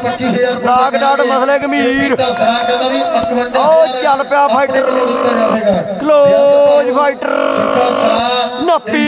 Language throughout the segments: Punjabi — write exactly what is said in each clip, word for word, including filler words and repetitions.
पच्चीस हजार नाग डाट मसले गंभीर चल पिया फाइटर क्लोज फाइटर नप्पी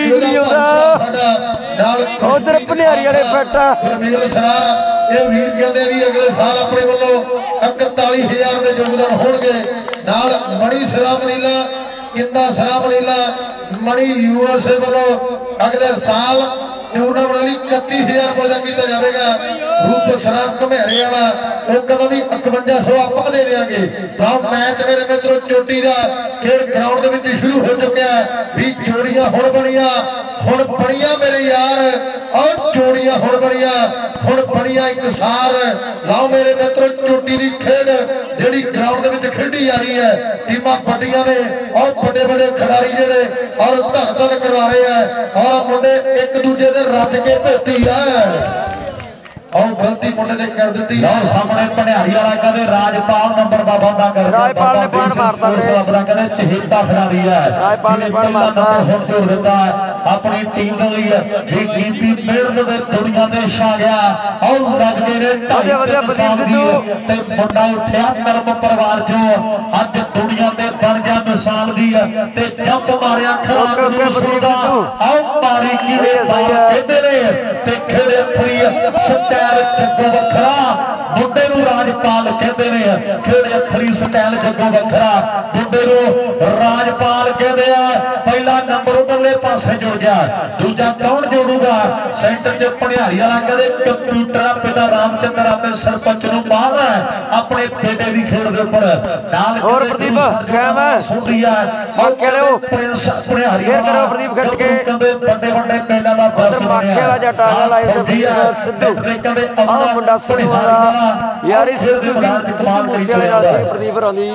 उधर भनियारी वाले फिट वीर कहते भी अगले साल अपने वालों इकताली हजार के योगदान होंगे नाल मणि सलाम लीला किंदा सलाम लीला मणि यूएसए वालों अगले साल टूर्नामेंट वाली इकतीस हजार रुपया किया जाएगा रूप शराब घमेरे वाला वो कहना भी इकवंजा सौ आप दे देंगे लाओ मैच मेरे मित्रों चोटी का खेल ग्राउंड के शुरू हो चुका है भी जोड़ियां हुण बनिया हुण बनिया मेरे यार और जोड़ियां हुण बनिया हुण बनिया एक सार लाओ मेरे मित्रों चोटी की खेल जी ग्राउंड के खेडी जा रही है टीमां बड़िया ने और बड़े बड़े खिलाड़ी जेडे और धन धन करवा रहे हैं और मुंडे एक दूजे के रज के भेटी है और गलती मुंडे ने कर दी और सामने भनियारी वाला कहते राजपाल नंबर बाबा दा कर राजपाल ने पॉइंट मारता है कहते चहेता खिलाड़ी है राजपाल ने पॉइंट मारता है जोड़ देता है अपनी टीम के लिए ये कीपी मेड़ दे दुनिया दे छा गया और लग गए ने ते मुंडा उठया कर्म परिवार जो अज दुनिया ते बन गया मिसाल दी ते जंप मारिया खराब दा आओ मारी की कहते ने ते खेड़े फ्री सत्या जग्गो वखरा मुंडे राजपाल कहते हैं खेड़े फ्री स्टाइल जग्गो वखरा मुंडे राजपाल कहते हैं पहला नंबर उधरले पासे जुड़ गया दूजा कौन जोड़ूगा सेंटर च भनियारी वाला कहते कंप्यूटर पिता रामचंद्र अपने सरपंच नूं मार रहा है अपने बेटे की खेल के उपर नाल और प्रदीप कायम है सुन रही है और कह लो प्रिंस भनियारी करो प्रदीप घट के कहते बड़े बड़े पिंडां दा बस माखे वाला जटा लाइव ते सिद्धू आ मुंडा सिद्धू वाला यार इस सिद्धू मूसे वाले नाल सी प्रदीप होंदी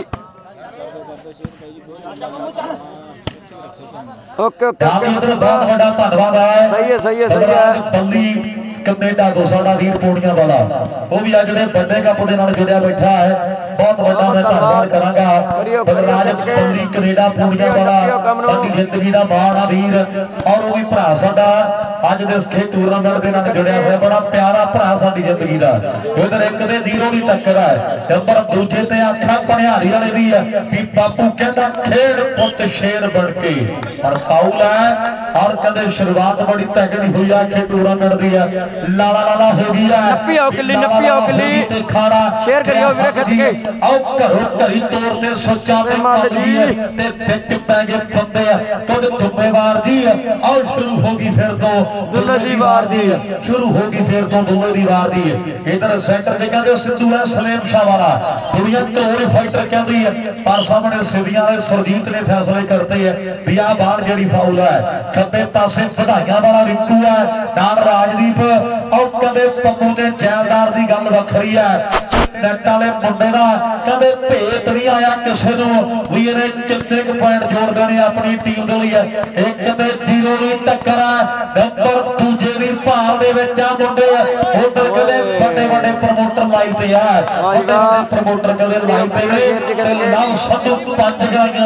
ओके ओके बहुत बड़ा धन्यवाद है सही है सही है सही है बल्ली कनेडा को साडा वीर पूड़ियां वाला वो भी आज जेडे बड़े कप दे नाल जुड़िया बैठा है बहुत बड़ा मैं धन्यवाद करांगा बलराज बल्ली कनेडा पूड़ियां वाला साडी जिंदगी दा माण वीर और वो भी भरा साडा अज दे खेल टूरनामेंट दे नाल जुड़िया होया बड़ा प्यारा भरा साडी जिंदगी दा उधर एक दे जीरो दी टक्कर है नंबर दूजे ते आखा भनियारी वाले दी है कि बापू कहंदा खेड़ पुੱਤ शेर बन के पर फाउल है और कहते शुरुआत बड़ी तगड़ी हुई है खेल टूरनामेंट दी है लाला लाला हो गया नप्पी आओ किल्ली नप्पी आओ किल्ली खाना शेयर करियो वीरे खिच के आओ घरों घरी तौर ते सोचा ते माल जी ते विच पै गए बंदे खुद जुम्मेवार जी और शुरू होगी फिर तो दुल्ले दी वार दी शुरू होगी फिर तो दुल्ले दी वार दी इधर सेंटर ते कहंदे सिद्धू है सलेम शाह वाला दुनिया तोड़ फाइटर कहंदी है पर सामने सिद्धियां वाले सुरजीत ने फैसले करते हैं भी आ बाहर जेड़ी फाउल है खब्बे पासे बढ़ाइयां वाला रिंकू है नाल राजदीप और कहते पप्पू के जैलदार की गल वखरी है नैट वाले मुंडे का कहते भेत नहीं आया किसी को भी इन्हें कितने पॉइंट जोड़ देने अपनी टीम के लिए एक कहते जीरो की टक्कर है नंबर दूजे की भाल के मुंडे उधर कहते बड़े बड़े प्रमोटर लाइन पे है प्रमोटर कहते लाइन पे नाम संधू पंज गराइया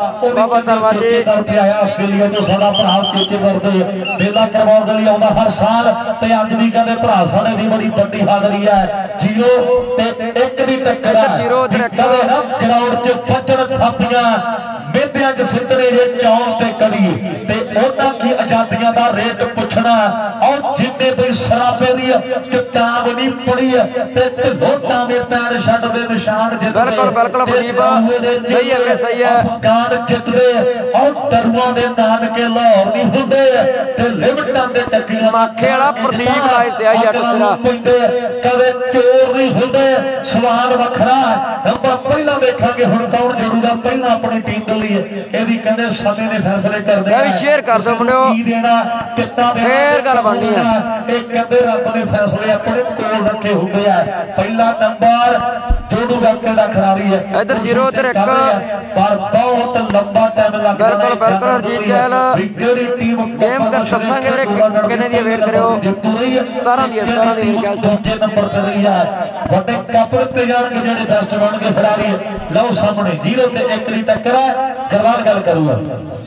वाला आया आस्ट्रेलिया तो साडा भरा चेचे करते मेला करवाने के लिए आता हर साल ते अज भी कहते भरा साडे दी बड़ी बड़ी हाजरी है जीरो ते एक भी टक्कर है ग्राउंड च फजर थापियां मेदियां च सिद्धरे जे चौन ते कड़ी ते उन्हां की आजादियां दा रेट पुछना और जिन्ने कोई शराबे दी किताब नहीं पढ़ी ते लोटां दे पैर छड्ड दे निशान जितदे बिल्कुल बिल्कुल प्रदीप सही है सही है अफगान जितदे और दरुआं दे नानके लाहौर नहीं हुंदे ते लिमटां दे टक्कियां माखे वाला प्रदीप लाइव ते आई जट सिरा कदे चोर नहीं हुंदे सवाल वखरा नंबर पहला देखांगे हुण कौन जोड़ूगा पहला अपनी टीम के लिए एदी कहंदे समय ने फैसले कर दे मैं शेयर कर दो मुंडियो की देना कितना देना फेर गल बननी है एक कहंदे रब ने फैसले अपने कोल रखे हुंदे आ पहला नंबर जोड़ूगा केड़ा खिलाड़ी है इधर जीरो ते एक पर बहुत लंबा टाइम लग रहा है बिल्कुल बिल्कुल जीत जाएगा केड़ी टीम गेम का दसांगे रे कितने दी वेट करियो सत्रह दी सत्रह दी मेरे ख्याल से दूसरे नंबर पे रही है बड़े कप ते जाणगे जेडे बेस्ट बनके खिलाड़ी लओ सामने जीरो ते एक दी टक्कर है करवार गल करूंगा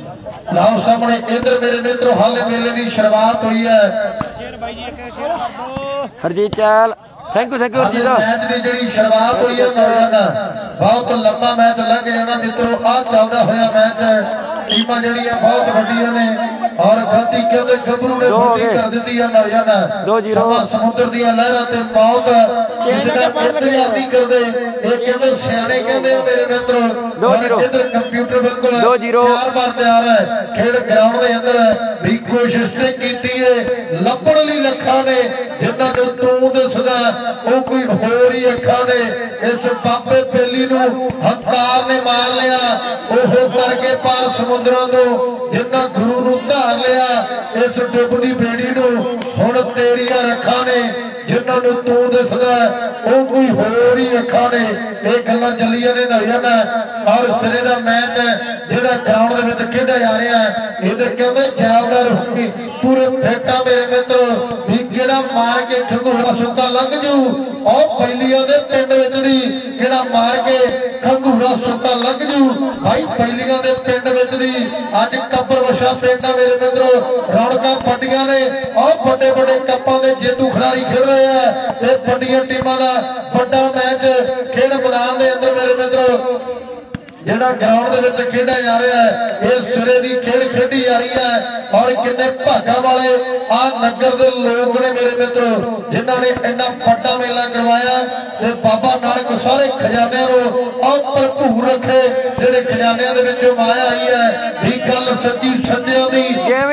लाओ सामने इधर मेरे मित्रों हाले मेले की शुरुआत हुई है Harjit Chahal thank you thank you ਜੀ मैच की जी शुरुआत हुई है नौजवान बहुत लंबा मैच लग जाना मित्रों आ चलता हुआ मैच टीम जी बहुत वड्डियां ने और गलती कहते गभरू ने वड्डी कर दी है नौजवान समुद्र दी लहरां ते मौत किसी का इंतजार नहीं करते ये कहते सियाने कहते मेरे मित्रों इधर कंप्यूटर बिल्कुल तैयार बार तैयार है खेल ग्राउंड के अंदर भी कोशिश की है लभण लई लखां ने जिन्हां नूं तूं दसदा ਉਹ ਕੋਈ ਹੋਰ ਹੀ ਅੱਖਾਂ ਨੇ ਇਸ ਬਾਬੇ ਬੇਲੀ ਨੂੰ ਹੰਕਾਰ ਨੇ ਮਾਰ ਲਿਆ ਉਹ ਕਰਕੇ ਪਾਰ ਸਮੁੰਦਰਾਂ ਤੋਂ ਜਿੰਨਾ ਗੁਰੂ ਨੂੰ ਧਾਰ ਲਿਆ ਇਸ ਡੁੱਬਦੀ ਬੇੜੀ ਨੂੰ ਹੁਣ ਤੇਰੀਆਂ ਅੱਖਾਂ ਨੇ ਜਿਨ੍ਹਾਂ ਨੂੰ ਤੂੰ ਦਿਸਦਾ ਉਹ ਕੋਈ ਹੋਰ ਹੀ ਅੱਖਾਂ ਨੇ ਇਹ ਗੱਲਾਂ ਚੱਲੀਆਂ ਨੇ ਨੌਜਵਾਨਾਂ ਔਰ ਸਿਰੇ ਦਾ ਮੈਚ ਜਿਹੜਾ ਗਰਾਊਂਡ ਦੇ ਵਿੱਚ ਖੇਡਿਆ ਜਾ ਰਿਹਾ ਇਹਦੇ ਕਹਿੰਦੇ ਜਾਲਦਾਰ ਹੋਣੀ ਪੂਰੇ ਫੇਟਾ ਮੇਰੇ ਮਿੱਤਰੋ ਵੀ ਕਿਹੜਾ ਮਾਰ ਕੇ ਖੰਗੂਰਾ ਸੁੱਕਾ ਲੰਘ ਜੂ ਉਹ ਪਹਿਲੀਆਂ ਦੇ ਪਿੰਡ ਵਿੱਚ ਦੀ ਕਿਹੜਾ ਮਾਰ ਕੇ ਖੰਗੂਰਾ ਸੁੱਕਾ ਲੰਘ ਜੂ ਭਾਈ ਪਹਿਲੀਆਂ ਦੇ ਪਿੰਡ ਵਿੱਚ ਦੀ ਅੱਜ ਕੱਪਰ ਵਸ਼ਾ ਪਿੰਡਾਂ ਮੇਰੇ ਮਿੱਤਰੋ ਰੌਣਕਾਂ ਪੱਟੀਆਂ ਨੇ ਉਹ ਵੱਡੇ ਵੱਡੇ ਕੱਪਾਂ ਦੇ ਜੇਤੂ ਖਿਡਾਰੀ ਖੇਡ ਰਹੇ ਆ ਇਹ ਵੱਡੀਆਂ ਟੀਮਾਂ ਦਾ ਵੱਡਾ ਮੈਚ ਖੇਡ ਮੈਦਾਨ ਦੇ ਅੰਦਰ ਮੇਰੇ ਮਿੱਤਰੋ ਜਿਹੜਾ ਗਰਾਊਂਡ ਦੇ ਵਿੱਚ ਖੇਡਿਆ ਜਾ ਰਿਹਾ ਹੈ ਇਹ ਸਿਰੇ ਦੀ ਖੇਡ ਖੇਡੀ ਜਾ ਰਹੀ ਹੈ ਔਰ ਕਿੰਨੇ ਭਾਗਾਂ ਵਾਲੇ ਆ ਨਗਰ ਦੇ ਲੋਕ ਨੇ ਮੇਰੇ ਮਿੱਤਰੋ ਜਿਨ੍ਹਾਂ ਨੇ ਇੰਨਾ ਵੱਡਾ ਮੇਲਾ ਕਰਵਾਇਆ ਤੇ ਬਾਬਾ ਨਾਨਕ ਸਾਰੇ ਖਜ਼ਾਨਿਆਂ ਨੂੰ ਉਹ ਭਰਪੂਰ ਰੱਖੇ ਜਿਹੜੇ ਖਜ਼ਾਨਿਆਂ ਦੇ ਵਿੱਚ ਮਾਇਆ ਆਈ ਹੈ ਵੀ ਗੱਲ ਸੱਚੀ ਸੱਚਿਆਂ ਦੀ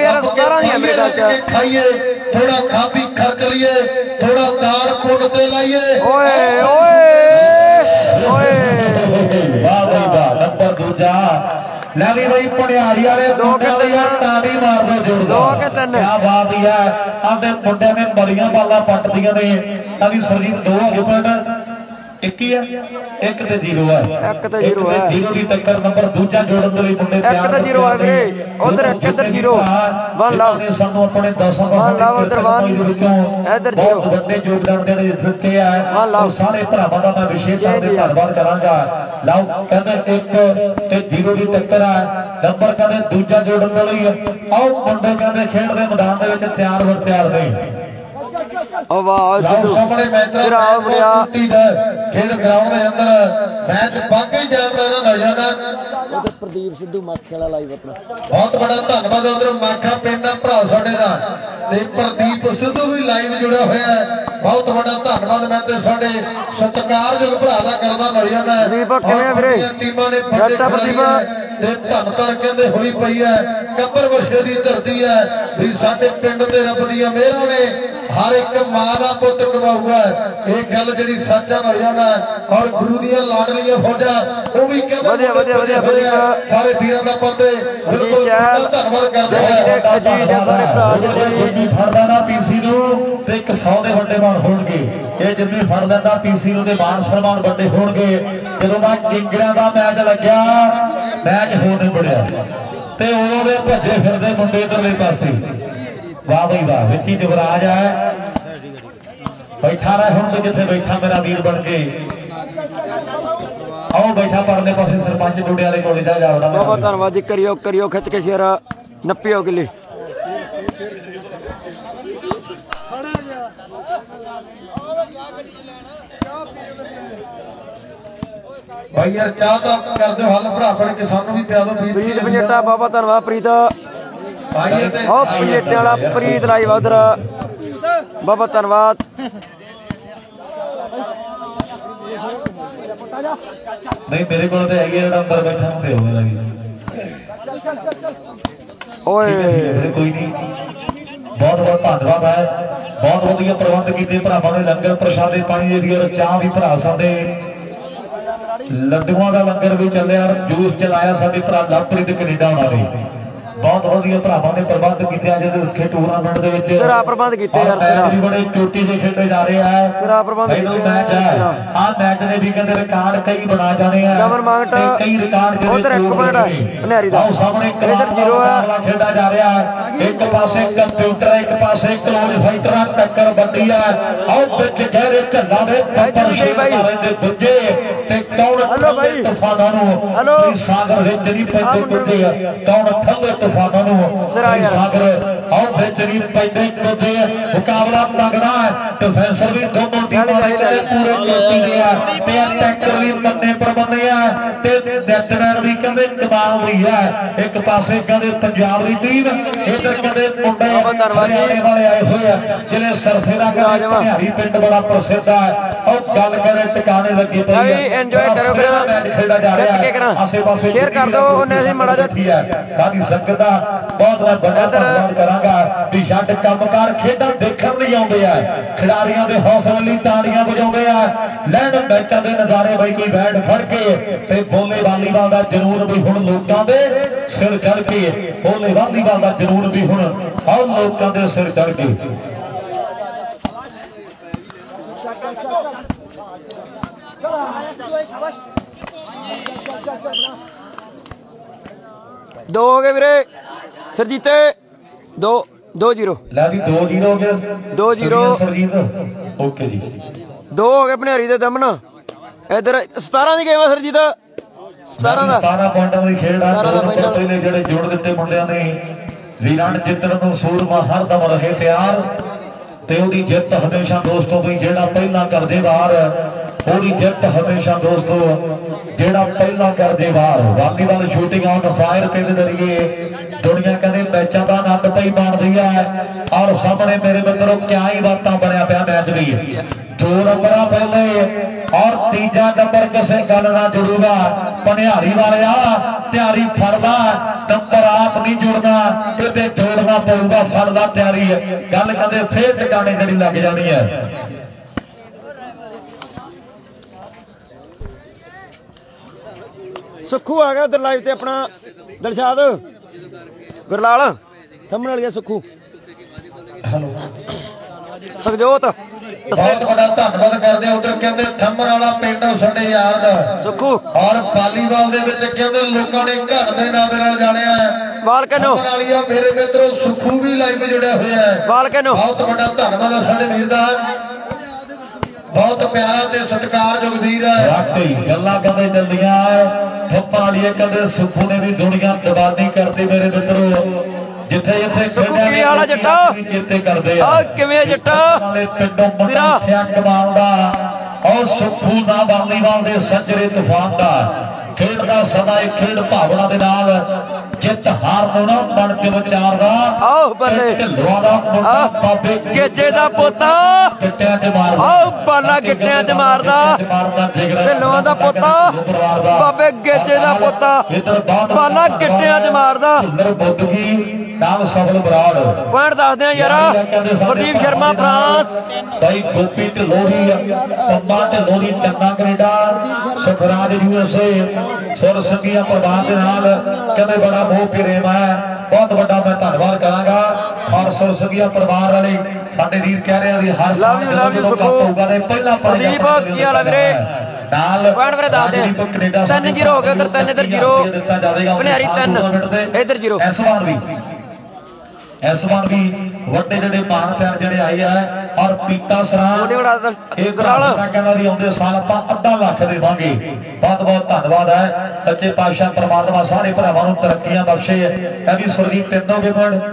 ਖਾਈਏ ਥੋੜਾ ਖਾ ਪੀ ਖਰਚ ਲਈਏ ਥੋੜਾ ਦਾਨ ਪੁੰਨ ਤੇ ਲਾਈਏ ਓਏ ਓਏ ਓਏ ਵਾਹ ਬਈ ਵਾਹ ਨੰਬਰ ਦੂਜਾ ਲੈ ਵੀ ਬਈ ਪਣਿਆਰੀ ਵਾਲੇ ਦੋ ਕਹਿੰਦੇ ਯਾਰ ਟਾਂਡੀ ਮਾਰਦੇ ਜੋਰ ਦੋ ਕਿ ਤਿੰਨ ਕੀ ਬਾਤ ਹੀ ਹੈ ਆਂਦੇ ਮੁੰਡਿਆਂ ਨੇ ਬੜੀਆਂ ਬਾਲਾਂ ਪੱਟਦੀਆਂ ਨੇ ਤਾਂ ਵੀ ਸਰਜੀਤ ਦੋ ਹੋ ਗਏ ਪੁਆਇੰਟ ਇੱਕ ਹੀ ਹੈ ਇੱਕ ਤੇ ਜ਼ੀਰੋ ਹੈ ਇੱਕ ਤੇ ਜ਼ੀਰੋ ਹੈ ਜ਼ੀਰੋ ਦੀ ਟੱਕਰ ਨੰਬਰ ਦੂਜਾ ਜੋੜਨ ਦੇ ਲਈ ਮੁੰਡੇ ਤਿਆਰ ਇੱਕ ਤੇ ਜ਼ੀਰੋ ਹੈ ਵੀਰੇ ਉਧਰ ਇੱਕ ਇੱਧਰ ਜ਼ੀਰੋ ਵਨ ਲਵ ਨੇ ਸਾਨੂੰ ਆਪਣੇ ਦਸਾਂ ਦਾ ਵਨ ਲਵ ਉਧਰ ਵਨ ਇੱਧਰ ਜ਼ੀਰੋ ਬਹੁਤ ਵੱਡੇ ਯੋਗਦਾਨ ਦੇ ਦਿੱਤੇ ਆ ਉਹ ਸਾਰੇ ਭਰਾਵਾਂ ਦਾ ਮੈਂ ਵਿਸ਼ੇਸ਼ ਤੌਰ ਤੇ ਧੰਨਵਾਦ ਕਰਾਂਗਾ ਲਓ ਕਹਿੰਦੇ ਇੱਕ ਤੇ ਜ਼ੀਰੋ ਦੀ ਟੱਕਰ ਆ ਨੰਬਰ ਕਹਿੰਦੇ ਦੂਜਾ ਜੋੜਨ ਦੇ ਲਈ ਆਓ ਮੁੰਡੇ ਕਹਿੰਦੇ ਖੇਡ ਦੇ ਮੈਦਾਨ ਦੇ ਵਿੱਚ ਤਿਆਰ ਵਰ ਤਿਆਰ ਨੇ ਆਵਾਜ਼ ਸਾਹਮਣੇ ਮੈਚ ਦਾ ਖੇਡ ਗਰਾਊਂਡ ਦੇ ਅੰਦਰ ਮੈਚ ਬਾਕੀ ਚੱਲ ਰਿਹਾ ਨੌਜਵਾਨਾਂ ਉਧਰ ਪ੍ਰਦੀਪ ਸਿੱਧੂ ਮਾਖੇ ਵਾਲਾ ਲਾਈਵ ਆਪਣਾ ਬਹੁਤ ਬੜਾ ਧੰਨਵਾਦ ਉਧਰ ਮਾਖਾ ਪਿੰਡ ਦਾ ਭਰਾ ਸਾਡੇ ਦਾ ਤੇ ਪ੍ਰਦੀਪ ਸਿੱਧੂ ਵੀ ਲਾਈਵ ਜੁੜਿਆ ਹੋਇਆ ਹੈ ਬਹੁਤ ਬੜਾ ਧੰਨਵਾਦ ਮੈਂ ਤੇ ਸਾਡੇ ਸਤਿਕਾਰਯੋਗ ਭਰਾ ਦਾ ਕਰਦਾ ਨੌਜਵਾਨਾਂ ਦੀਪ ਕਿਵੇਂ ਵੀਰੇ ਟੀਮਾਂ ਨੇ ਤੇ ਧੰਨ ਧਰ ਕਹਿੰਦੇ ਹੋਈ ਪਈ ਹੈ ਕੱਬਰ ਵਸ਼ੇ ਦੀ ਧਰਤੀ ਹੈ ਵੀ ਸਾਡੇ ਪਿੰਡ ਦੇ ਰੱਬ ਦੀਆਂ ਮਿਹਰਾਂ ਨੇ ਹਰ ਇੱਕ ਮਾਂ ਦਾ ਪੁੱਤ ਕਮਾਊਗਾ ਇਹ ਗੱਲ ਜਿਹੜੀ ਸੱਚਾ ਨੌਜਵਾਨ ਔਰ ਗੁਰੂ ਦੀਆਂ ਲਾਡਲੀਆਂ ਫੌਜਾਂ ਉਹ ਵੀ ਕਹਿੰਦੇ ਵਧੀਆ ਵਧੀਆ ਵਧੀਆ ਸਾਰੇ ਵੀਰਾਂ ਦਾ ਪੱਤੇ ਬਿਲਕੁਲ ਧੰਨਵਾਦ ਕਰਦੇ ਆ ਜਿੰਨੀ ਫੜਦਾ ਨਾ ਪੀਸੀ ਨੂੰ ਤੇ ਇੱਕ ਸੌ ਦੇ ਵੱਡੇ ਮਾਨ ਹੋਣਗੇ ਇਹ ਜਿੰਨੀ ਫੜ ਲੈਂਦਾ ਪੀਸੀ ਨੂੰ ਤੇ ਮਾਨ ਸਨਮਾਨ ਵੱਡੇ ਹੋਣਗੇ ਜਦੋਂ ਦਾ ਕਿੰਗੜਿਆਂ ਦਾ ਮੈਚ ਲੱਗਿਆ ਮੈਚ ਹੋਰ ਨਹੀਂ ਬੜਿਆ ਤੇ ਉਦੋਂ ਦੇ ਭੱਜੇ ਫਿਰਦੇ ਮੁੰਡੇ ਇਧਰਲੇ ਪਾਸੇ ਵਾਹ ਬਈ ਵਾਹ ਵਿੱਕੀ ਜਵਰਾਜ ਹੈ ਬੈਠਾ ਰਹਿ ਹੁਣ ਤੇ ਕਿੱਥੇ ਬੈਠਾ ਮੇਰਾ ਵੀਰ ਬਣ ਕੇ ਆਓ ਬੈਠਾ ਪਰਲੇ ਪਾਸੇ ਸਰਪੰਚ ਡੋਡੇ ਵਾਲੇ ਕੋਲ ਜਾ ਜਾਵੜਾ ਬਹੁਤ ਧੰਨਵਾਦ ਜੀ ਕਰਿਓ ਕਰਿਓ ਖਿੱਚ ਕੇ ਸ਼ੇਰ ਨੱਪਿਓ ਕਿਲੇ ਭਾਈ ਯਾਰ ਚਾਹ ਤਾਂ ਕਰ ਦਿਓ ਹੱਲ ਭਰਾ ਬਣ ਕੇ ਸਾਨੂੰ ਵੀ ਪਿਆ ਦਿਓ ਪ੍ਰੀਤ ਪੰਜੇਟਾ ਬਾਬਾ ਧੰਨਵਾਦ ਪ੍ਰੀਤ ਭਾਈ ਤੇ ਉਹ ਪੰਜੇਟੇ ਵਾਲਾ ਪ੍ਰੀਤ ਲਾਈਵ ਉਧਰ ਬਾਬਾ ਧੰਨਵਾਦ ਨਹੀਂ ਮੇਰੇ ਕੋਲ ਤੇ ਹੈਗੀ ਜਿਹੜਾ ਅੰਦਰ ਬੈਠਾ ਤੇ ਹੋ ਗਿਆ ਓਏ ਕੋਈ ਨਹੀਂ ਬਹੁਤ ਬਹੁਤ ਧੰਨਵਾਦ ਹੈ ਬਹੁਤ ਵਧੀਆ ਪ੍ਰਬੰਧ ਕੀਤੇ ਭਰਾਵਾਂ ਨੇ ਲੰਗਰ ਪ੍ਰਸ਼ਾਦੇ ਪਾਣੀ ਦੀ ਚਾਹ ਵੀ ਭਰਾ ਸਾਡੇ ਲੱਡੂਆਂ ਦਾ ਲੰਗਰ ਵੀ ਚੱਲਿਆ ਜੂਸ ਚਲਾਇਆ ਸਾਡੇ ਭਰਾ ਲਵਪ੍ਰੀਤ ਕੈਨੇਡਾ ਉਹਨਾਂ ਨੇ ਬਹੁਤ ਵਧੀਆ ਭਰਾਵਾਂ ਨੇ ਪ੍ਰਬੰਧ ਕੀਤੇ ਅੱਜ ਦੇ ਇਸ ਖੇਡ ਟੂਰਨਾਮੈਂਟ ਦੇ ਵਿੱਚ ਸਿਰਾ ਪ੍ਰਬੰਧ ਕੀਤੇ ਯਾਰ ਸਿਰਾ ਵੀ ਬੜੇ ਚੋਟੀ ਦੇ ਖੇਡੇ ਜਾ ਰਹੇ ਆ ਸਿਰਾ ਪ੍ਰਬੰਧ ਕੀਤੇ ਮੈਚ ਹੈ ਆ ਮੈਚ ਦੇ ਵੀ ਕਹਿੰਦੇ ਰਿਕਾਰਡ ਕਈ ਬਣਾ ਜਾਣੇ ਆ ਕਮਰ ਮੰਗਟ ਕਈ ਰਿਕਾਰਡ ਜਿਹੜੇ ਉਧਰ ਇੱਕ ਮਿੰਟ ਭਨਿਆਰੀ ਦਾ ਆਓ ਸਾਹਮਣੇ ਇਧਰ ਜ਼ੀਰੋ ਹੈ ਖੇਡਾ ਜਾ ਰਿਹਾ ਇੱਕ ਪਾਸੇ ਕੰਪਿਊਟਰ ਇੱਕ ਪਾਸੇ ਕਲੋਜ਼ ਫਾਈਟਰਾਂ ਟੱਕਰ ਵੱਡੀ ਆ ਆਓ ਵਿੱਚ ਗਹਿਰੇ ਘੱਲਾਂ ਦੇ ਪੱਤਰ ਸ਼ੇਰਾਂ ਦੇ ਦੂਜੇ ਤੇ ਕੌਣ ਠੰਡੇ ਤੂਫਾਨਾਂ ਨੂੰ ਸਾਗਰ ਵਿੱਚ ਜਿਹੜੀ ਪੈਂਦੇ ਕੁੱਤੇ ਆ ਕੌਣ ਠੰਡੇ ਤੂਫਾਨਾਂ ਨੂੰ ਸਾਗਰ ਆਉ ਵਿੱਚ ਵੀ ਪੈਂਦੇ ਕੋਦੇ ਮੁਕਾਬਲਾ ਤਗੜਾ ਹੈ ਡਿਫੈਂਸਰ ਵੀ ਦੋਨੋਂ ਟੀਮਾਂ ਦੇ ਪੂਰੇ ਕੋਟੀ ਦੇ ਆ ਤੇ ਅਟੈਕਰ ਵੀ ਬੰਨੇ ਪਰ ਬੰਨੇ ਆ ਤੇ ਨੈਟਮੈਨ ਵੀ ਕਹਿੰਦੇ ਕਮਾਲ ਹੋਈ ਹੈ ਇੱਕ ਪਾਸੇ ਕਹਿੰਦੇ ਪੰਜਾਬ ਦੀ ਟੀਮ ਇਧਰ ਕਹਿੰਦੇ ਮੁੰਡੇ ਹਰਿਆਣੇ ਵਾਲੇ ਆਏ ਹੋਏ ਆ ਜਿਹੜੇ ਸਰਸੇ ਦਾ ਕਹਿੰਦੇ ਪਿੰਡ ਬੜਾ ਪ੍ਰਸਿੱਧ ਹੈ ਉਹ ਗੱਲ ਕਰੇ ਟਿਕਾਣੇ ਲੱਗੇ ਪਈ ਹੈ ਇੰਜੋਏ ਕਰੋ ਮੈਚ ਖੇਡਾ ਜਾ ਰਿਹਾ ਹੈ ਆਸੇ ਪਾਸੇ ਸ਼ੇਅਰ ਕਰ ਦਿਓ ਉਹਨੇ ਅਸੀਂ ਮੜਾ ਜਿਹਾ ਸਾਡੀ ਸੰਗਤ ਦਾ ਬਹੁਤ ਬਹੁਤ ਵੱਡਾ ਧੰਨਵਾਦ ਕਰਾਂਗਾ ਵੀ ਛੱਡ ਕੰਮਕਾਰ ਖੇਡਾਂ ਦੇਖਣ ਲਈ ਆਉਂਦੇ ਆ ਖਿਡਾਰੀਆਂ ਦੇ ਹੌਸਲੇ ਲਈ ਤਾੜੀਆਂ ਵਜਾਉਂਦੇ ਆ ਲੈਣ ਮੈਚਾਂ ਦੇ ਨਜ਼ਾਰੇ ਬਾਈ ਕੋਈ ਬੈਟ ਫੜ ਕੇ ਤੇ ਬੋਲੇ ਵਾਲੀਬਾਲ ਦਾ ਜਰੂਰ ਵੀ ਹੁਣ ਲੋਕਾਂ ਦੇ ਸਿਰ ਚੜ ਕੇ ਬੋਲੇ ਵਾਲੀਬਾਲ ਦਾ ਜਰੂਰ ਵੀ ਹੁਣ ਆਹ ਲੋਕਾਂ ਦੇ ਸਿਰ ਚੜ ਕੇ दो हो गए वीरे सरजीते दो दो जीरो लै भी दो जीरो हो गया दो जीरो सरजीत ओके जी दो हो गए भनेरी दे दमन इधर सतारह दी गेम है सरजीत सतारह दा सतारह पॉइंटां दी खेड आ दो नंबर ने ਜਿਹੜੇ ਜੁੜ ਦਿੱਤੇ ਮੁੰਡਿਆਂ ਨੇ ਵੀਰਾਂ ਜਿੱਤਣ ਨੂੰ ਸੂਰਮਾ ਹਰਦਮ ਰਹੇ ਤਿਆਰ ਤੇ ਉਹਦੀ ਜਿੱਤ ਹਮੇਸ਼ਾ ਦੋਸਤੋ ਵੀ ਜਿਹੜਾ ਪਹਿਲਾਂ ਕਰਦੇ ਵਾਰ ਉਹਦੀ ਜਿੱਤ ਹਮੇਸ਼ਾ ਦੋਸਤੋ ਜਿਹੜਾ ਪਹਿਲਾਂ ਕਰਦੇ ਵਾਰ ਵਾਲੀਬਾਲ ਸ਼ੂਟਿੰਗ ਆਨ ਫਾਇਰ ਤੇ ਜ਼ਰੀਏ ਦੁਨੀਆ ਕਹਿੰਦੇ ਮੈਚਾਂ ਦਾ ਆਨੰਦ ਪਈ ਬਣਦੀ ਹੈ ਔਰ ਸਾਹਮਣੇ ਮੇਰੇ ਮਿੱਤਰੋ ਕਿਆ ਹੀ ਬਾਤਾਂ ਬਣਿਆ ਪਿਆ ਮੈਚ ਵੀ ਦੋ ਨੰਬਰਾਂ ਪਹਿਲੇ ਔਰ ਤੀਜਾ ਨੰਬਰ ਕਿਸੇ ਗੱਲ ਨਾਲ ਜੁੜੂਗਾ ਭਨਿਆਰੀ ਵਾਲਿਆ ਤਿਆਰੀ ਫੜਦਾ ਨੰਬਰ ਆਪ ਨਹੀਂ ਜੁੜਨਾ ਇਹਦੇ ਜੋੜਨਾ ਪਊਗਾ ਫੜਦਾ ਤਿਆਰੀ ਹੈ ਗੱਲ ਕਹਿੰਦੇ ਫੇਰ ਟਿਕਾਣੇ ਜਿਹੜੀ ਲੱਗ ਜਾਣੀ ਹੈ ਸੁੱਖੂ ਆ ਗਿਆ ਉਧਰ ਲਾਈਵ ਤੇ ਆਪਣਾ ਦਿਲਸ਼ਾਦ ਗੁਰਲਾਲ ਸਾਹਮਣੇ ਵਾਲੀ ਸੁੱਖੂ ਹੈਲੋ ਸੁਖਜੋਤ ਬਹੁਤ ਬੜਾ ਧੰਨਵਾਦ ਕਰਦੇ ਉਧਰ ਕਹਿੰਦੇ ਥੰਮਰ ਵਾਲਾ ਪਿੰਡ ਸਾਡੇ ਯਾਰ ਦਾ ਸੁੱਖੂ ਔਰ ਵਾਲੀਬਾਲ ਦੇ ਵਿੱਚ ਕਹਿੰਦੇ ਲੋਕਾਂ ਨੇ ਘਰ ਦੇ ਨਾਂ ਦੇ ਨਾਲ ਜਾਣਿਆ ਹੈ ਵਾਲਕਨੋ ਵਾਲੀਆ ਮੇਰੇ ਮਿੱਤਰੋ ਸੁੱਖੂ ਵੀ ਲਾਈਵ ਜੁੜਿਆ ਹੋਇਆ ਹੈ ਵਾਲਕਨੋ ਬਹੁਤ ਵੱਡਾ ਧੰਨਵਾਦ ਹੈ ਸਾਡੇ ਵੀਰ ਦਾ ਬਹੁਤ ਪਿਆਰਾ ਤੇ ਸਤਿਕਾਰਯੋਗ ਵੀਰ ਹੈ ਵਾਕਈ ਗੱਲਾਂ ਕਹਿੰਦੇ ਚੱਲਦੀਆਂ ਥੱਪਾਂ ਵਾਲੀਏ ਕਹਿੰਦੇ ਸੁੱਖੂ ਨੇ ਵੀ ਦੁਨੀਆ ਦਬਾਨੀ ਕਰਦੀ ਮੇਰੇ ਮਿੱਤਰੋ ਜਿੱਥੇ ਜਿੱਥੇ ਕੀ ਹਾਲ ਆ ਜੱਟਾ ਜਿੱਤੇ ਕਰਦੇ ਆ ਕਿਵੇਂ ਜੱਟਾ ਪਿੰਡੋਂ ਬੰਦਾ ਕਮਾਲ ਦਾ ਔਰ ਸੁੱਖੂ ਦਾ ਵਾਲੀਬਾਲ ਦੇ ਸੱਜਰੇ ਤੂਫਾਨ ਦਾ ਖੇਡ ਦਾ ਸਦਾ ਇੱਕ ਖੇਡ ਭਾਵਨਾ ਦੇ ਨਾਲ ਜਿੱਤ ਹਾਰ ਨੂੰ ਨਾ ਬਣ ਕੇ ਵਿਚਾਰਦਾ ਆਹ ਬੱਲੇ ਢਿੱਲੋਂ ਦਾ ਮੁੰਡਾ ਬਾਬੇ ਗੇਜੇ ਦਾ ਪੋਤਾ ਗਿੱਟਿਆਂ 'ਚ ਮਾਰਦਾ ਆਹ ਬਾਲਾ ਗਿੱਟਿਆਂ 'ਚ ਮਾਰਦਾ ਢਿੱਲੋਂ ਦਾ ਪੋਤਾ ਬਾਬੇ ਗੇਜੇ ਦਾ ਪੋਤਾ ਬਾਲਾ ਗਿੱਟਿਆਂ 'ਚ ਮਾਰਦਾ ਬੁੱਧ ਕੀ ਨਾਮ ਸਫਲ ਬਰਾੜ ਪੁਆਇੰਟ ਦੱਸਦੇ ਆ ਯਾਰਾ ਪ੍ਰਦੀਪ ਸ਼ਰਮਾ ਫਰਾਂਸ ਭਾਈ Gopi Dhalori Pamma Dhalori Channa Canada Sukhraj U S A ਸੁਰ ਸੰਗੀਆਂ ਪਰਿਵਾਰ ਦੇ ਨਾਲ ਕਹਿੰਦੇ ਬੜਾ ਮੋਹ ਪ੍ਰੇਮ ਹੈ ਬਹੁਤ ਵੱਡਾ ਮੈਂ ਧੰਨਵਾਦ ਕਰਾਂਗਾ ਔਰ ਸੁਰ ਸੰਗੀਆਂ ਪਰਿਵਾਰ ਵਾਲੇ ਸਾਡੇ ਵੀਰ ਕਹਿ ਰਹੇ ਆ ਵੀ ਹਰ ਸਾਲ ਜਦੋਂ ਕੱਪ ਹੋਊਗਾ ਤੇ ਪਹਿਲਾ ਪ੍ਰਦੀਪ ਕੀ ਹਾਲ ਹੈ ਵੀਰੇ ਨਾਲ ਪੁਆਇੰਟ ਵੀਰੇ ਦੱਸ ਦੇ ਤਿੰਨ ਜ਼ੀਰੋ ਹੋ ਗਏ ਉਧਰ ਤਿੰਨ ਇਧਰ ਜ਼ੀਰੋ ਭਨਿਆਰੀ ਤਿੰਨ ਇਧਰ ਜ਼ੀਰੋ ਇਸ ਵਾਰ ਵੀ ਇਸ ਵਾਰ ਵੀ ਵੱਡੇ ਜਿਹੜੇ ਮਾਨ ਪਿਆਰ ਜਿਹੜੇ ਆਏ ਆ ਔਰ ਪੀਤਾ ਸਰਾਂ ਇਹ ਕਹਿੰਦਾ ਵੀ ਆਉਂਦੇ ਸਾਲ ਆਪਾਂ ਅੱਧਾ ਲੱਖ ਦੇਵਾਂਗੇ ਬਹੁਤ ਬਹੁਤ ਧੰਨਵਾਦ ਹੈ ਸੱਚੇ ਪਾਤਸ਼ਾਹ ਪ੍ਰਮਾਤਮਾ ਸਾਰੇ ਭਰਾਵਾਂ ਨੂੰ ਤਰੱਕੀਆਂ ਬਖਸ਼ੇ ਇਹ ਵੀ ਸੁਰਜੀਤ ਤਿੰਨੋਂ ਦੇ ਪੁਆਇੰਟ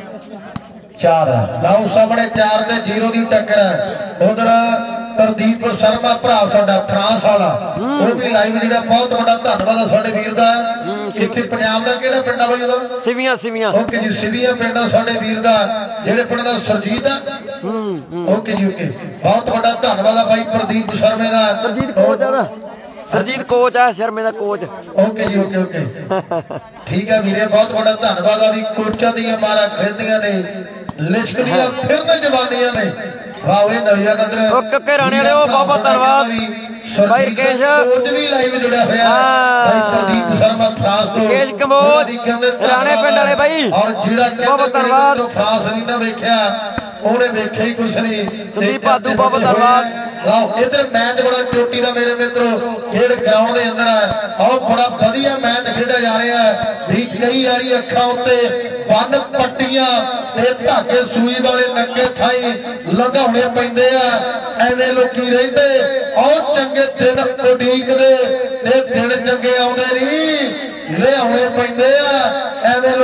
ਚਾਰ ਲਓ ਸਾਹਮਣੇ ਚਾਰ ਤੇ ਜ਼ੀਰੋ ਦੀ ਟੱਕਰ ਹੈ ਉਧਰ ਪ੍ਰਦੀਪ ਸ਼ਰਮਾ ਭਰਾ ਸਾਡਾ ਫਰਾਂਸ ਵਾਲਾ ਉਹ ਵੀ ਲਾਈਵ ਜਿਹੜਾ ਬਹੁਤ ਵੱਡਾ ਧੰਨਵਾਦ ਹੈ ਸਾਡੇ ਵੀਰ ਦਾ ਇੱਥੇ ਪੰਜਾਬ ਦਾ ਕਿਹੜਾ ਪਿੰਡ ਆ ਬਾਈ ਉਹਦਾ ਸਿਵੀਆਂ ਸਿਵੀਆਂ ਓਕੇ ਜੀ ਸਿਵੀਆਂ ਪਿੰਡ ਆ ਸਾਡੇ ਵੀਰ ਦਾ ਜਿਹੜੇ ਪਿੰਡ ਦਾ ਸਰਜੀਤ ਆ ਓਕੇ ਜੀ ਓਕੇ ਬਹੁਤ ਵੱਡਾ ਧੰਨਵਾਦ ਆ ਬਾਈ ਪ੍ਰਦੀਪ ਸ਼ਰਮੇ ਦਾ ਸਰਜੀਤ ਕੋਚ ਆ ਸਰਜੀਤ ਕੋਚ ਆ ਸ਼ਰਮੇ ਦਾ ਕੋਚ ਓਕੇ ਜੀ ਓਕੇ ਓਕੇ ਠੀਕ ਆ ਵੀਰੇ ਬਹੁਤ ਵੱਡਾ ਧੰਨਵਾਦ ਆ ਵੀ ਕੋਚਾਂ ਦੀਆਂ ਮਾਰਾਂ ਖੇਡਦੀਆਂ ਨੇ ਲਿਸ਼ਕਦੀਆਂ ਫਿਰਨੇ ਜਵਾਨੀਆਂ ਨੇ ਵਾਹ ਇਹ ਨਵੀਆਂ ਕਦਰ ਉਹ ਕੱਕੇ ਰਾਣੇ ਵਾਲੇ ਉਹ ਬਹੁਤ ਬਹੁਤ ਧੰਨਵਾਦ ਭਾਈ ਰਕੇਸ਼ ਕੋਚ ਵੀ ਲਾਈਵ ਜੁੜਿਆ ਹੋਇਆ ਭਾਈ ਪ੍ਰਦੀਪ ਸ਼ਰਮਾ ਫਰਾਂਸ ਤੋਂ ਰਕੇਸ਼ ਕੰਬੋਜ ਰਾਣੇ ਪਿੰਡ ਵਾਲੇ ਬਾਈ ਔਰ ਜਿਹੜਾ ਬਹੁਤ ਧੰਨਵਾਦ ਫਰਾਂਸ ਨਹੀਂ ਨਾ ਵੇਖਿਆ ਉਹਨੇ ਵੇਖਿਆ ਹੀ ਕੁਛ ਨਹੀਂ ਸੰਦੀਪ ਬਾਦੂ ਬਹੁਤ ਧੰਨਵਾਦ ਲਓ ਇਧਰ ਮੈਚ ਬੜਾ ਚੋਟੀ ਦਾ ਮੇਰੇ ਮਿੱਤਰੋ ਖੇਡ ਗਰਾਊਂਡ ਦੇ ਅੰਦਰ ਹੈ ਆਹ ਬੜਾ ਵਧੀਆ ਮੈਚ ਖੇਡਿਆ ਜਾ ਰਿਹਾ ਹੈ ਵੀ ਕਈ ਵਾਰੀ ਅੱਖਾਂ ਉੱਤੇ ਬੰਨ ਪੱਟੀਆਂ ਤੇ ਧਾਗੇ ਸੂਈ ਵਾਲੇ ਨੰਗੇ ਥਾਈ ਲੰਘਾਉਣੇ ਪੈਂਦੇ ਆ ਐਵੇਂ ਲੋਕੀ ਰਹਿੰਦੇ ਔਰ ਚੰਗੇ ਦਿਨ ਉਡੀਕਦੇ ਤੇ ਦਿਨ ਚੰਗੇ ਆਉਂਦੇ ਨਹੀਂ ਲਿਆਉਣੇ ਪੈਂਦੇ ਆ ਐਵੇਂ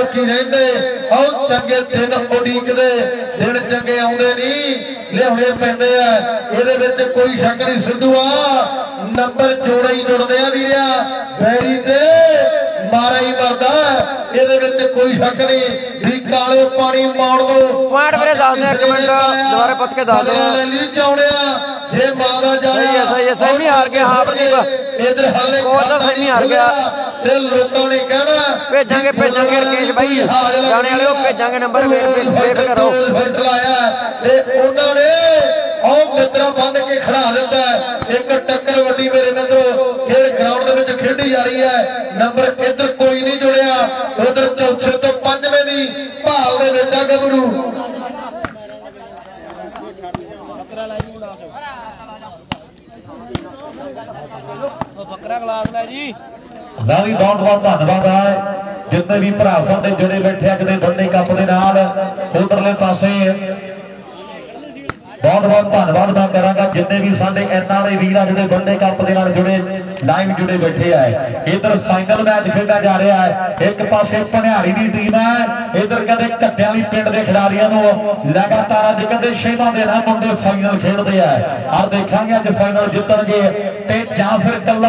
ਲੋਕੀ ਰਹਿੰਦੇ ਉਹ ਚੰਗੇ ਦਿਨ ਉਡੀਕਦੇ ਦਿਨ ਚੰਗੇ ਆਉਂਦੇ ਨਹੀਂ ਲਿਆਉਣੇ ਪੈਂਦੇ ਆ ਇਹਦੇ ਵਿੱਚ ਕੋਈ ਸ਼ੱਕ ਨਹੀਂ ਸਿੱਧੂਆ ਨੰਬਰ ਜੋੜੇ ਹੀ ਜੁੜਦੇ ਆ ਵੀਰਿਆ ਬੈਰੀ ਤੇ ਮਾਰਾ ਹੀ ਮਰਦਾ ਇਹਦੇ ਵਿੱਚ ਕੋਈ ਸ਼ੱਕ ਨਹੀਂ ਵੀ ਕਾਲੇ ਪਾਣੀ ਮਾਰ ਦੋ ਪੁਆਇੰਟ ਵੀਰੇ ਦੱਸ ਦੇ ਇੱਕ ਮਿੰਟ ਦੁਬਾਰੇ ਪੁੱਛ ਕੇ ਦੱਸ ਦੇ ਲੈ ਚਾਉਣਿਆ ਜੇ ਮਾਂ ਦਾ ਜਾਇਆ ਸਹੀ ਹੈ ਸਹੀ ਹੈ ਸੈਮੀ ਹਾਰ ਗਿਆ ਹਾਂ ਪ੍ਰਦੀਪ ਇਧਰ ਹਾਲੇ ਕੋਚ ਦਾ ਸੈਮੀ ਹਾਰ ਗਿਆ ਤੇ ਲੋਕਾਂ ਨੇ ਕਹਿਣਾ ਭੇਜਾਂਗੇ ਭੇਜਾਂਗੇ ਰਕੇਸ਼ ਬਾਈ ਜਾਣੇ ਵਾਲਿਓ ਭੇਜਾਂਗੇ ਨੰਬਰ ਵੇਟ ਕਰੋ ਫਿੱਟ ਲਾਇਆ ਤੇ ਉਹਨਾਂ ਨੇ ਉਹ ਮਿੱਤਰਾਂ ਬੰਨ ਕੇ ਖੜਾ ਦਿੱਤਾ ਇੱਕ ਟੱਕਰ ਵੱਡੀ ਮੇਰੇ ਮਿੱਤਰੋ ਖੇਡ ਗਰਾਊਂਡ ਦੇ ਵਿੱਚ ਖੇਡੀ ਜਾ ਰਹੀ ਹੈ ਨੰਬਰ ਇੱਧਰ ਕੋਈ ਨਹੀਂ ਜੁੜਿਆ ਉਧਰ ਚੌਥੇ ਤੋਂ ਪੰਜਵੇਂ ਦੀ ਭਾਲ ਦੇ ਵਿੱਚ ਆ ਗੱਭਰੂ ਬੱਕਰਾ ਗਲਾਸ ਲੈ ਜੀ ਨਾ ਵੀ ਬਹੁਤ ਬਹੁਤ ਧੰਨਵਾਦ ਹੈ ਜਿੰਨੇ ਵੀ ਭਰਾ ਸਾਡੇ ਜੁੜੇ ਬੈਠੇ ਆ ਕਿਤੇ ਵੱਡੇ ਕੱਪ ਦੇ ਨਾਲ ਉਧਰਲੇ ਪਾਸੇ ਬਹੁਤ ਬਹੁਤ ਧੰਨਵਾਦ ਮੈਂ ਕਰਾਂਗਾ ਜਿੰਨੇ ਵੀ ਸਾਡੇ ਇਹਨਾਂ ਦੇ ਵੀਰ ਆ ਜਿਹੜੇ ਵੱਡੇ ਕੱਪ ਦੇ ਨਾਲ ਜੁੜੇ ਲਾਈਵ ਜੁੜੇ ਬੈਠੇ ਆ ਇਧਰ ਫਾਈਨਲ ਮੈਚ ਖੇਡਿਆ ਜਾ ਰਿਹਾ ਹੈ ਇੱਕ ਪਾਸੇ ਭਣਿਆਰੀ ਦੀ ਟੀਮ ਹੈ ਇਧਰ ਕਹਿੰਦੇ ਘੱਟਿਆਂ ਦੀ ਪਿੰਡ ਦੇ ਖਿਡਾਰੀਆਂ ਨੂੰ ਲਗਾਤਾਰ ਅੱਜ ਕਹਿੰਦੇ ਸ਼ਹਿਦਾਂ ਦੇ ਨਾਲ ਮੁੰਡੇ ਫਾਈਨਲ ਖੇਡਦੇ ਆ ਆਹ ਦੇਖਾਂਗੇ ਅੱਜ ਫਾਈਨਲ ਜਿੱਤਣਗੇ ਤੇ ਜਾਂ ਫਿਰ ਕੱਲਾ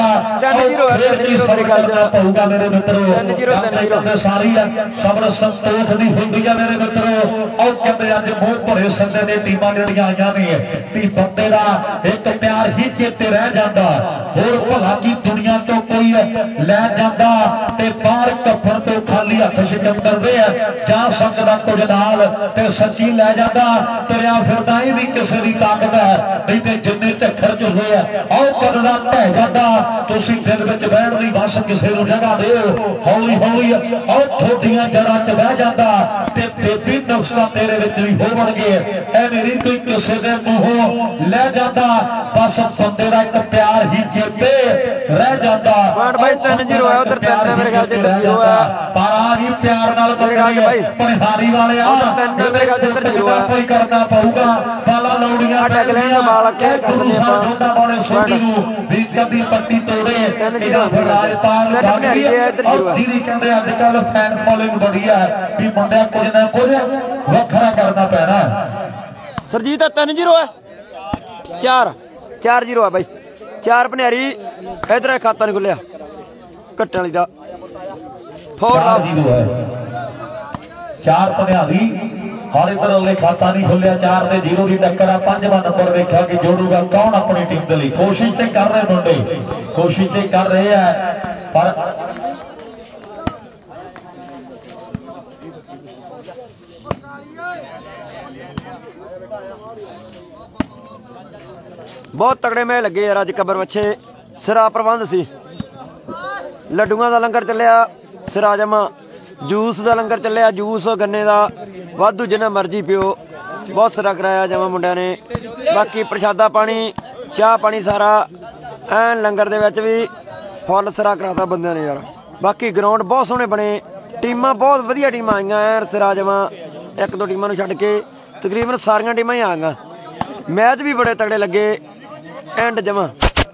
ਪਊਗਾ ਮੇਰੇ ਮਿੱਤਰੋ ਸਾਰੀ ਆ ਸਬਰ ਸੰਤੋਖ ਦੀ ਹੁੰਦੀ ਆ ਮੇਰੇ ਮਿੱਤਰੋ ਉਹ ਕਹਿੰਦੇ ਅੱਜ ਬਹੁਤ ਭਰੇ ਸੰਦੇ ਨੇ ਟੀਮਾਂ ਜਿਹੜੀਆਂ ਆਈਆਂ ਨੇ ਵੀ ਬੰਦੇ ਦਾ ਇੱਕ ਪਿਆਰ ਹੀ ਚੇਤੇ ਰਹਿ ਜਾਂਦਾ ਹੋਰ ਭਲਾ ਕੀ ਦੁਨੀਆ ਤੋਂ ਕੋਈ ਲੈ ਜਾਂਦਾ ਤੇ ਬਾਹਰ ਕੱਫਣ ਤੋਂ ਖਾਲੀ ਹੱਥ ਸਿਕੰਦਰ ਦੇ ਜਾ ਸਕਦਾ ਕੁਝ ਨਾਲ ਤੇ ਸੱਚੀ ਲੈ ਜਾਂਦਾ ਤੁਰਿਆ ਫਿਰਦਾ ਹੀ ਨਹੀਂ ਕਿਸੇ ਦੀ ਤਾਕਤ ਹੈ ਨਹੀਂ ਤੇ ਜਿੰਨੇ ਝੱਖਰ ਝੁੱਲੇ ਆ ਉਹ ਕਦਦਾ ਢਹਿ ਜਾਂਦਾ ਤੁਸੀਂ ਦਿਲ ਵਿੱਚ ਬਹਿਣ ਦੀ ਬਸ ਕਿਸੇ ਨੂੰ ਜਗ੍ਹਾ ਦਿਓ ਹੌਲੀ ਹੌਲੀ ਉਹ ਥੋਡੀਆਂ ਜੜਾਂ 'ਚ ਬਹਿ ਜਾਂਦਾ ਤੇ ਦੇਵੀ ਨੁਕਸਾਂ ਤੇਰੇ ਵਿੱਚ ਵੀ ਹੋਣਗੇ ਐ ਮੇਰੀ ਕੋਈ ਕਿਸੇ ਦੇ ਮੂੰਹੋਂ ਲੈ ਜਾਂਦਾ ਬਸ ਬੰਦੇ ਦਾ ਇੱਕ ਪਿਆਰ ਹੀ ਚੇਤੇ ਰਹਿ ਜਾਂਦਾ ਪੁਆਇੰਟ ਬਾਈ ਤਿੰਨ ਜ਼ੀਰੋ ਹੈ ਉਧਰ ਤਿੰਨ ਮੇਰੇ ਖਿਆਲ ਤੇ ਜ਼ੀਰੋ ਹੈ ਪਰ ਆ ਜੀ ਪਿਆਰ ਨਾਲ ਬੰਦੇ ਪਨਿਹਾਰੀ ਵਾਲੇ ਆ ਤਿੰਨ ਮੇਰੇ ਖਿਆਲ ਤੇ ਇੱਧਰ ਜ਼ੀਰੋ ਹੈ ਕੋਈ ਕਰਨਾ ਪਊਗਾ ਬਾਲਾ ਲੌੜੀਆਂ ਟੈਗਲੈਂਡ ਬਾਲ ਕੇ ਗੁਰੂ ਸਾਹਿਬ ਜੋਧਾ ਵਾਲੇ ਸੋਢੀ ਨੂੰ ਵੀ ਕਦੀ ਪੱਟੀ ਤੋੜੇ ਇਹਦਾ ਫਿਰ ਰਾਜਪਾਲ ਜਿਹਦੀ ਕਹਿੰਦੇ ਅੱਜ ਕੱਲ ਫੈਨ ਫੋਲੋਇੰਗ ਬੜੀ ਹੈ ਵੀ ਮੁੰਡਿਆ ਕੁਝ ਨਾ ਕੁਝ ਵੱਖਰਾ ਕਰਨਾ ਪੈਣਾ ਸਰਜੀਤ ਤਿੰਨ ਜ਼ੀਰੋ ਹੈ ਚਾਰ ਚਾਰ ਜ਼ੀਰੋ ਹੈ ਬਾਈ ਚਾਰ ਭਨਿਆਰੀ ਇਧਰ ਖਾਤਾ ਨਹੀਂ ਖੁੱਲਿਆ ਘੱਟਣ ਵਾਲੀ ਦਾ ਚਾਰ ਜ਼ੀਰੋ ਹੈ ਚਾਰ ਭਨਿਆਰੀ ਹਰ ਇਧਰ ਵਾਲੇ ਖਾਤਾ ਨਹੀਂ ਖੁੱਲਿਆ ਚਾਰ ਤੇ ਜ਼ੀਰੋ ਦੀ ਟੱਕਰ ਆ ਪੰਜਵਾਂ ਨੰਬਰ ਵੇਖਿਆ ਕਿ ਜੋੜੂਗਾ ਕੌਣ ਆਪਣੀ ਟੀਮ ਦੇ ਲਈ ਕੋਸ਼ਿਸ਼ ਤੇ ਕਰ ਰਹੇ ਮੁੰਡੇ ਕੋਸ਼ਿਸ਼ ਤੇ ਕਰ ਰਹੇ ਆ ਪਰ ਬਹੁਤ ਤਗੜੇ ਮੇਲੇ ਲੱਗੇ ਯਾਰ ਅੱਜ ਕਬਰ ਵੱਛੇ ਸਿਰਾ ਪ੍ਰਬੰਧ ਸੀ ਲੱਡੂਆਂ ਦਾ ਲੰਗਰ ਚੱਲਿਆ ਸਿਰਾ ਜਮਾ ਜੂਸ ਦਾ ਲੰਗਰ ਚੱਲਿਆ ਜੂਸ ਗੰਨੇ ਦਾ ਵਾਧੂ ਜਿੰਨਾ ਮਰਜ਼ੀ ਪਿਓ ਬਹੁਤ ਸਿਰਾ ਕਰਾਇਆ ਜਮਾ ਮੁੰਡਿਆਂ ਨੇ ਬਾਕੀ ਪ੍ਰਸ਼ਾਦਾ ਪਾਣੀ ਚਾਹ ਪਾਣੀ ਸਾਰਾ ਐਨ ਲੰਗਰ ਦੇ ਵਿੱਚ ਵੀ ਫੁੱਲ ਸਿਰਾ ਕਰਾਤਾ ਬੰਦਿਆਂ ਨੇ ਯਾਰ ਬਾਕੀ ਗਰਾਊਂਡ ਬਹੁਤ ਸੋਹਣੇ ਬਣੇ ਟੀਮਾਂ ਬਹੁਤ ਵਧੀਆ ਟੀਮਾਂ ਆਈਆਂ ਐਨ ਸਿਰਾ ਜਮਾ ਇੱਕ ਦੋ ਟੀਮਾਂ ਨੂੰ ਛੱਡ ਕੇ ਤਕਰੀਬਨ ਸਾਰੀਆਂ ਟੀਮਾਂ ਹੀ ਆ ਗਈਆਂ ਮੈਚ ਵੀ ਬੜੇ ਤਗੜੇ ਲੱਗੇ ਐਂਡ ਜਮਾ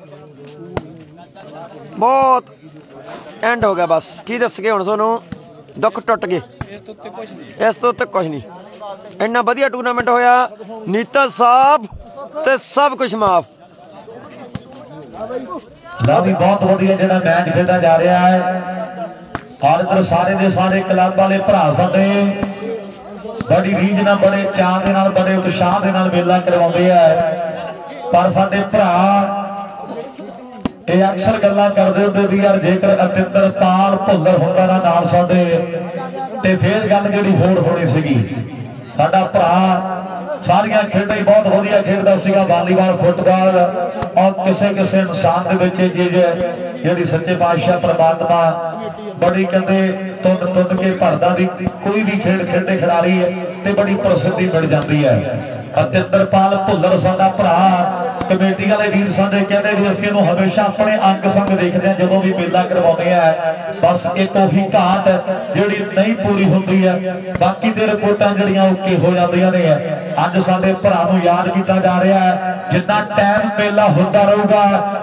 ਬਹੁਤ ਐਂਡ ਹੋ ਗਿਆ ਬਸ ਕੀ ਦੱਸਗੇ ਹੁਣ ਤੁਹਾਨੂੰ ਦੁੱਖ ਟੁੱਟ ਗਏ ਇਸ ਤੋਂ ਉੱਤੇ ਕੁਛ ਨਹੀਂ ਇੰਨਾ ਵਧੀਆ ਟੂਰਨਾਮੈਂਟ ਹੋਇਆ ਨੀਤਾ ਸਾਹਿਬ ਤੇ ਸਭ ਕੁਝ ਮਾਫ ਲਾ ਵੀ ਬਹੁਤ ਵਧੀਆ ਜਿਹੜਾ ਮੈਚ ਖੇਡਿਆ ਜਾ ਰਿਹਾ ਹੈ ਔਰ ਇਧਰ ਸਾਰੇ ਦੇ ਸਾਰੇ ਕਲੱਬ ਵਾਲੇ ਭਰਾ ਸਾਡੇ ਬੜੀ ਰੀਝ ਨਾਲ ਬੜੇ ਚਾਅ ਦੇ ਨਾਲ ਬੜੇ ਉਤਸ਼ਾਹ ਦੇ ਨਾਲ ਮੇਲਾ ਕਰਵਾਉਂਦੇ ਆ ਪਰ ਸਾਡੇ ਭਰਾ ਇਹ ਅਕਸਰ ਗੱਲਾਂ ਕਰਦੇ ਹੁੰਦੇ ਵੀ ਯਾਰ ਜੇਕਰ ਅਤਿੰਦਰ ਪਾਲ ਭੁੱਲਰ ਹੁੰਦਾ ਨਾ ਨਾਲ ਸਾਡੇ ਤੇ ਫੇਰ ਗੱਲ ਜਿਹੜੀ ਹੋਰ ਹੋਣੀ ਸੀਗੀ ਸਾਡਾ ਭਰਾ ਸਾਰੀਆਂ ਖੇਡਾਂ ਹੀ ਬਹੁਤ ਵਧੀਆ ਖੇਡਦਾ ਸੀਗਾ ਵਾਲੀਬਾਲ ਫੁੱਟਬਾਲ ਔਰ ਕਿਸੇ ਕਿਸੇ ਇਨਸਾਨ ਦੇ ਵਿੱਚ ਜਿਹੜੀ ਸੱਚੇ ਪਾਤਸ਼ਾਹ ਪ੍ਰਮਾਤਮਾ ਬੜੀ ਕਹਿੰਦੇ ਤੁੰਨ ਤੁੰਨ ਕੇ ਭਰਦਾ ਦੀ ਕੋਈ ਵੀ ਖੇਡ ਖੇਡੇ ਖਿਡਾਰੀ ਤੇ ਬੜੀ ਪ੍ਰਸਿੱਧੀ ਮਿਲ ਜਾਂਦੀ ਹੈ ਅਤਿੰਦਰਪਾਲ ਭੁੱਲਰ ਸਾਡਾ ਭਰਾ ਕਮੇਟੀ ਵਾਲੇ ਵੀਰ ਸਾਡੇ ਕਹਿੰਦੇ ਵੀ ਅਸੀਂ ਇਹਨੂੰ ਹਮੇਸ਼ਾ ਆਪਣੇ ਅੰਗ ਸੰਗ ਦੇਖਦੇ ਹਾਂ ਜਦੋਂ ਵੀ ਮੇਲਾ ਕਰਵਾਉਂਦੇ ਆ ਬਸ ਇੱਕ ਉਹੀ ਘਾਟ ਜਿਹੜੀ ਨਹੀਂ ਪੂਰੀ ਹੁੰਦੀ ਹੈ ਬਾਕੀ ਦੇ ਰਿਪੋਰਟਾਂ ਜਿਹੜੀਆਂ ਓਕੇ ਹੋ ਜਾਂਦੀਆਂ ਨੇ ਅੱਜ ਸਾਡੇ ਭਰਾ ਨੂੰ ਯਾਦ ਕੀਤਾ ਜਾ ਰਿਹਾ ਹੈ ਜਿੰਨਾ ਟਾਈਮ ਮੇਲਾ ਹੁੰਦਾ ਰਹੂਗਾ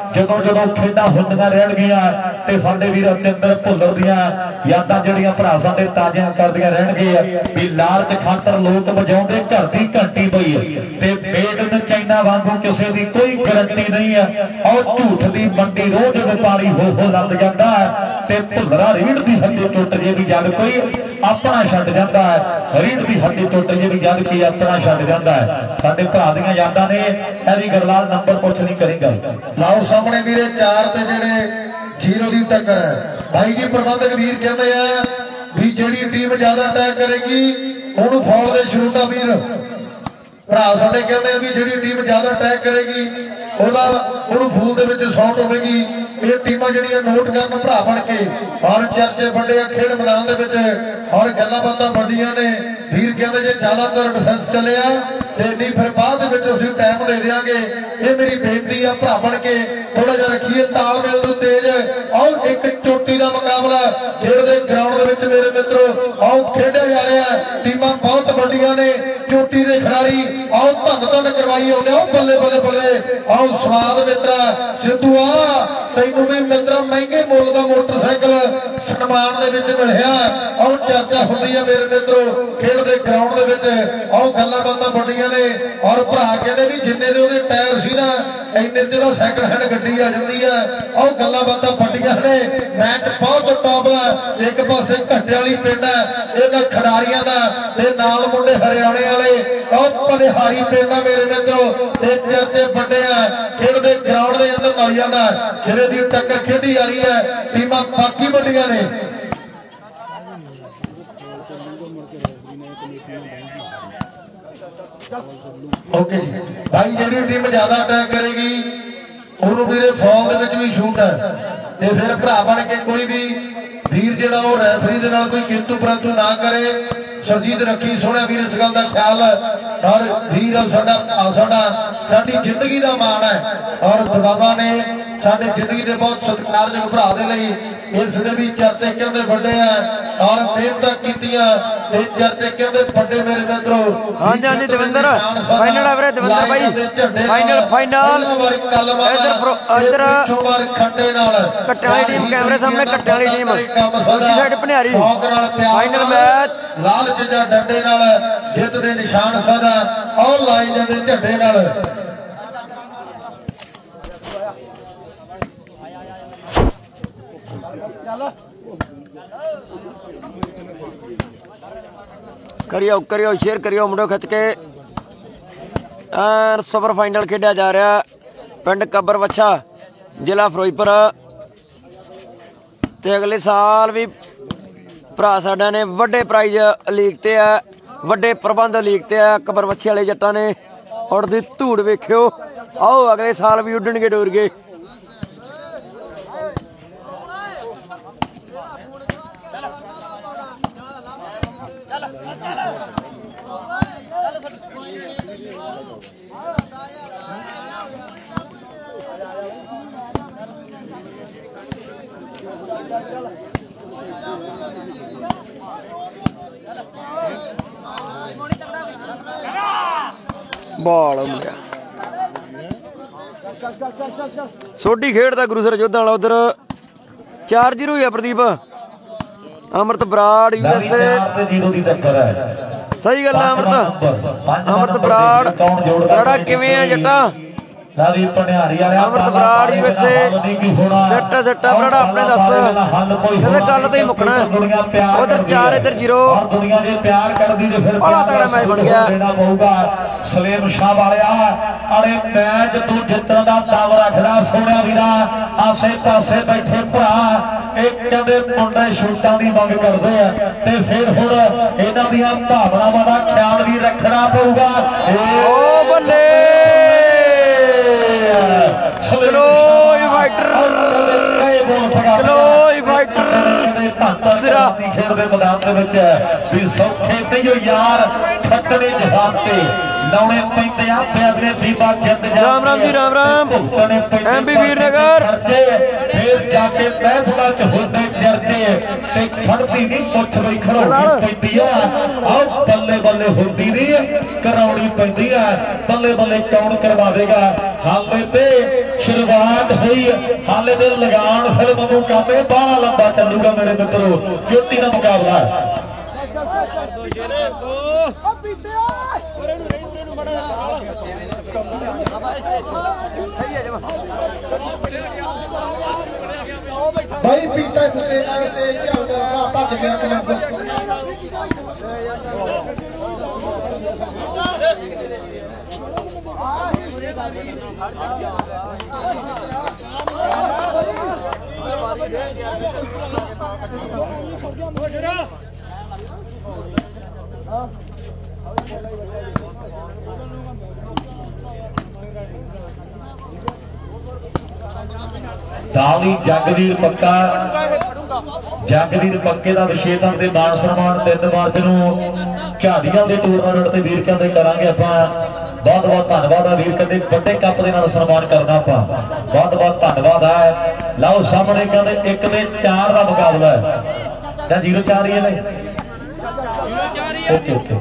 ਜਦੋਂ ਜਦੋਂ ਖੇਡਾਂ ਹੁੰਦੀਆਂ ਰਹਿਣਗੀਆਂ ਤੇ ਸਾਡੇ ਵੀਰ ਅਤਿੰਦਰ ਭੁੱਲਰ ਦੀਆਂ ਯਾਦਾਂ ਜਿਹੜੀਆਂ ਭਰਾ ਸਾਡੇ ਤਾਜ਼ੀਆਂ ਕਰਦੀਆਂ ਰਹਿਣਗੇ ਵੀ ਲਾਲਚ ਖਾਤਰ ਲੋਕ ਵਜਾਉਂਦੇ ਘਰ ਦੀ ਘੰਟੀ ਪਈ ਤੇ ਮੇਡ ਇਨ ਚਾਈਨਾ ਵਾਂਗੂ ਕਿਸੇ ਦੀ ਕੋਈ ਗਰੰਟੀ ਨਹੀਂ ਹੈ ਔਰ ਝੂਠ ਦੀ ਮੰਡੀ ਰੋਜ਼ ਵਪਾਰੀ ਹੋ ਹੋ ਲੱਗ ਜਾਂਦਾ ਹੈ ਤੇ ਭੁੱਲਰਾ ਰੀੜ ਦੀ ਹੱਡੀ ਟੁੱਟ ਜੇ ਵੀ ਜਦ ਕੋਈ ਆਪਣਾ ਛੱਡ ਜਾਂਦਾ ਹੈ ਰੀੜ ਦੀ ਹੱਡੀ ਟੁੱਟ ਜੇ ਵੀ ਜਦ ਕੋਈ ਆਪਣਾ ਛੱਡ ਜਾਂਦਾ ਹੈ ਸਾਡੇ ਭਰਾ ਦੀਆਂ ਯਾਦਾਂ ਨੇ ਇਹਦੀ ਗਰਲਾਲ ਨੰਬਰ ਪੁੱਛ ਨਹੀਂ ਕਰੇਗਾ ਲਾਓ ਸਾਹਮਣੇ ਵੀਰੇ ਚਾਰ ਤੇ ਜਿਹੜੇ ਜ਼ੀਰੋ ਦੀ ਟੱਕਰ ਹੈ ਭਾਈ ਜੀ ਪ੍ਰਬੰਧਕ ਵੀਰ ਕਹਿੰਦੇ ਆ ਵੀ ਜਿਹੜੀ ਟੀਮ ਜ਼ਿਆਦਾ ਅਟੈਕ ਕਰੇਗੀ ਉਹਨੂੰ ਫੌਲ ਦੇ ਸ਼ੂਟ ਆ ਵੀਰ ਭਰਾ ਸਾਡੇ ਕਹਿੰਦੇ ਆ ਵੀ ਜਿਹੜੀ ਟੀਮ ਜ਼ਿਆਦਾ ਅਟੈਕ ਕਰੇਗੀ ਉਹਦਾ ਉਹਨੂੰ ਫੂਲ ਦੇ ਵਿੱਚ ਸ਼ਾਟ ਹੋਵੇਗੀ ਇਹ ਟੀਮਾਂ ਜਿਹੜੀਆਂ ਨੋਟ ਕਰਨ ਭਰਾ ਬਣ ਕੇ ਔਰ ਚਰਚੇ ਵੱਡੇ ਆ ਖੇਡ ਮੈਦਾਨ ਦੇ ਵਿੱਚ ਔਰ ਗੱਲਾਂ ਬਾਤਾਂ ਵੱਡੀਆਂ ਨੇ ਵੀਰ ਕਹਿੰਦੇ ਜੇ ਜ਼ਿਆਦਾਤਰ ਡਿਫੈਂਸ ਚੱਲਿਆ ਤੇ ਨਹੀਂ ਫਿਰ ਬਾਅਦ ਦੇ ਵਿੱਚ ਅਸੀਂ ਟਾਈਮ ਦੇ ਦੇਵਾਂਗੇ ਇਹ ਮੇਰੀ ਬੇਨਤੀ ਆ ਭਰਾ ਬਣ ਕੇ ਥੋੜਾ ਜਿਹਾ ਰੱਖੀਏ ਤਾਲਮੇਲ ਨੂੰ ਤੇਜ਼ ਔਰ ਇੱਕ ਚੋਟੀ ਦਾ ਮੁਕਾਬਲਾ ਖੇਡ ਦੇ ਗਰਾਊਂਡ ਦੇ ਵਿੱਚ ਮੇਰੇ ਮਿੱਤਰੋ ਆਓ ਖੇਡਿਆ ਜਾ ਰਿਹਾ ਟੀਮਾਂ ਬਹੁਤ ਵੱਡੀਆਂ ਨੇ ਚੋਟੀ ਦੇ ਖਿਡਾਰੀ ਆਓ ਧੰਨ ਧੰਨ ਕਰਵਾਈ ਆਉਂਦੇ ਆਓ ਬੱਲੇ ਬੱਲੇ ਬੱਲੇ ਆਓ ਸਵਾਦ ਮਿੱਤਰਾ ਸਿੱਧੂ ਆ ਤੈਨੂੰ ਵੀ ਮਿੱਤਰਾ ਮਹਿੰਗੇ ਮੁੱਲ ਦਾ ਮੋਟਰਸਾਈਕਲ ਸਨਮਾਨ ਦੇ ਵਿੱਚ ਮਿਲਿਆ ਆਓ ਚਰਚਾ ਹੁੰਦੀ ਆ ਮੇਰੇ ਮਿੱਤਰੋ ਖੇਡ ਦੇ ਗਰਾਊਂਡ ਦੇ ਵਿੱਚ ਆਓ ਗੱਲਾਂ ਬਾਤਾਂ ਵੱਡੀਆਂ ਨੇ ਔਰ ਭਰਾ ਕਹਿੰਦੇ ਵੀ ਜਿੰਨੇ ਦੇ ਉਹਦੇ ਟਾਇਰ ਸੀ ਨਾ ਇੰਨੇ ਤੇ ਦਾ ਸੈਕਿੰਡ ਹੈਂਡ ਗੱਡੀ ਆ ਜਾਂਦੀ ਆ ਆਓ ਗੱਲਾਂ ਬਾਤਾਂ ਵੱਡੀਆਂ ਨੇ ਮੈਚ ਬਹੁਤ ਟੌਪ ਦਾ ਇੱਕ ਪਾਸੇ ਘੱਟੇ ਵਾਲੀ ਪਿੰਡ ਹੈ ਇਹਨਾਂ ਖਿਡਾਰੀਆਂ ਦਾ ਤੇ ਨਾਲ ਮੁੰਡੇ ਹਰਿਆਣੇ ਵਾਲੇ ਆਓ ਪਲਿਹਾਰੀ ਪਿੰਡ ਆ ਮੇਰੇ ਮਿੱਤਰੋ ਤੇ ਚਰਚੇ ਵੱਡੇ ਆ ਖੇਡ ਦੇ ਗਰਾਊਂਡ ਦੇ ਅੰਦਰ ਨੌਜਵਾਨ ਦਾ ਸਿਰੇ ਦੀ ਟੱਕਰ ਖੇਡੀ ਜਾ ਰਹੀ ਹੈ ਟੀਮਾਂ ਬਾਕੀ ਵੱਡੀਆਂ ਨੇ ਓਕੇ ਜੀ ਭਾਈ ਜਿਹੜੀ ਟੀਮ ਜ਼ਿਆਦਾ ਅਟੈਕ ਕਰੇਗੀ ਉਹਨੂੰ ਵੀਰੇ ਫੌਲ ਦੇ ਵਿੱਚ ਵੀ ਸ਼ੂਟ ਹੈ ਤੇ ਫਿਰ ਭਰਾ ਬਣ ਕੇ ਕੋਈ ਵੀ ਵੀਰ ਜਿਹੜਾ ਉਹ ਰੈਫਰੀ ਦੇ ਨਾਲ ਕੋਈ ਕਿੰਤੂ ਪਰੰਤੂ ਨਾ ਕਰੇ ਸਰਜੀਤ ਰੱਖੀ ਸੋਹਣਾ ਵੀਰ ਇਸ ਗੱਲ ਦਾ ਖਿਆਲ ਔਰ ਵੀਰ ਸਾਡਾ ਸਾਡਾ ਸਾਡੀ ਜ਼ਿੰਦਗੀ ਦਾ ਮਾਣ ਹੈ ਔਰ ਦੁਆਵਾਂ ਨੇ ਸਾਡੇ ਜ਼ਿੰਦਗੀ ਦੇ ਬਹੁਤ ਸਤਿਕਾਰਯੋਗ ਭਰਾ ਦੇ ਲਈ ਇਸ ਦੇ ਵੀ ਚਰਚੇ ਕਹਿੰਦੇ ਵੱਡੇ ਆ ਔਰ ਮਿਹਨਤਾਂ ਕੀਤੀਆਂ ਤੇ ਚਰਚੇ ਕਹਿੰਦੇ ਵੱਡੇ ਮੇਰੇ ਮਿੱਤਰੋ ਹਾਂਜੀ ਹਾਂਜੀ ਦਵਿੰਦਰ ਫਾਈਨਲ ਆ ਵੀਰੇ ਦਵਿੰਦਰ ਭਾਈ ਫਾਈਨਲ ਫਾਈਨਲ ਇਧਰ ਇਧਰ ਖੱਟੇ ਨਾਲ ਕੱਟੇ ਵਾਲੀ ਟੀਮ ਕੈਮਰੇ ਸਾਹਮਣੇ ਕੱਟੇ ਵਾਲੀ ਟੀਮ ਦੂਜੀ ਸਾਈਡ ਭਨਿਆਰੀ ਫਾਈਨਲ ਮੈਚ ਲਾਲ ਜਿੱਜਾ ਡੰਡੇ ਨਾਲ ਜਿੱਤ ਦੇ ਨਿਸ਼ਾਨ ਸਦਾ ਔਰ ਲਾਈ ਜਾਂਦੇ ਝੰਡੇ ਨਾਲ करियो करियो शेयर करियो मुंडो खिच के सुपर फाइनल खेड़ा जा रहा पिंड कब्बर वच्छा जिला फिरोजपुर ते अगले साल भी भरा साडा ने वड्डे प्राइज लीकते है वड्डे प्रबंध लीकते है कब्बर वच्छे वाले जट्टां ने उड़दी धूड़ वेखियो आओ अगले साल भी उड्डणगे डोरगे बाल मिलिया सोडी खेडदा गुरुसर योद्धा वाला उधर चार जीरो ही है प्रदीप अमृत बराड़ यूएसए सही गल है अमृत अमृत बराड़ बराड़ा किवें है जट्टा अमृत बराड़ यूएसए सट्टा सट्टा बराड़ा अपने दस कहते कल तो ही मुकना उधर चार इधर जीरो बड़ा तगड़ा मैच बन गया सलेम शाह वालिया अरे मैच तू जितने का दाव रखना सोने वीरा आसे पासे बैठे भरा एक कहते मुंडे शूटां की मंग करते हैं ते फिर हुण इन्हां दीयां भावनावां दा ख्याल भी रखना पऊगा बल्ले चलो फाइटर चलो फाइटर सिरा खेल दे मैदान दे विच भी सौखे नहीं यार ठकने जहान ते लौने पैंदे आ अगले दीपा जिंद राम राम जी राम राम एमबी वीरनगर फिर जाके महफिलां च होंदे चर्चे ते खड़दी नहीं पुछ बई खड़ोनी पैंदी आ आओ बल्ले बल्ले होंदी नहीं कराउणी पैंदी आ बल्ले बल्ले कौन करवा देगा हाले ते शुरुआत हुई हाले दे लगान फिल्म नूं काम ये बाहला लंबा चलूगा मेरे मित्रों चोटी का मुकाबला है भाई पीता स्टेज स्टेज भज गया क्लब दावी जगवीर पक्का जगवीर पक्के का विशेषण के मान सम्मान तीन मार्च को झाड़ियां के टूरनामेंट के वीर कहते करांगे आपां बहुत बहुत धन्यवाद है वीर कहते बड़े कप के नाल सन्मान करना आपां बहुत बहुत धन्यवाद है लाओ सामने कहते एक दे चार का मुकाबला है या जीरो चार ही है ओके ओके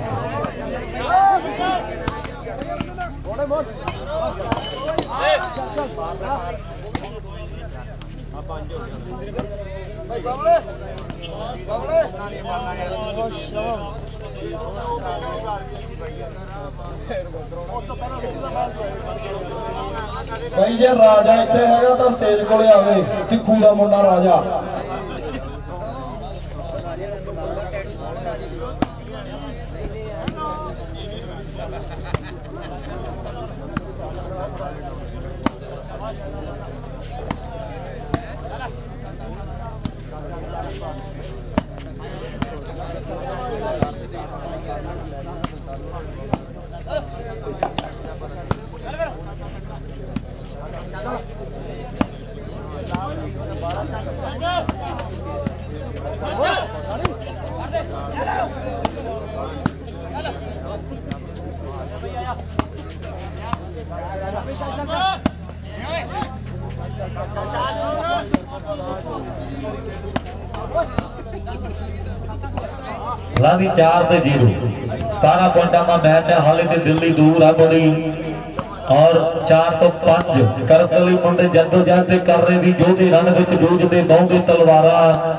भाई जे राजा इत्थे हैगा तो स्टेज कोले आवे तिखू दा मुंडा राजा लावी चार से जीरो सतारह पॉइंटा का मैच है हाले तो दिल्ली दूर है बड़ी और चार तो पांच करतली मुंडे जद्दोजहद कर रहे भी जो भी रन विच जूझते बहुते तलवारा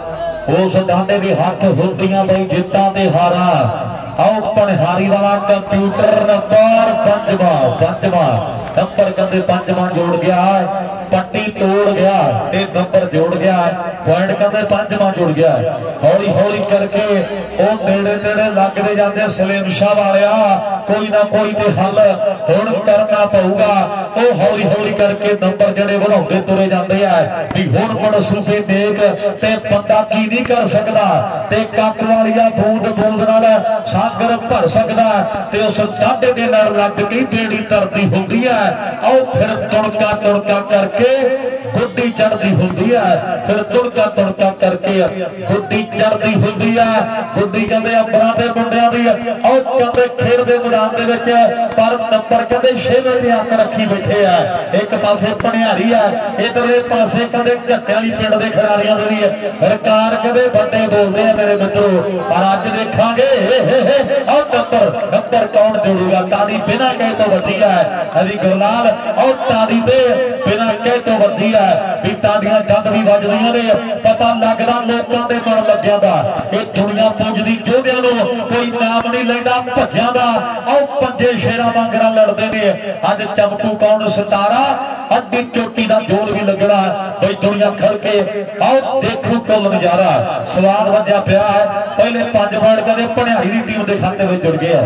उस डांडे भी हथ होंदियां बई जित्तां ते हारा आओ पनहारी वाला कंप्यूटर नंबर पंजवा पंजवा नंबर कहते पंजवा जोड़ गया पट्टी तोड़ गया नंबर जोड़ गया पॉइंट कहते पंजवा जुड़ गया हौली हौली करके वो नेड़े नेड़े लगते जाते सलीम शाह वालिया कोई ना कोई तो हल हुण करना पऊगा वो हौली हौली करके नंबर जड़े बढ़ाते तुरे जाते हैं भी हुण मनसूबे देख ते बंदा की नहीं कर सकता ते कप वालिया बूंद बूंद नाल सागर भर सकता ते उस डाढे दे नाल लग के बेड़ी तरती हुंदी है आओ फिर तुड़का तुड़का करके गुड्डी चढ़ती होंगी है फिर तुड़का तुड़का करके गुड्डी चढ़ती होंगी है गुड्डी कहते अंबरां दे मुंडियां दी और कहते खेल दे मैदान दे विच पर नंबर कहते छेवें ते अंक रखी बैठे है एक पासे पनिहारी है इधरले पासे कहते घट्टे वाली पिंड दे खिडारियां दे भी रिकार्ड कहते बड़े बोलते हैं मेरे मित्रों पर अज देखांगे और नंबर नंबर कौन जोड़ूगा ताड़ी बिना कहे तो वड्डी है अभी गुरलाल और ताड़ी दे बिना कहे तो वड्डी है भी ताड़ियां गंद भी वजदियां ने पता लगदा लोकां दे मन लग्या दा ये दुनिया पुजदी जोधियां नूं कोई नाम नहीं लैंदा भज्जियां दा आओ पंजे शेरां वांगरा लड़दे ने अज चमकू कौन सितारा अड्डी चोटी दा जोड़ भी लगना बई दुनिया खड़ के आओ देखो कुल नजारा स्वाद वजया पिया है पहले पंज पॉइंट कदे पनिहारी दी टीम दे खाते विच जुड़ गया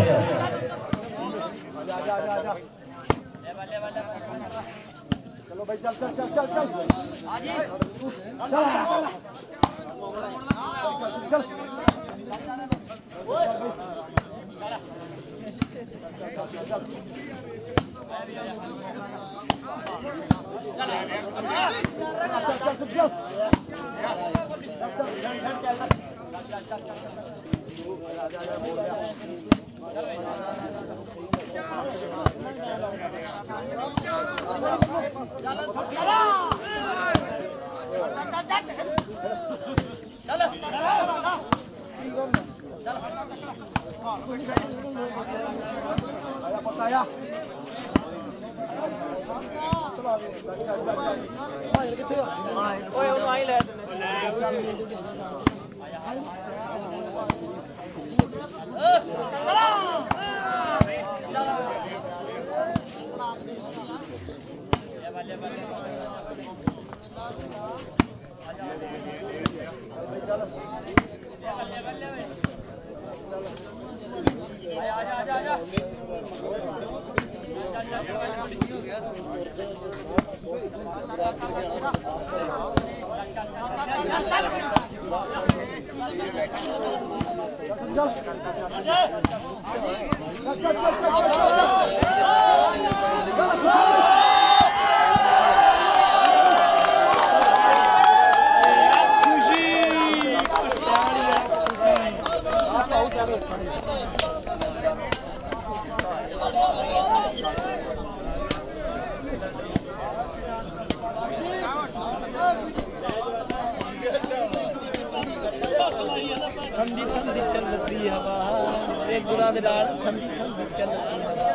भाई चल चल चल चल चल चल ठंडी ठंडी चलती हवा एक गुना दे नाल ठंडी ठंडी चलती हवा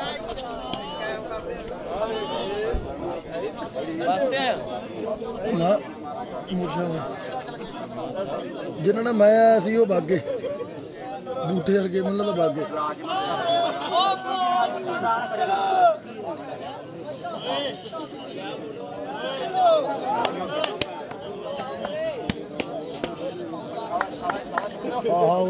वास्ते ना मोटरसाइकिल जिन्होंने ने मैं आया सी वो भागे बूटे वर्गे मतलब तो भागे हाँ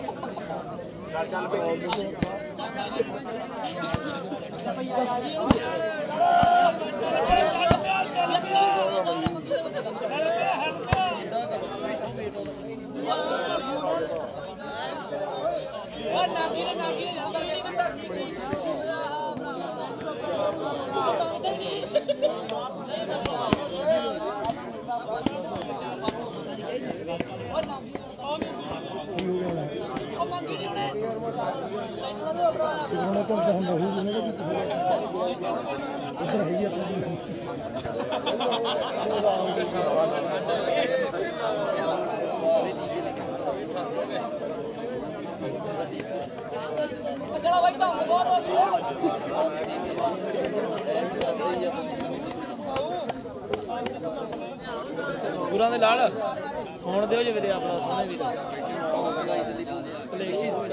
ਗੁਰਾਂ ਦੇ ਨਾਲ ਫੋਨ ਦਿਓ ਜੇ ਵੀਰੇ ਆਪਣਾ ਸੋਹਣੇ ਵੀਰ ਕਲੇਸ਼ੀ ਸੋਹਣੇ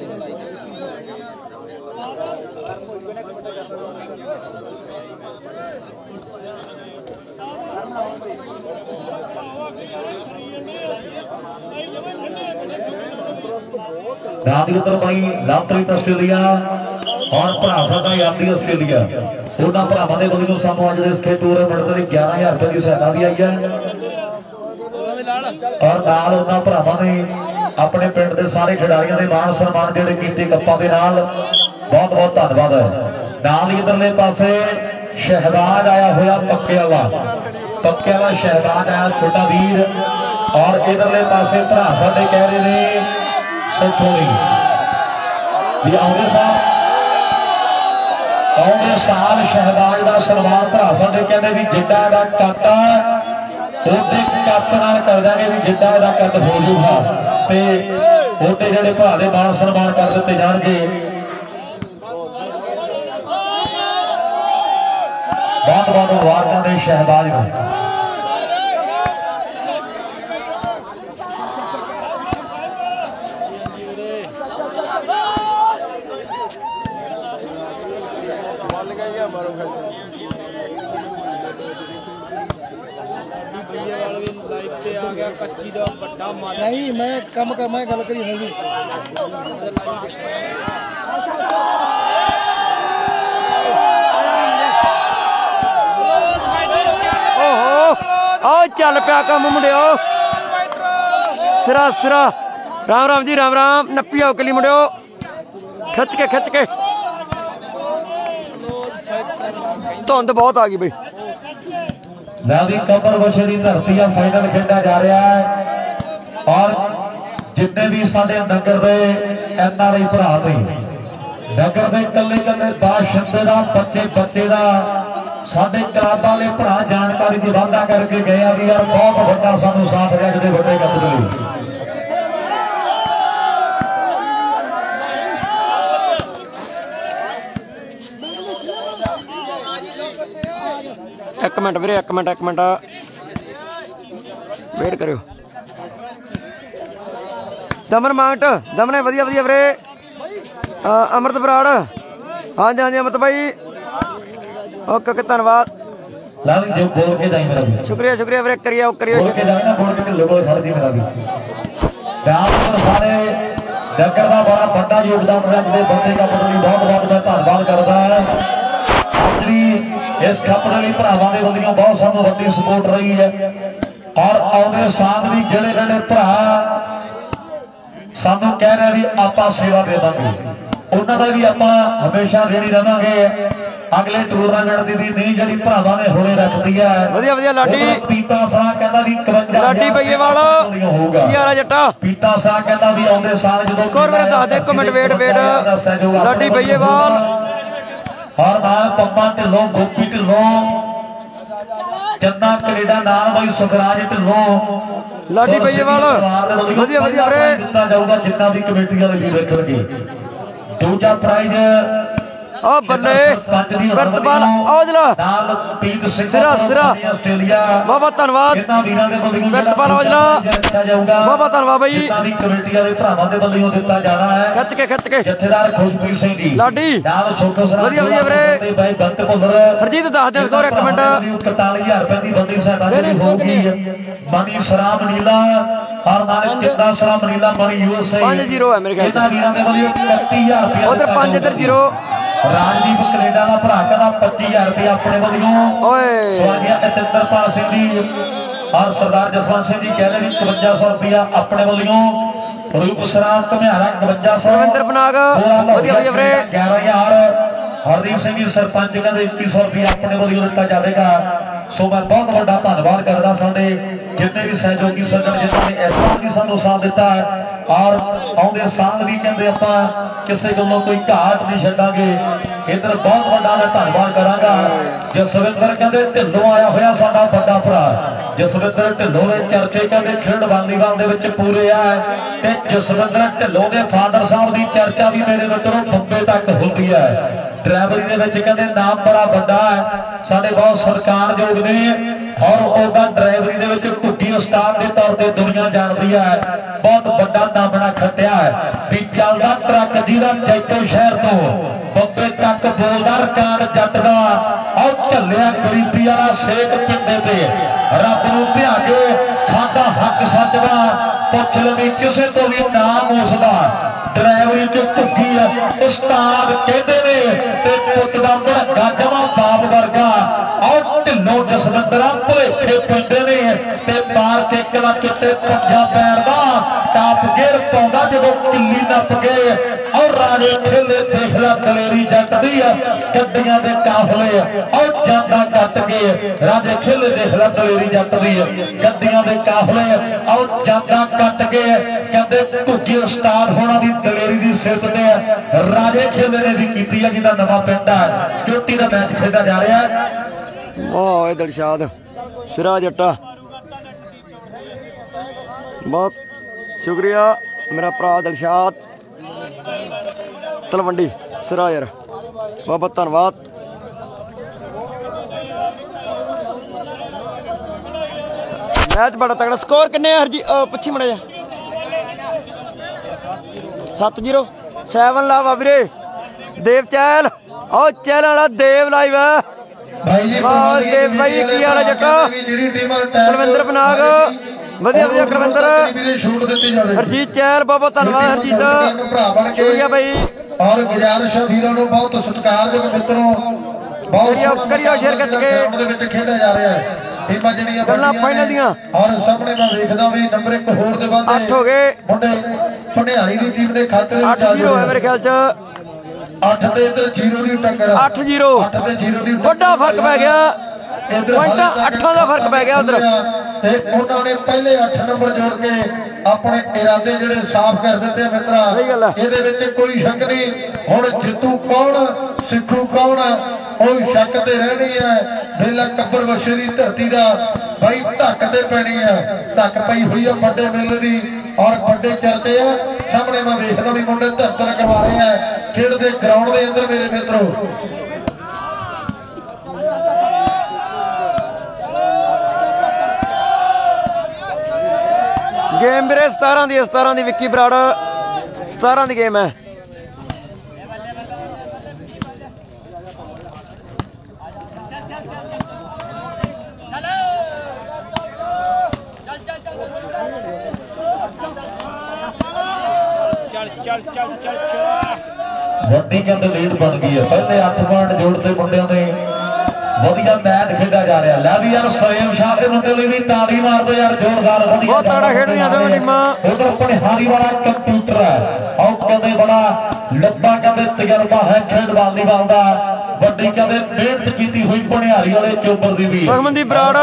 ਰਾਤ ਉਧਰ ਬਣੀ ਲਵਪ੍ਰੀਤ ਆਸਟ੍ਰੇਲੀਆ ਔਰ ਭਰਾ ਸਾਡਾ ਯਾਦੀ ਆਸਟ੍ਰੇਲੀਆ ਉਹਨਾਂ ਭਰਾਵਾਂ ਦੇ ਵੱਲੋਂ ਸਾਨੂੰ ਅੱਜ ਦੇ ਇਸ ਖੇਡ ਟੂਰਨਾਮੈਂਟ ਦੇ ਗਿਆਰਾਂ ਹਜ਼ਾਰ ਰੁਪਏ ਦੀ ਸਹਾਇਤਾ ਦੀ ਆਈ ਹੈ ਔਰ ਨਾਲ ਉਹਨਾਂ ਭਰਾਵਾਂ ਨੇ ਆਪਣੇ ਪਿੰਡ ਦੇ ਸਾਰੇ ਖਿਡਾਰੀਆਂ ਦੇ ਮਾਣ ਸਨਮਾਨ ਜਿਹੜੇ ਕੀਤੇ ਕੱਪਾਂ ਦੇ ਨਾਲ ਬਹੁਤ ਬਹੁਤ ਧੰਨਵਾਦ ਹੈ। ਨਾਲ ਹੀ ਇਧਰਲੇ ਪਾਸੇ ਸ਼ਹਿਬਾਜ਼ ਆਇਆ ਹੋਇਆ ਪੱਕੇ ਵਾਲਾ ਪੱਕੇ ਵਾਲਾ ਸ਼ਹਿਬਾਜ਼ ਆਇਆ ਛੋਟਾ ਵੀਰ ਔਰ ਇਧਰਲੇ ਪਾਸੇ ਭਰਾ ਸਾਡੇ ਕਹਿ ਰਹੇ ਨੇ ਸੋਥੋਲੀ ਵੀ ਆਉਂਦੇ ਸਾਲ ਆਉਂਦੇ ਸਾਲ ਸ਼ਹਿਬਾਜ਼ ਦਾ ਸਨਮਾਨ ਭਰਾ ਸਾਡੇ ਕਹਿੰਦੇ ਵੀ ਜਿੱਡਾ ਦਾ ਕੱਟ ਉਹਦੇ ਕੱਪ ਨਾਲ ਕਰ ਦਾਂਗੇ ਵੀ ਜਿੱਡਾ ਇਹਦਾ ਕੱਦ ਹੋ ਜੂਗਾ ਤੇ ਉਹਦੇ ਜਿਹੜੇ ਭਰਾ ਦੇ ਮਾਣ ਸਨਮਾਨ ਕਰ ਦਿੱਤੇ ਜਾਣਗੇ। ਬਹੁਤ ਬਹੁਤ ਮੁਬਾਰਕਾਂ ਦੇ ਸ਼ਹਿਬਾਜ਼ ਨੂੰ। नहीं मैं कम कर मैं गल करी नहीं आओ चल पिया कम मुंडियो सिरा सिरा राम राम जी राम राम नप्पी आओ कली मुंडियो खिच के खिच के धुंध बहुत आ गई बई नादी कबर वशे की धरती है फाइनल खेड़ा जा रहा है और जितने भी साडे नगर दे एन आर आई भरा ने नगर दे कल्ले कल्ले बाशिंदे दा बच्चे बच्चे दा साडे क्लब वाले भरा जानकारी दी वादा करके गए आ भी यार बहुत वड्डा सानू साथ रख दे वड्डे कप दे लई एक मिनट वीरे एक मिनट एक मिनट वेट करो। दमन मांट दमन वधिया वधिया वीरे। अमृत बराड़ हाँ जी हाँ जी अमृत भाई ओके ओके धन्यवाद जो बोल के जाए मेरा भी शुक्रिया शुक्रिया वीरे करिए करिए बोल के जाए ना बोल के लोगों खड़ दी मेरा भी रामपुर सारे डगर का बड़ा बड़ा योगदान रखते बंदे का पता नहीं बहुत बहुत मैं धन्यवाद करता है इस कपड़े भरावां दे बंदियों बहुत सानू वड्डी सपोर्ट रही है और आउंदे साल भी जेड़े जेड़े भरा सानू कह रहे भी आपां सेवा दे दांगे उन्हां दा भी आपां हमेशा रेडी रहांगे अगले टूरनामेंट दी नहीं जड़ी भरावां ने हुणे रखदी है वधिया वधिया लाडी पीता साह कहंदा भी इकवंजा लाडी पईएवाल होगा की यार जट्टा पीता साह कहंदा भी आउंदे साल जदों स्कोर मेरे दस दे एक मिनट वेट वेट लाडी पईएवाल और नाल पप्पा ढिल्लों गोपी ढिल्लों चन्ना कनेडा नाल भाई सुखराज ढिल्लों लाडी पईएवाल वधिया वधिया वीरे दिता जाऊगा जितना भी कमेटी वाले भी रखणगे दूजा प्राइज ओ बल्ले वर्तमान औजला सिरा सिरा आस्ट्रेलिया बहुत बहुत धन्यवाद इन्हां वीरां दे बल्लियों वर्तमान औजला बहुत बहुत धन्यवाद भाई जितना भी कमेटी वाले भरावां दे बल्लियों दिता जाना है खिच के खिच के जथेदार खुशप्रीत सिंह जी लाडी नाल सोखो सरा वधिया वधिया वीरे भाई बंत भुल्लर हरजीत दस दे स्कोर एक मिनट इकतालीस हज़ार रुपए की बंदी सहायता जी होगी मनी सराम नीला और नाले जिंदा सराम नीला मनी यूएसए पांच जीरो है मेरे ख्याल इन्हां वीरां दे बल्लियों इकतीस हज़ार रुपए उधर पांच इधर जीरो राजदीप कनेडा का भरा कहना पच्चीस हजार रुपया अपने वालों जतिंदरपाल सिंह जी और सरदार जसवंत सिंह जी कह रहे इकवंजा सौ रुपया अपने वालों रूप सराम घमियारा इकवंजा सौ ग्यारह हजार हरदीप सिंह जी सरपंच कहते इक्की सौ रुपया अपने वालों दिता जाएगा। सो मैं बहुत बड़ा धन्यवाद करता साडे जितने भी सहयोगी सज्जन जिन्होंने ऐसा भी सानू साथ दिता है और आउंदे साल भी कहते आपां किसी गल्लों कोई घाट नहीं छड्डांगे। इधर बहुत बड़ा मैं धन्यवाद करांगा जसविंदर कहते ढिल्लों आया होया साडा बड़ा भरा जसविंदर ढिल्लों दे चर्चे कहते खेड वालीबाल दे विच पूरे आ ते जसविंदर ढिल्लों दे फादर साहब की चर्चा भी मेरे मित्रों बंबे तक होती है। ड्राइवरी दे विच कहते नाम बड़ा बड़ा है साडे बहुत सरकार योग ने और ओदा ड्राइवरी दे विच घुट्टी उस्ताद के तौर पर दुनिया जानती है बहुत बड़ा नामना खटिया है भी चलदा ट्रक जिहदा जैतो शहर तो बंबे तक बोलदा रिकार्ड जट दा और झल्लिया गरीबी वाला सेक पिंडे ते रब नूं ध्या के खादा हक सच दा पुछ लवी किसे तो भी नाम उसदा ड्राइवरी च घुट्टी उस्ताद कहते ने ते पुत दा भड़का जमा बाप वर्गा और ढिल्लों जसविंदरा भुलेखे पिंडे ने ते पार के कला किते पंजा पैर दा टाप गेर पाउंदा जदों किल्ली नप गए और राजे खेले देख ला दलेरी जट दी गड्डियां दे काफले और जांदा कट गए राजे खेले देख ला दलेरी जट दी गड्डियां दे काफले और जांदा कट गए कहते घुग्गी उस्ताद होना दी दलेरी दी सिफत ने राजे खेले ने भी कीती है जिहदा नवां पिंड है चोटी दा मैच खेडा जा रहा है। वाह दिलशाद सिरा जट्टा बहुत शुक्रिया मेरा भरा दिलशाद तलवंडी सिरा यार बहुत बहुत धन्यवाद। मैच बड़ा तगड़ा स्कोर किन्ने हरजी पिछी मड़ा जा सत्त जीरो सैवन लावा वीरे देव चैल और चैल वाला देव लाइव है देव भाई की वाला जट्टा कुलविंदर बनाग वधिया वधिया कुलविंदर हरजीत चैल बहुत बहुत धन्यवाद हरजीत शुक्रिया भाई और गुजारिश वीरों को बहुत सत्कारयोग मित्रों बहुत करियो शेयर करके खेड़ा जा रहा है टीमां ਜਿਹੜੀਆਂ ਗੱਲਾਂ ਫਾਈਨਲ ਦੀਆਂ ਔਰ ਸਾਹਮਣੇ ਮੈਂ ਵੇਖਦਾ ਵੀ ਨੰਬਰ ਇੱਕ ਹੋਰ ਦੇ ਬਾਅਦ ਅੱਠ ਹੋ ਗਏ ਮੁੰਡੇ ਭੰਡਿਆਰੀ ਦੀ ਟੀਮ ਦੇ ਖਾਤੇ ਵਿੱਚ ਅੱਠ ਜ਼ੀਰੋ ਹੈ ਮੇਰੇ ਖਿਆਲ ਚ ਅੱਠ ਤੇ ਇਧਰ ਜ਼ੀਰੋ ਦੀ ਟੱਕਰ ਅੱਠ ਜ਼ੀਰੋ ਅੱਠ ਤੇ ਜ਼ੀਰੋ ਦੀ ਵੱਡਾ ਫਰਕ ਪੈ ਗਿਆ ਪੁਆਇੰਟਾਂ ਅੱਠਾਂ ਦਾ ਫਰਕ ਪੈ ਗਿਆ ਉਧਰ ਤੇ ਉਹਨਾਂ ਨੇ ਪਹਿਲੇ ਅੱਠ ਨੰਬਰ ਜੋੜ ਕੇ ਆਪਣੇ ਇਰਾਦੇ ਜਿਹੜੇ ਸਾਫ਼ ਕਰ ਦਿੱਤੇ ਮਿੱਤਰਾ ਇਹਦੇ ਵਿੱਚ ਕੋਈ ਸ਼ੱਕ ਨਹੀਂ ਹੁਣ ਜਿੱਤੂ ਕੌਣ ਸਿੱਖੂ ਕੌਣ ਉਹ ਸ਼ੱਕ ਤੇ ਰਹਿਣੀ ਹੈ ਮੇਲਾ ਕੱਬਰ ਵਸ਼ੇ ਦੀ ਧਰਤੀ ਦਾ ਭਾਈ ਧੱਕ ਤੇ ਪੈਣੀ ਹੈ ਧੱਕ ਪਈ ਹੋਈ ਆ ਵੱਡੇ ਮੇਲੇ ਦੀ ਔਰ ਵੱਡੇ ਚਰਚੇ ਆ ਸਾਹਮਣੇ ਮੈਂ ਵੇਖਦਾ ਵੀ ਮੁੰਡੇ ਧਰਤਰ ਕਰਵਾ ਰਹੇ ਆ ਖੇਡ ਦੇ ਗਰਾਊਂਡ ਦੇ ਅੰਦਰ ਮੇਰੇ ਮਿੱਤਰੋ ਗੇਮ ਵੀਰੇ ਸਤਾਰਾਂ ਦੀ ਸਤਾਰਾਂ ਦੀ ਵਿੱਕੀ ਬਰਾੜ ਸਤਾਰਾਂ ਦੀ ਗੇਮ ਹੈ। ਚੱਲ ਚੱਲ ਚੱਲ ਚੱਲ ਚੱਲ ਵੱਡੀ ਕਹਿੰਦੇ ਲੀਡ ਬਣ ਗਈ ਹੈ। ਪਹਿਲੇ ਅੱਠ ਪੁਆਇੰਟ ਜੋੜਦੇ ਮੁੰਡਿਆਂ ਦੇ ਵਧੀਆ ਮੈਚ ਖੇਡਿਆ ਜਾ ਰਿਹਾ। ਲੈ ਵੀ ਯਾਰ ਸਰੇਮ ਸ਼ਾਹ ਦੇ ਮੁੰਡੇ ਲਈ ਵੀ ਤਾੜੀ ਮਾਰਦੇ ਯਾਰ ਜ਼ੋਰਦਾਰ ਵਧੀਆ ਬਹੁਤ ਤਗੜਾ ਖੇਡ ਰਹੀਆਂ ਦੋਵੇਂ ਟੀਮਾਂ। ਉਧਰ ਪਨਿਹਾਰੀ ਵਾਲਾ ਕੰਪਿਊਟਰ ਹੈ ਆਉ ਕਹਿੰਦੇ ਬੜਾ ਲੱਭਾ ਕਹਿੰਦੇ ਤਜਰਬਾ ਹੈ ਖੇਡ ਵਾਲੀਬਾਲ ਦਾ। ਵੱਡੀ ਕਹਿੰਦੇ ਮਿਹਨਤ ਕੀਤੀ ਹੋਈ ਪਨਿਹਾਰੀ ਵਾਲੇ ਚੋਬਰ ਦੀ ਵੀ ਸੁਖਮਨਦੀਪ ਬਰਾੜ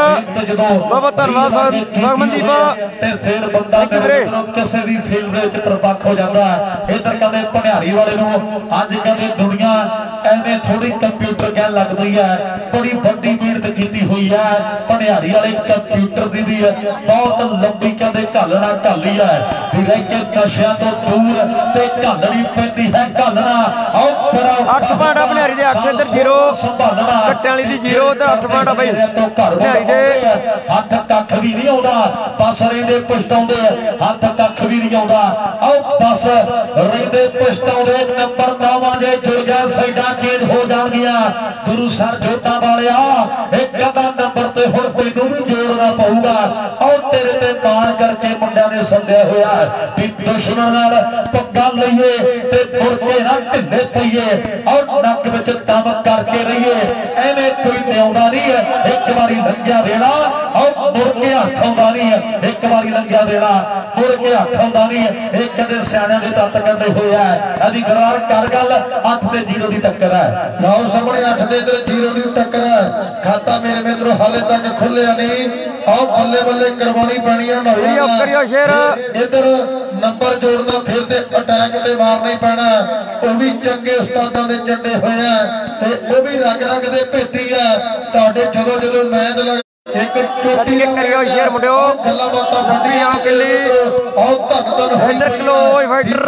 ਬਹੁਤ ਧੰਨਵਾਦ ਸੁਖਮਨਦੀਪ ਤੇ ਫਿਰ ਬੰਦਾ ਕਿਸੇ ਵੀ ਫੀਲਡ ਦੇ ਵਿੱਚ ਪ੍ਰਪੱਖ ਹੋ ਜਾਂਦਾ। ਇਧਰ ਕਹਿੰਦੇ ਪਨਿਹਾਰੀ ਵਾਲੇ ਨੂੰ ਅੱਜ ਕਹਿੰਦੇ ਦੁਨੀਆ ਐਵੇਂ ਥੋੜੀ ਕੰਪਿਊਟਰ ਕਹਿਣ ਲੱਗਦੀ ਹੈ। ਬੜੀ ਵੱਡੀ ਮਿਹਨਤ ਕੀਤੀ ਹੋਈ ਹੈ ਪਨਿਹਾਰੀ ਵਾਲੇ ਕੰਪਿਊਟਰ ਦੀ ਵੀ ਬਹੁਤ ਲੰਬੀ ਕਹਿੰਦੇ ਘਾਲਣਾ ਘਾਲੀ ਹੈ ਵੀ ਰਹਿ ਕੇ ਨਸ਼ਿਆਂ ਤੋਂ ਦੂਰ ਤੇ ਘਾਲਣੀ ਪੈਂਦੀ ਹੈ ਘਾਲਣਾ। ਆਓ ਬੜਾ ਅੱਠ ਪੁਆਇੰਟ ਪਨਿਹਾਰੀ ਦੇ ਅੱਠ ਇੱਧਰ ਜ਼ੀਰੋ ਕੱਟਿਆਂ ਵਾਲੀ ਦੀ ਜ਼ੀਰੋ ਤੇ ਅੱਠ ਪੁਆਇੰਟ ਬਈ ਪਨਿਹਾਰੀ ਦੇ ਹੱਥ ਕੱਖ ਵੀ ਨਹੀਂ ਆਉਂਦਾ ਬਸ ਰਹਿੰਦੇ ਪਛਤਾਉਂਦੇ ਹੱਥ ਕੱਖ ਵੀ ਨਹੀਂ ਆਉਂਦਾ। ਆਓ ਬਸ ਰਹਿੰਦੇ ਪਛਤਾਉਂਦੇ ਨੰਬਰ ਨੌਵਾਂ ਜੇ ਜੁੜ ਗਿਆ ਸਾਈਡਾਂ ਚੇਂਜ ਹੋ ਜਾਣਗੀਆਂ। ਗੁਰੂ ਸਰ ਜੋਤਾਂ ਵਾਲਿਆ ਇੱਕ ਅੱਧਾ ਨੰਬਰ ਤੇ ਹੁਣ ਤੈਨੂੰ ਵੀ ਜੋੜਨਾ ਪਊਗਾ। ਆਓ ਤੇਰੇ ਤੇ ਮਾਣ ਕਰਕੇ ਮੁੰਡਿਆਂ ਨੇ ਸੱਦਿਆ ਹੋਇਆ ਵੀ ਦੁਸ਼ਮਣ ਨਾਲ ਪੱਗਾ ਲਈਏ ਤੇ ਮੁੜ ਕੇ ਨਾ ਢਿੱਲੇ ਪਈਏ। ਆਓ ਨੱਕ ਵਿੱਚ ਦਮ ਕਰਕੇ ਰਹੀਏ ਐਵੇਂ ਕੋਈ ਨਿਆਉਂਦਾ ਨਹੀਂ ਹੈ। ਇੱਕ ਵਾਰੀ ਲੰਘਿਆ ਦੇਣਾ ਆਓ ਮੁੜ ਕੇ ਹੱਥ ਆਉਂਦਾ ਨਹੀਂ ਹੈ। ਇੱਕ ਵਾਰੀ ਲੰਘਿਆ ਦੇਣਾ ਮੁੜ ਕੇ ਹੱਥ ਆਉਂਦਾ ਨਹੀਂ ਹੈ। ਇਹ ਕਹਿੰਦੇ ਸਿਆਣਿਆਂ ਦੇ ਤੱਤ ਕਹਿੰਦੇ ਹੋਇਆ ਇਹਦੀ ਗਰਾਰ ਕਰ ਗੱਲ ਅੱਠ ਤੇ ਜ਼ੀਰੋ ਦੀ ਟੱਕਰ ਹੈ। ਲਓ ਸਾਹਮਣੇ ਅੱਠ ਦੇ ਤੇ ਜ਼ੀਰੋ ਦੀ ਟੱਕਰ ਹੈ। ਖਾਤਾ ਮੇਰੇ ਮਿੱਤਰੋ ਹਾਲੇ ਤੱਕ ਖੁੱਲਿਆ ਨਹੀਂ। ਆਓ ਬੱਲੇ ਬੱਲੇ ਕਰਵਾਉਣੀ ਪੈਣੀ ਆ ਕਰਿਓ ਕਰਿਓ ਸ਼ੇਰ ਇਧਰ ਨੰਬਰ ਜੋੜਨਾ ਫਿਰ ਤੇ ਅਟੈਕ ਤੇ ਮਾਰਨਾ ਹੀ ਪੈਣਾ। ਉਹ ਵੀ ਚੰਗੇ ਉਸਤਾਦਾਂ ਦੇ ਚੱਡੇ ਹੋਏ ਆ ਤੇ ਉਹ ਵੀ ਰੰਗ ਰੰਗ ਦੇ ਭੇਤੀ ਆ ਤੁਹਾਡੇ ਜਦੋਂ ਜਦੋਂ ਮੈਚ ਲੱਗ ਇੱਕ ਚੋਟੀ ਕਰਿਓ ਸ਼ੇਰ ਮੁੰਡਿਓ ਗੱਲਾਂ ਬਾਤਾਂ ਵੱਡੀ ਆ ਕਿੱਲੀ ਆਓ ਧੰਨ ਧੰਨ ਇੰਦਰ ਕਲੋਈ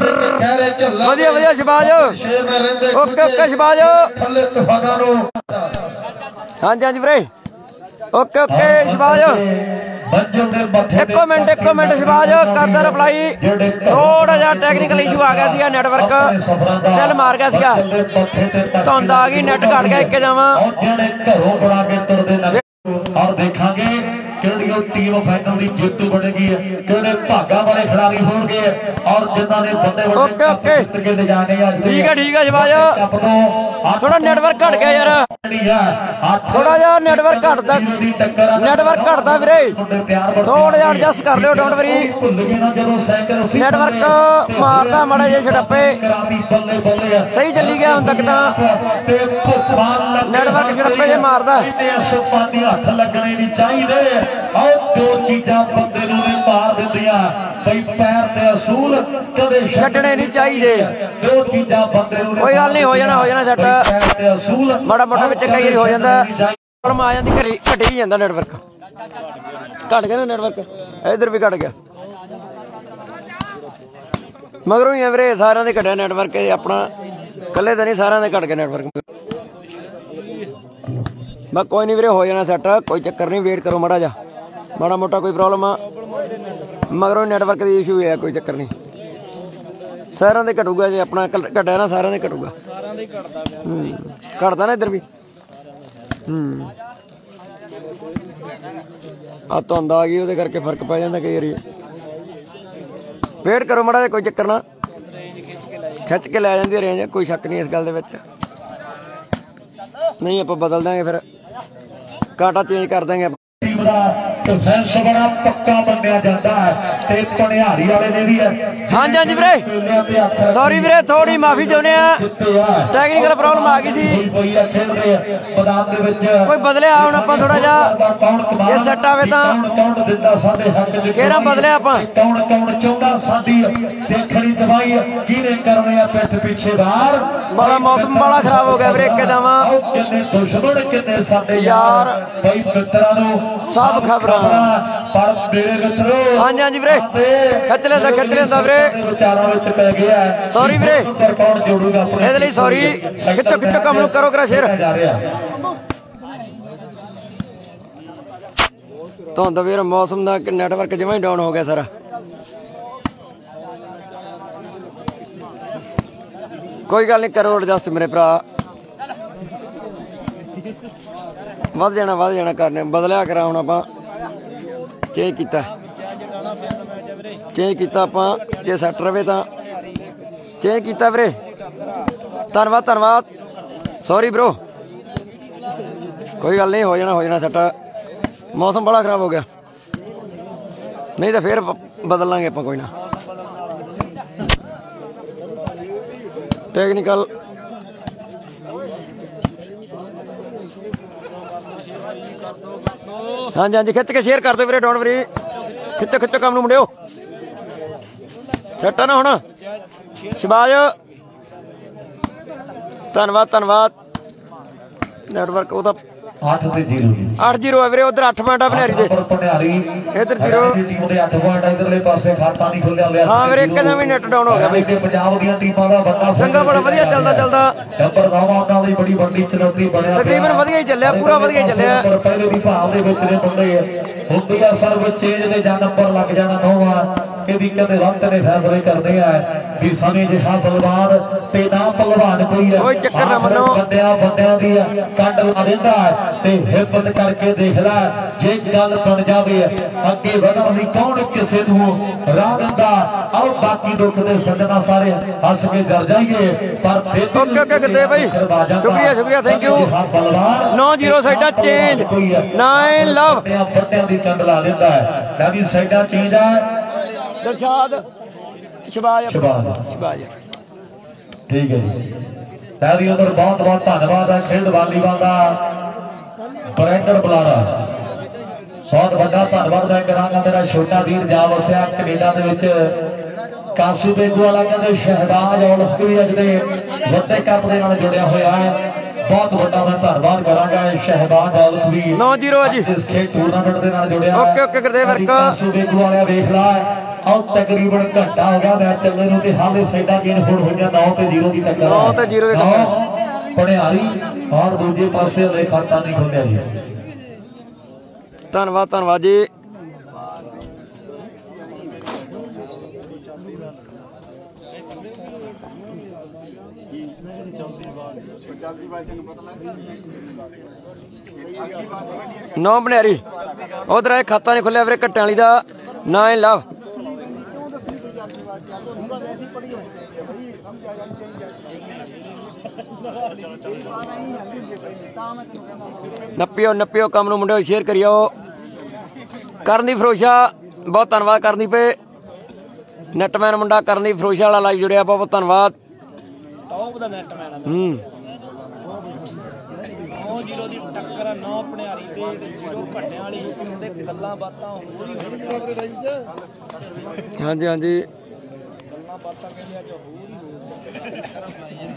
ਫਾਈਟਰ ਵਧੀਆ ਵਧੀਆ ਸ਼ਬਾਜ ਸ਼ੇਰ ਨਾ ਰਹਿੰਦੇ ਓਕੇ ਓਕੇ ਸ਼ਬਾਜ ਥੱਲੇ ਤੂਫਾਨਾਂ ਨੂੰ ਹਾਂਜੀ ਹਾਂਜੀ ਵੀਰੇ ਓਕੇ ਓਕੇ ਸ਼ਬਾਜ ਇੱਕੋ ਮਿੰਟ ਇੱਕੋ ਮਿੰਟ ਸ਼ਬਾਜ ਕਰਦਾ ਰਿਪਲਾਈ। ਥੋੜਾ ਜਿਹਾ ਟੈਕਨੀਕਲ ਇਸ਼ੂ ਆ ਗਿਆ ਸੀਗਾ ਨੈਟਵਰਕ ਚੱਲ ਮਾਰ ਗਿਆ ਸੀਗਾ ਧੁੰਦ ਆ ਗਈ ਨੈਟ ਘਟ ਗਿਆ ਇੱਕੇ ਜਾਵਾਂ। ਜਿਹੜੇ ਘਰੋਂ ਬਣਾ ਕੇ ਤੁਰਦੇ ਨਵੇਂ ਔਰ ਦੇਖਾਂਗੇ ਕਿਹੜੀ ਟੀਮ ਫਾਈਨਲ ਦੀ ਜੇਤੂ ਬਣੇਗੀ ਕਿਹੜੇ ਭਾਗਾਂ ਵਾਲੇ ਖਿਡਾਰੀ ਹੋਣਗੇ ਔਰ ਜਿਨ੍ਹਾਂ ਨੇ ਵੱਡੇ ਓਕੇ ਓਕੇ ਵੱਡੇ ਕੇ ਜਾਣੇ ਆ। ਠੀਕ ਹੈ ਠੀਕ ਹੈ ਸ਼ਬਾਜ ਥੋੜਾ ਨੈਟਵਰਕ ਘਟ ਗਿਆ ਯਾਰ ਥੋੜਾ ਜਿਹਾ ਨੈਟਵਰਕ ਘਟਦਾ ਨੈਟਵਰਕ ਘਟਦਾ ਵੀਰੇ ਥੋੜਾ ਜਿਹਾ ਐਡਜਸਟ ਕਰ ਲਿਓ ਡੋਂਟ ਵਰੀ ਨੈਟਵਰਕ ਮਾਰਦਾ ਮਾੜਾ ਜਿਹਾ ਛੜੱਪੇ ਸਹੀ ਚੱਲੀ ਗਿਆ ਹੁਣ ਤੱਕ ਤਾਂ ਨੈਟਵਰਕ ਛੜੱਪੇ ਜੇ ਮਾਰਦਾ ਹੱਥ ਲੱਗਣੇ ਨਹੀਂ ਚਾਹੀਦੇ। ਆਓ ਦੋ ਚੀਜ਼ਾਂ ਬੰਦੇ ਨੂੰ ਨਹੀਂ ਮਾਰ ਦਿੰਦੀਆਂ ਬਈ ਪੈਰ ਤੇ ਅਸੂਲ ਕਦੇ ਛੱਡਣੇ ਨਹੀਂ ਚਾਹੀਦੇ। ਦੋ ਚੀਜ਼ਾਂ ਬੰਦੇ ਨੂੰ ਕੋਈ ਗੱਲ ਨਹੀਂ ਹੋ ਜਾਣਾ ਹੋ ਜਾਣਾ ਸੈੱਟ ਪੈਰ ਤੇ ਅਸੂਲ ਮਾੜਾ ਮੋਟਾ ਵਿੱਚ ਕਈ ਵਾਰੀ ਹੋ ਜਾਂਦਾ ਪ੍ਰੋਬਲਮ ਆ ਜਾਂਦੀ ਘੜੀ ਘਟੀ ਜਾਂਦਾ ਨੈਟਵਰਕ ਘਟ ਗਿਆ ਨਾ ਨੈਟਵਰਕ ਇਧਰ ਵੀ ਘਟ ਗਿਆ ਮਗਰੋਂ ਹੀ ਵੀਰੇ ਸਾਰਿਆਂ ਦੇ ਘਟਿਆ ਨੈਟਵਰਕ ਆਪਣਾ ਇਕੱਲੇ ਤਾਂ ਨਹੀਂ ਸਾਰਿਆਂ ਦੇ ਘਟ ਗਿਆ ਨੈਟਵਰਕ। ਮੈਂ ਕੋਈ ਨਹੀਂ ਵੀਰੇ ਹੋ ਜਾਣਾ ਸੈੱਟ ਕੋਈ ਚੱਕਰ ਨਹੀਂ ਵੇਟ ਕਰੋ ਮਾੜਾ ਜਾ ਮਾੜਾ ਮੋਟਾ ਕੋਈ ਪ੍ਰੋਬਲਮ ਆ ਮਗਰੋਂ ਨੈਟਵਰਕ ਦੀ ਇਸ਼ੂ ਹੈ ਕੋਈ ਚੱਕਰ ਨਹੀਂ ਸਾਰਿਆਂ ਦੇ ਘਟੂਗਾ ਜੇ ਆਪਣਾ ਘਟਿਆ ਨਾ ਸਾਰਿਆਂ ਦੇ ਘਟੂਗਾ ਹੂੰ ਘਟਦਾ ਨਾ ਇੱਧਰ ਵੀ ਹੂੰ ਆ ਧੁੰਦ ਆ ਗਈ ਉਹਦੇ ਕਰਕੇ ਫਰਕ ਪੈ ਜਾਂਦਾ ਕਈ ਵਾਰੀ ਵੇਟ ਕਰੋ ਮਾੜਾ ਜਿਹਾ ਕੋਈ ਚੱਕਰ ਨਾ ਖਿੱਚ ਕੇ ਲੈ ਜਾਂਦੀ ਰੇਂਜ ਕੋਈ ਸ਼ੱਕ ਨਹੀਂ ਇਸ ਗੱਲ ਦੇ ਵਿੱਚ ਨਹੀਂ ਆਪਾਂ ਬਦਲ ਦਾਂਗੇ ਫਿਰ ਕਾਟਾ ਚੇਂਜ ਕਰ ਦਾਂਗੇ ਟੀਮ ਦਾ ਡਿਫੈਂਸ ਬੜਾ ਪੱਕਾ ਮੰਨਿਆ ਜਾਂਦਾ ਹੈ ਤੇ ਪਨਿਹਾਰੀ ਵਾਲੇ ਨੇ ਵੀ ਹਾਂਜੀ ਹਾਂਜੀ ਵੀਰੇ ਸੌਰੀ ਵੀਰੇ ਥੋੜੀ ਮਾਫੀ ਚਾਹੁੰਦੇ ਆ ਟੈਕਨੀਕਲ ਪ੍ਰੋਬਲਮ ਆ ਗਈ ਸੀ ਕੋਈ ਬਦਲਿਆ ਹੁਣ ਆਪਾਂ ਥੋੜਾ ਜਿਹਾ ਇਹ ਸੈੱਟ ਆਵੇ ਤਾਂ ਕਿਹੜਾ ਬਦਲਿਆ ਆਪਾਂ ਕੌਣ ਕੌਣ ਚਾਹੁੰਦਾ ਸਾਡੀ ਦੇਖਣੀ ਦਵਾਈ ਕਿਹਨੇ ਕਰਨੇ ਆ ਪਿੱਠ ਪਿੱਛੇ ਬਾਹਰ ਬੜਾ ਮੌਸਮ ਬੜਾ ਖਰਾਬ ਹੋ ਗਿਆ ਵੀਰੇ ਇੱਕੇ ਦਵਾਂ ਕਿੰਨੇ ਦੁਸ਼ਮਣ ਕਿੰਨੇ ਸਾਡੇ ਯਾਰ ਬਈ ਮਿੱਤਰਾਂ ਨੂੰ ਸਭ ਖਬਰਾਂ ਪਰ ਮੇਰੇ ਮਿੱਤਰੋ ਹਾਂਜੀ ਹਾਂਜੀ ਵੀਰੇ ਖਿੱਚ ਲੈਂਦਾ ਖਿੱਚ ਲੈਂਦਾ ਵੀਰੇ ਵਿਚਾਰਾਂ ਵਿੱਚ ਪੈ ਗਿਆ ਸੌਰੀ ਵੀਰੇ ਕੌਣ ਜੋੜੂਗਾ ਆਪਣੇ ਇਹਦੇ ਲਈ ਸੌਰੀ ਖਿੱਚੋ ਖਿੱਚੋ ਕੰਮ ਨੂੰ ਕਰੋ ਕਰਾ ਸ਼ੇਰ ਧੁੰਦ ਵੀਰ ਮੌਸਮ ਦਾ ਨੈਟਵਰਕ ਜਮਾਂ ਹੀ ਡਾਊਨ ਹੋ ਗਿਆ ਸਾਰਾ कोई गल नहीं, करो एडजस्ट मेरे भरा, वध जाना वध जाना करने बदलिया करा हुण आपां चेंज कीता चेंज कीता आपां जे सैट रवे तां चेंज कीता वीरे। धन्नवाद धन्नवाद, सॉरी ब्रो, कोई गल नहीं, हो जाना हो जाना सैट। मौसम बड़ा खराब हो गया, नहीं तो फिर बदल लांगे आपां, कोई ना। टेक्निकल हाँ जी हाँ जी, खिच के शेयर कर दो वीरे, डोंट वरी, खिचो खिचो काम नूं मुंडिओ, सैट आ ना हुण। शबाज धन्नवाद धन्नवाद, नैटवर्क वो ਅੱਠ ਤੇ ਜ਼ੀਰੋ ਅੱਠ ਜ਼ੀरो है वीरे, उधर अठ पॉइंट आ भनियारी दे, ਭਨਿਆਰੀ इधर जीरो ਟੀਮ ਦੇ ਅੱਠ ਪੁਆਇੰਟ, ਇਧਰਲੇ ਪਾਸੇ ਖਾਤਾ ਨਹੀਂ ਖੁੱਲਿਆ ਲਿਆ। हाँ वीरे, एकदम ही नेट डाउन हो गया बई। ਪੰਜਾਬ ਦੀਆਂ ਟੀਮਾਂ ਦਾ ਵੱਡਾ ਚੰਗਾ ਬੜਾ ਵਧੀਆ ਚੱਲਦਾ ਚੱਲਦਾ ਨੰਬਰ ਨੌਂ ਉਹਨਾਂ ਲਈ ਬੜੀ ਵੱਡੀ ਚੁਣੌਤੀ ਬਣਿਆ, ਤਕਰੀਬਨ ਵਧੀਆ ਹੀ ਚੱਲਿਆ, ਪੂਰਾ ਵਧੀਆ ਹੀ ਚੱਲਿਆ। ਪਹਿਲੇ ਦੀ ਭਾਵ ਦੇ ਵਿੱਚ ਨੇ ਮੁੰਡੇ ਹੁੰਦੀ ਆ ਸਰਵ ਚੇਂਜ ਦੇ ਜਾਂ ਨੰਬਰ ਲੱਗ ਜਾਣਾ ਨੌਵਾਂ, ਇਹਦੀ ਕਹਿੰਦੇ ਵਕਤ ਨੇ ਫੈਸਲੇ ਕਰਦੇ ਆ ਵੀ ਸਮੇਂ ਜਿਹਾ ਬਲਵਾਨ ਤੇ ਨਾ ਭਲਵਾਨ ਕੋਈ ਹੈ। ਕੋਈ ਚੱਕਰ ਨਾ ਮੰਨੋ, ਬੰਦਿਆਂ ਬੰਦਿਆਂ ਦੀ ਕੰਡ ਲਾ ਦਿੰਦਾ ਤੇ ਹਿੰਮਤ ਕਰਕੇ ਦੇਖਦਾ, ਜੇ ਗੱਲ ਬਣ ਜਾਵੇ ਅੱਗੇ ਵਧਣ ਲਈ ਕੌਣ ਕਿਸੇ ਨੂੰ ਰਾਹ ਦਿੰਦਾ। ਆਓ ਬਾਕੀ ਦੁੱਖ ਦੇ ਸੱਜਣਾ ਸਾਰੇ ਹੱਸ ਕੇ ਜਰ ਜਾਈਏ, ਪਰ ਓਕੇ ਓਕੇ ਕਰਦੇ ਬਾਈ, ਸ਼ੁਕਰੀਆ ਸ਼ੁਕਰੀਆ, ਥੈਂਕ ਯੂ। ਨੌ ਜ਼ੀਰੋ ਸਾਈਡਾਂ ਚੇਂਜ, ਨਾइन ਲਵ ਵੱਡਿਆਂ ਦੀ ਕੰਡ ਲਾ ਦਿੰਦਾ ਹੈ। ਲੈ ਵੀ ਸਾਈਡਾਂ ਚੇਂਜ ਆ, ਦਰਸ਼ਾਦ ਸ਼ਬਾਜ ਸ਼ਬਾਜ ਸ਼ਬਾਜ, ਠੀਕ ਹੈ ਜੀ। ਪਹਿਲੀ ਉਧਰ ਬਹੁਤ ਬਹੁਤ ਧੰਨਵਾਦ ਹੈ ਖੇਡ ਵਾਲੀਬਾਲ ਦਾ ਬਰੈਂਡਰ ਬੁਲਾਰਾ, ਬਹੁਤ ਵੱਡਾ ਧੰਨਵਾਦ ਮੈਂ ਕਰਾਂਗਾ। ਮੇਰਾ ਛੋਟਾ ਵੀਰ ਜਾ ਵਸਿਆ ਕੈਨੇਡਾ ਦੇ ਵਿੱਚ, ਕਾਸੂ ਬੇਗੂ ਵਾਲਾ ਕਹਿੰਦੇ ਸ਼ਹਿਬਾਜ਼ ਔਲਖ ਵੀ ਅੱਜ ਦੇ ਵੱਡੇ ਕੱਪ ਦੇ ਨਾਲ ਜੁੜਿਆ ਹੋਇਆ ਹੈ, ਬਹੁਤ ਵੱਡਾ ਮੈਂ ਧੰਨਵਾਦ ਕਰਾਂਗਾ ਸ਼ਹਿਬਾਜ਼ ਔਲਖ ਵੀ ਨੌ ਜ਼ੀਰੋ ਹੈ ਜੀ, ਇਸ ਖੇਡ ਟੂਰਨਾਮੈਂਟ ਦੇ ਨਾਲ ਜੁੜਿਆ। ਓਕੇ ਓਕੇ ਕਰਦੇ ਵਰਕ, ਕਾਸੂ ਬੇਗੂ ਵਾਲਿਆ ਵੇਖ ਲਾ, ਆਹ ਤਕਰੀਬਨ ਘੰਟਾ ਹੋ ਗਿਆ ਮੈਚ ਚੱਲਦੇ ਨੂੰ ਤੇ ਹਾਲੇ ਸਾਈਡਾਂ ਗੇਨ ਹੁਣ ਹੋਈਆਂ ਨੌ ਤੇ ਜ਼ੀਰੋ ਦੀ ਟੱਕਰ, ਨੌ ਤੇ ਜ਼ੀਰੋ ਦੀ ਟੱਕਰ। ਭਨਿਆਰੀ ਔਰ ਦੂਜੇ ਪਾਸੇ ਹਲੇ ਖਾਤਾ ਨਹੀਂ ਖੁੱਲਿਆ ਜੀ। ਧੰਨਵਾਦ ਧੰਨਵਾਦ ਜੀ। नौ भनियारी उधर है, खाता नहीं खुलिया वीरे कट्टे वाली दा, नाइन लव नप्पियो नप्पियो काम नूं मुंडिओ शेयर करियो। करनी फरोशा बहुत धन्नवाद, करनी पे नैटमैन मुंडा करनी फरोशा वाला लाइव जुड़िया, बहुत धन्नवाद। टॉप दा नैटमैन हूं नौ जीरो दी टक्कर, नौ भनियारी ते जीरो घट्टे वाली ते गल्लां बातां होर ही हाँ जी हाँ जी, गल्लां बातां कहंदे अज होर ही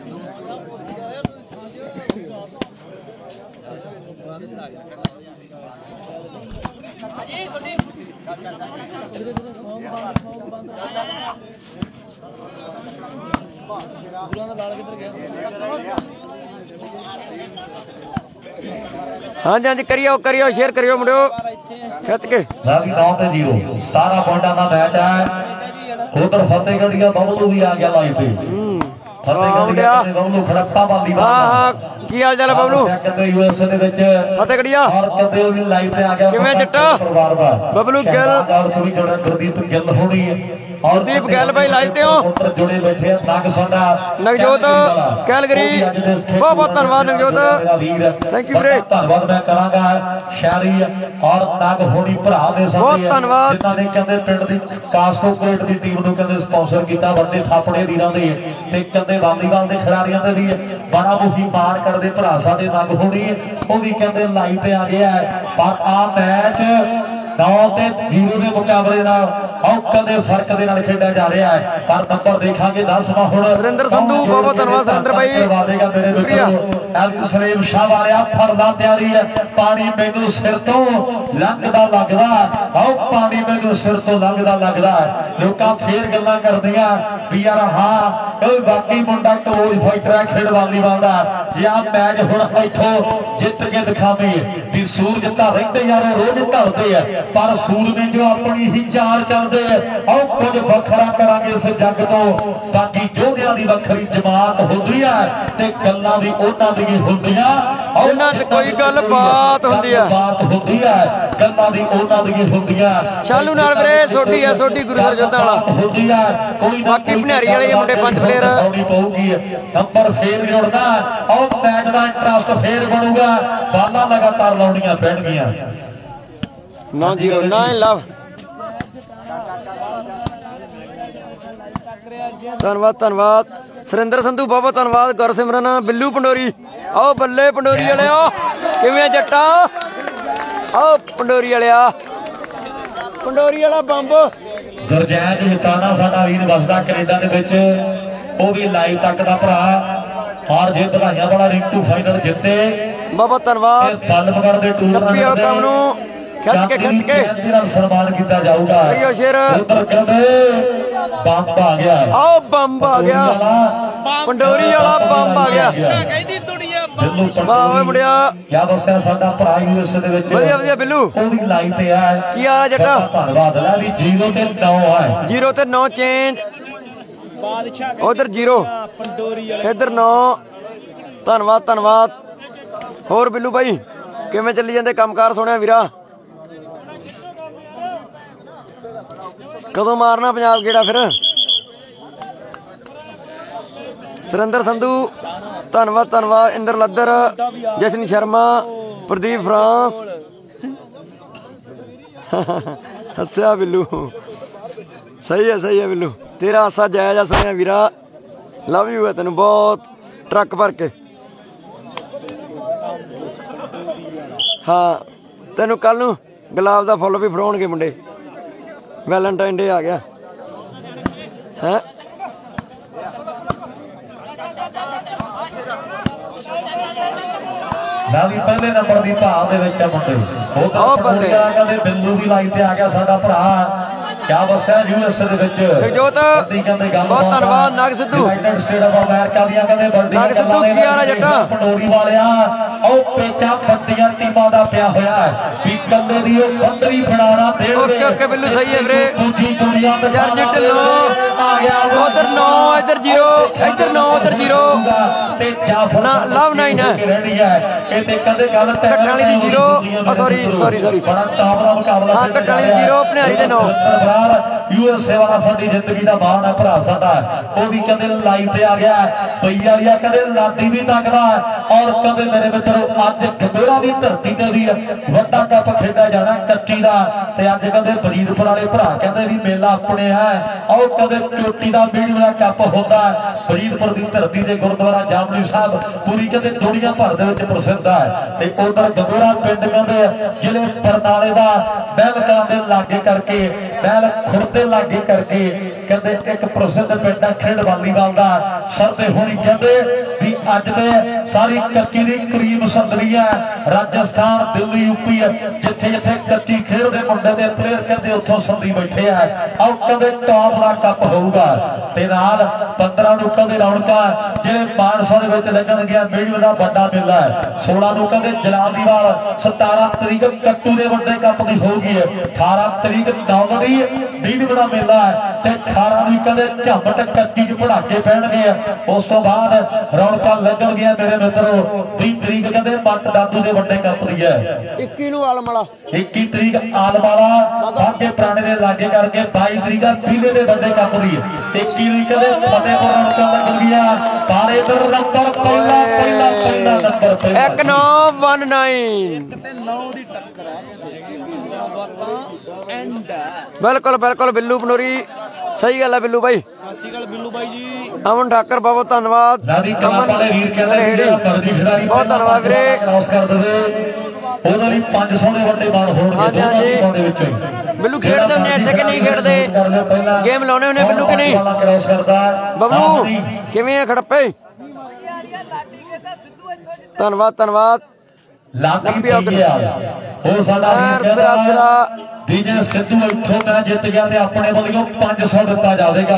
हाँ जी हाँ जी, करियो करियो शेयर करियो मुंडिओ खिच के। रावी नौ ते जीरो सतारह पॉइंटां दा मैच है। उधर फतेहगढ़िया बबलू भी आ गया लाइव पे, फतेहगढ़िया बबलू खड़प्पा वाली हाँ हाँ, की हाल चाल है बबलू? कहते यूएसए दे विच फतेहगढ़िया और कहते वो भी लाइव पे आ गया किवें जट्टा बबलू गिल और थोड़ी जोड़ा गुरदीप गिल होनी है और दीप गैल भाई लाइव ते हो जुड़े बैठे नाग सोडा नवजोत कैलगरी, बहुत बहुत धन्यवाद नवजोत, थैंक यू वीरे, धन्यवाद मैं करांगा शहरी और नाग होनी भरा दे साथ बहुत धन्यवाद जिन्हां ने कहंदे पिंड दी कास्को क्रिकेट दी टीम ਨੂੰ ਕਹਿੰਦੇ ਸਪਾਂਸਰ ਕੀਤਾ, ਵੱਡੇ ਥਾਪੜੇ ਵੀਰਾਂ ਦੇ ਤੇ ਕਹਿੰਦੇ ਵਾਲੀਬਾਲ ਦੇ ਖਿਡਾਰੀਆਂ ਦੇ ਵੀ ਬੜਾ ਮੁਹੀ ਮਾਣ ਕਰਦੇ ਭਰਾ ਸਾਡੇ ਨਾਗ ਹੋਣੀ, ਉਹ ਵੀ ਕਹਿੰਦੇ ਲਾਈਵ ਤੇ ਆ ਗਿਆ। ਪਰ ਆ ਮੈਚ नौ ते जीरो के मुकाबले औकल के फर्क के नाल खेडा जा रहा है, पर नंबर देखा दसवां हुण सुरेंद्र संधू, बहुत बहुत धन्यवाद सुरेंद्र भाई, शुक्रिया। सलीम शाह वाले फरदा तैयारी है, पानी मैनू सिर तो लंघदा लगदा, आओ पानी मैनू सिर तो लंघदा लगदा, लोग फिर गल्लां करदियां भी यार हाँ कोई बाकी मुंडा क्लोज फाइटर है खेड वालीबाल दा, या मैच हुण इथों जित के दिखावे भी सूरज तां रहिंदे यार रोज ढलदे है, पर सूरज ने जो अपनी ही चाल चल ਕਰਦੇ ਆਓ ਕੁਝ ਵੱਖਰਾ ਕਰਾਂਗੇ ਇਸ ਜੱਗ ਤੋਂ। ਬਾਕੀ ਯੋਧਿਆਂ ਦੀ ਵੱਖਰੀ ਜਮਾਤ ਹੁੰਦੀ ਹੈ ਤੇ ਗੱਲਾਂ ਵੀ ਉਹਨਾਂ ਦੀ ਹੁੰਦੀਆਂ। ਉਹਨਾਂ 'ਚ ਕੋਈ ਗੱਲ ਬਾਤ ਹੁੰਦੀ ਆ, ਬਾਤ ਹੁੰਦੀ ਹੈ, ਗੱਲਾਂ ਦੀ ਉਹਨਾਂ ਦੀ ਹੁੰਦੀਆਂ। ਸ਼ਾਲੂ ਨਾਲ ਵੀਰੇ ਸੋਢੀ ਆ, ਸੋਢੀ ਗੁਰੂ ਸਰਜੋਧਾਂ ਵਾਲਾ ਹੁੰਦੀ ਹੈ। ਕੋਈ ਬਾਕੀ ਭਨਿਆਰੀ ਵਾਲੇ ਮੁੰਡੇ ਪੰਜ ਪਲੇਅਰ ਆਉਣੀ ਪਊਗੀ, ਨੰਬਰ ਫੇਰ ਜੁੜਦਾ ਆਓ ਮੈਚ ਦਾ ਇੰਟਰਸਟ ਫੇਰ ਬਣੂਗਾ। ਬਾਲਾਂ ਲਗਾਤਾਰ ਲਾਉਣੀਆਂ ਪੈਣਗੀਆਂ। ਨੌ ਜ਼ੀਰੋ ਨਾਈਨ ਲਵ। ਧੰਨਵਾਦ ਧੰਨਵਾਦ ਸੁਰਿੰਦਰ ਸੰਧੂ, ਬਹੁਤ ਧੰਨਵਾਦ। ਗੁਰਸਿਮਰਨ ਬਿੱਲੂ ਪੰਡੋਰੀ, ਆਓ ਬੱਲੇ ਪੰਡੋਰੀ ਵਾਲਿਓ, ਕਿਵੇਂ ਜੱਟਾ, ਆਓ ਪੰਡੋਰੀ ਵਾਲਿਆ, ਪੰਡੋਰੀ ਵਾਲਾ ਬੰਬ। ਗੁਰਜੈਤ ਜਤਾਨਾ ਸਾਡਾ ਵੀਰ ਵਸਦਾ ਕੈਨੇਡਾ ਦੇ ਵਿੱਚ, ਉਹ ਵੀ ਲਾਈਵ ਤੱਕ ਦਾ ਭਰਾ। ਹਾਰ ਜੇ ਵਧਾਈਆਂ ਵਾਲਾ ਰਿੰਕੂ ਫਾਈਨਲ ਜਿੱਤੇ, ਬਹੁਤ ਧੰਨਵਾਦ। ਬੱਲਮਗੜ ਦੇ ਟੂਰਨਾਮੈਂਟ ਦੇ ਕੰਮ ਨੂੰ ਖਿੱਚ ਕੇ ਖਿੱਚ ਕੇ ਤੇਰਾ ਸਨਮਾਨ ਕੀਤਾ ਜਾਊਗਾ। ਕਰਿਓ ਸ਼ੇਰ। ਉਧਰ ਕਹਿੰਦੇ ਬੰਬ ਆ ਗਿਆ, ਆਓ ਬੰਬ ਆ ਗਿਆ, ਪੰਡੋਰੀ ਵਾਲਾ ਬੰਬ ਆ ਗਿਆ। ਕਹਿੰਦੀ ਦੁਨੀਆ ਵਾਹ ਓਏ ਮੁੰਡਿਆ, ਕਿਆ ਦੱਸਿਆ ਸਾਡਾ ਭਰਾ ਯੂਐਸ ਦੇ ਵਿੱਚ। ਵਧੀਆ ਵਧੀਆ ਬਿੱਲੂ, ਉਹ ਵੀ ਲਾਈਨ ਤੇ ਆ। ਕੀ ਆ ਜੱਟਾ, ਧੰਨਵਾਦ ਲੈ ਵੀ ਜ਼ੀਰੋ ਤੇ ਨੌ ਹੈ, ਜ਼ੀਰੋ ਤੇ ਨੌ ਚੇਂਜ, ਬਾਦਸ਼ਾਹ ਉਧਰ ਜ਼ੀਰੋ ਪੰਡੋਰੀ ਇੱਧਰ ਨੌ। ਧੰਨਵਾਦ ਧੰਨਵਾਦ। ਹੋਰ ਬਿੱਲੂ ਬਾਈ ਕਿਵੇਂ ਚੱਲੀ ਜਾਂਦੇ ਕੰਮਕਾਰ? ਸੁਣਿਆ ਵੀਰਾ ਕਦੋਂ ਮਾਰਨਾ ਪੰਜਾਬ ਕਿਹੜਾ ਫਿਰ? ਸੁਰਿੰਦਰ ਸੰਧੂ ਧੰਨਵਾਦ ਧੰਨਵਾਦ। ਇੰਦਰ ਲੱਦਰ, ਜਸ਼ਨ ਸ਼ਰਮਾ, ਪ੍ਰਦੀਪ ਫਰਾਂਸ, ਹੱਸਿਆ ਬਿੱਲੂ। ਸਹੀ ਹੈ ਸਹੀ ਹੈ ਬਿੱਲੂ, ਤੇਰਾ ਹਾਸਾ ਜਾਇਜ਼ ਆ। ਸੁਣਿਆ ਵੀਰਾ, ਲਵ ਯੂ ਹੈ ਤੈਨੂੰ ਬਹੁਤ, ਟਰੱਕ ਭਰ ਕੇ। ਹਾਂ ਤੈਨੂੰ ਕੱਲ ਨੂੰ ਗੁਲਾਬ ਦਾ ਫੁੱਲ ਵੀ ਫੜਾਉਣਗੇ ਮੁੰਡੇ, ਵੈਲੈਂਟਾਈਨ ਡੇ ਆ ਗਿਆ ਹੈ। ਨਾ ਵੀ ਪਹਿਲੇ ਨੰਬਰ ਦੀ ਭਾਲ ਦੇ ਵਿੱਚ ਆ ਮੁੰਡੇ। ਉਹ ਬੰਦੇ ਕਹਿੰਦੇ ਬਿੱਲੂ ਦੀ ਲਾਈਨ ਤੇ ਆ ਗਿਆ ਸਾਡਾ ਭਰਾ। ਕਿਆ ਦੱਸਿਆ ਯੂਐਸ ਦੇ ਵਿੱਚ ਜਗਜੋਤ, ਬਹੁਤ ਧੰਨਵਾਦ। Nag Sidhu, United State of America ਦੀਆਂ ਕਹਿੰਦੇ ਵੱਡੀਆਂ ਨਾਗ ਸਿੱਧੂ ਕੀ ਆ ਜੱਟਾ, ਪੰਡੋਰੀ ਵਾਲਿਆ। ਉਹ ਪੇਚਾ ਵੱਡੀਆਂ ਟੀਮਾਂ ਦਾ ਪਿਆ ਹੋਇਆ ਹੈ ਵੀ ਕੱਲੇ ਦੀ ਉਹ ਬੰਦਰੀ ਬਣਾਉਣਾ ਦੇਣਗੇ। ਓਕੇ ਓਕੇ ਬਿੱਲੂ ਸਹੀ ਹੈ ਵੀਰੇ। ਦੂਜੀ ਦੁਨੀਆ ਤੇ ਜਰਜੀ ਢਿੱਲੋਂ ਆ ਗਿਆ, ਉਧਰ ਨੌ, ਇੱਧਰ ਜ਼ੀਰੋ, ਇੱਧਰ ਨੌ, ਉਧਰ ਜ਼ੀਰੋ। ਤੇ ਜਾਂ ਨਾ ਲਵ ਨਾਈਨ ਹੈ ਰਹਿਣੀ ਹੈ ਇਹ ਤੇ ਕਦੇ ਗੱਲ ਕੱਟਣ ਵਾਲੀ ਦੀ ਜ਼ੀਰੋ, ਸੌਰੀ ਸੌਰੀ ਸੌਰੀ ਬੜਾ ਟਾਪ ਦਾ ਮੁਕਾਬਲਾ। ਹਾਂ ਕੱਟਣ ਵਾਲੀ ਦੀ ਜ਼ੀਰੋ, ਭਨਿਆਰੀ ਦੇ ਨੌ। ਯੂਐਸਏ ਵਾਲਾ ਸਾਡੀ ਜ਼ਿੰਦਗੀ ਦਾ ਮਾਣ ਹੈ ਭਰਾ ਸਾਡਾ, ਉਹ ਵੀ ਕਦੇ ਲਾਈਵ ਤੇ ਆ ਗਿਆ। ਪਈ ਵਾਲੀਆ ਕਦੇ ਲਾਡੀ ਵੀ ਤੱਕਦਾ ਔਰ ਕਦੇ ਮੇਰੇ ਮਿੱਤਰੋ ਅੱਜ ਗੰਗੋਰਾ ਦੀ ਧਰਤੀ ਤੇ ਵੀ ਵੱਡਾ ਕੱਪ ਖੇਡਿਆ ਜਾਣਾ ਕੱਚੀ ਦਾ। ਤੇ ਅੱਜ ਕਹਿੰਦੇ ਫਰੀਦਪੁਰ ਵਾਲੇ ਭਰਾ ਕਹਿੰਦੇ ਵੀ ਮੇਲਾ ਆਪਣੇ ਹੈ। ਆਓ ਕਦੇ ਚੋਟੀ ਦਾ ਮੀਡੀਆ ਦਾ ਕੱਪ ਹੁੰਦਾ ਫਰੀਦਪੁਰ ਦੀ ਧਰਤੀ ਤੇ ਗੁਰਦੁਆਰਾ ਜਾਮਨੀ ਸਾਹਿਬ ਪੂਰੀ ਕਹਿੰਦੇ ਦੁਨੀਆ ਭਰ ਦੇ ਵਿੱਚ ਪ੍ਰਸਿੱਧ ਹੈ। ਤੇ ਉਧਰ ਗੰਗੋਰਾ ਪਿੰਡ ਕਹਿੰਦੇ ਜ਼ਿਲ੍ਹੇ ਬਰਨਾਲੇ ਦਾ ਬਹਿਲਕਾਂ ਦੇ ਲਾਗੇ ਕਰਕੇ, ਬਹਿਲ ਖੁਰਦੇ ਲਾਗੇ ਕਰਕੇ ਕਹਿੰਦੇ ਇੱਕ ਪ੍ਰਸਿੱਧ ਪਿੰਡ ਹੈ ਖੇਡ ਵਾਲੀਬਾਲ ਦਾ। ਸਰ ਤੇ ਹੁਣੀ ਕਹਿੰਦੇ ਵੀ ਅੱਜ ਦੇ ਸਾਰੀ ਕੱਚੀ ਦੀ ਕਰੀਬ ਸੰਦਰੀ ਹੈ ਰਾਜਸਥਾਨ, ਦਿੱਲੀ, ਯੂਪੀ ਜਿੱਥੇ ਜਿੱਥੇ ਕੱਚੀ ਖੇਡਦੇ ਮੁੰਡੇ ਦੇ ਪਲੇਅਰ ਕਹਿੰਦੇ ਉੱਥੋਂ ਸੰਦੀ ਬੈਠੇ ਆ। ਆਓ ਕਹਿੰਦੇ ਟੌਪ ਦਾ ਕੱਪ ਹੋਊਗਾ ਤੇ ਨਾਲ ਪੰਦਰਾਂ ਨੂੰ ਕਹਿੰਦੇ ਰੌਣਕਾਂ ਜਿਹੜੇ ਪੰਜ ਸੌ ਦੇ ਵਿੱਚ ਲੱਗਣਗੀਆਂ। ਮੀਡੀਆ ਦਾ ਵੱਡਾ ਮੇਲਾ ਹੈ। ਸੋਲਾਂ ਨੂੰ ਕਹਿੰਦੇ ਜਲਾਲੀਵਾਲ, ਸਤਾਰਾਂ ਤਰੀਕ ਕੱਟੂ ਦੇ ਵੱਡੇ ਕੱਪ ਦੀ ਹੋਊਗੀ, ਅਠਾਰਾਂ ਤਰੀਕ ਦੌੜ ਦੀ ਮੀਡੀਆ ਦਾ ਮੇਲਾ ਹੈ ਤੇ ਅਠਾਰਾਂ ਨੂੰ ਕਹਿੰਦੇ ਝੰਬਟ ਕੱਚੀ ਚ ਪੜਾਕੇ ਪੈਣਗੇ। ਉਸ ਤੋਂ ਬਾਅਦ ਰੌਣਕਾਂ ਲੱਗਣਗੀਆਂ ਮੇਰੇ ਮਿੱਤਰੋ। ਵੀਹ ਤਰੀਕ ਕਹਿੰਦੇ ਪੱਟ ਦਾਦੂ ਦੇ ਵੱਡੇ ਕੱਪ ਦੀ ਹੈ, ਇੱਕੀ ਨੂੰ ਆਲਮ ਵਾਲਾ, ਇੱਕੀ ਤਰੀਕ ਆਲਵਾਲਾ ਬਾਗੇ ਪੁਰਾਣੇ ਦੇ ਲਾਗੇ ਕਰਕੇ, ਬਾਈ ਤਰੀਕ ਪੀਲੇ ਦੇ ਵੱਡੇ ਕੱਪ ਦੀ, ਇੱਕੀ ਨੂੰ ਕਹਿੰਦੇ ਫਤਿਹਪੁਰ ਰੌਣਕਾਂ ਲੱਗਣਗੀਆਂ। ਪਾਰੇ ਦਰ ਨੰਬਰ ਪਹਿਲਾ ਪਹਿਲਾ ਪਹਿਲਾ ਨੰਬਰ ਪਹਿਲਾ ਇੱਕ ਨੌ ਵਨ ਨਾਈਨ ਤੇ ਨੌ ਦੀ ਟੱਕਰ ਹੈ। ਐਂਡ ਬਿਲਕੁਲ ਬਿਲਕੁਲ ਬਿੱਲੂ ਪੰਡੋਰੀ, ਸਹੀ ਗੱਲ ਹੈ ਬਿੱਲੂ ਬਾਈ। ਸਤਿ ਸ਼੍ਰੀ ਅਕਾਲ ਬਿੱਲੂ ਬਾਈ ਜੀ। ਅਮਨ ਠਾਕਰ ਬਹੁਤ ਧੰਨਵਾਦ। ਨਾਦੀ ਕਲਾਪਾ ਦੇ ਵੀਰ ਕਹਿੰਦੇ ਜਿਹੜਾ ਮਰਜ਼ੀ ਖਿਡਾਰੀ ਬਹੁਤ ਧੰਨਵਾਦ ਵੀਰੇ। ਕ੍ਰਾਸ ਕਰ ਦੇਵੇ ਉਹਦੇ ਲਈ ਪੰਜ ਸੌ ਦੇ ਵੱਡੇ ਬਾਲ ਹੋਣਗੇ ਦੋਨਾਂ ਦੇ ਵਿੱਚ। ਬਿੱਲੂ ਖੇਡਦੇ ਹੁੰਦੇ ਇੱਥੇ ਕਿ ਨਹੀਂ ਖੇਡਦੇ? ਗੇਮ ਲਾਉਣੇ ਹੁੰਦੇ ਬਿੱਲੂ ਕਿ ਨਹੀਂ? ਕ੍ਰਾਸ ਕਰਦਾ ਬਬਲੂ ਕਿਵੇਂ ਆ ਖੜੱਪੇ? ਧੰਨਵਾਦ ਧੰਨਵਾਦ। ਲਾਗੀ ਉਹ ਸਾਡਾ ਵੀਰ ਕਹਿੰਦਾ ਵੀ ਜੇ ਸਿੱਧੂ ਇੱਥੋਂ ਮੈਂ ਜਿੱਤ ਗਿਆ ਤੇ ਆਪਣੇ ਵੱਲੋਂ ਪੰਜ ਸੌ ਦਿੱਤਾ ਜਾਵੇਗਾ।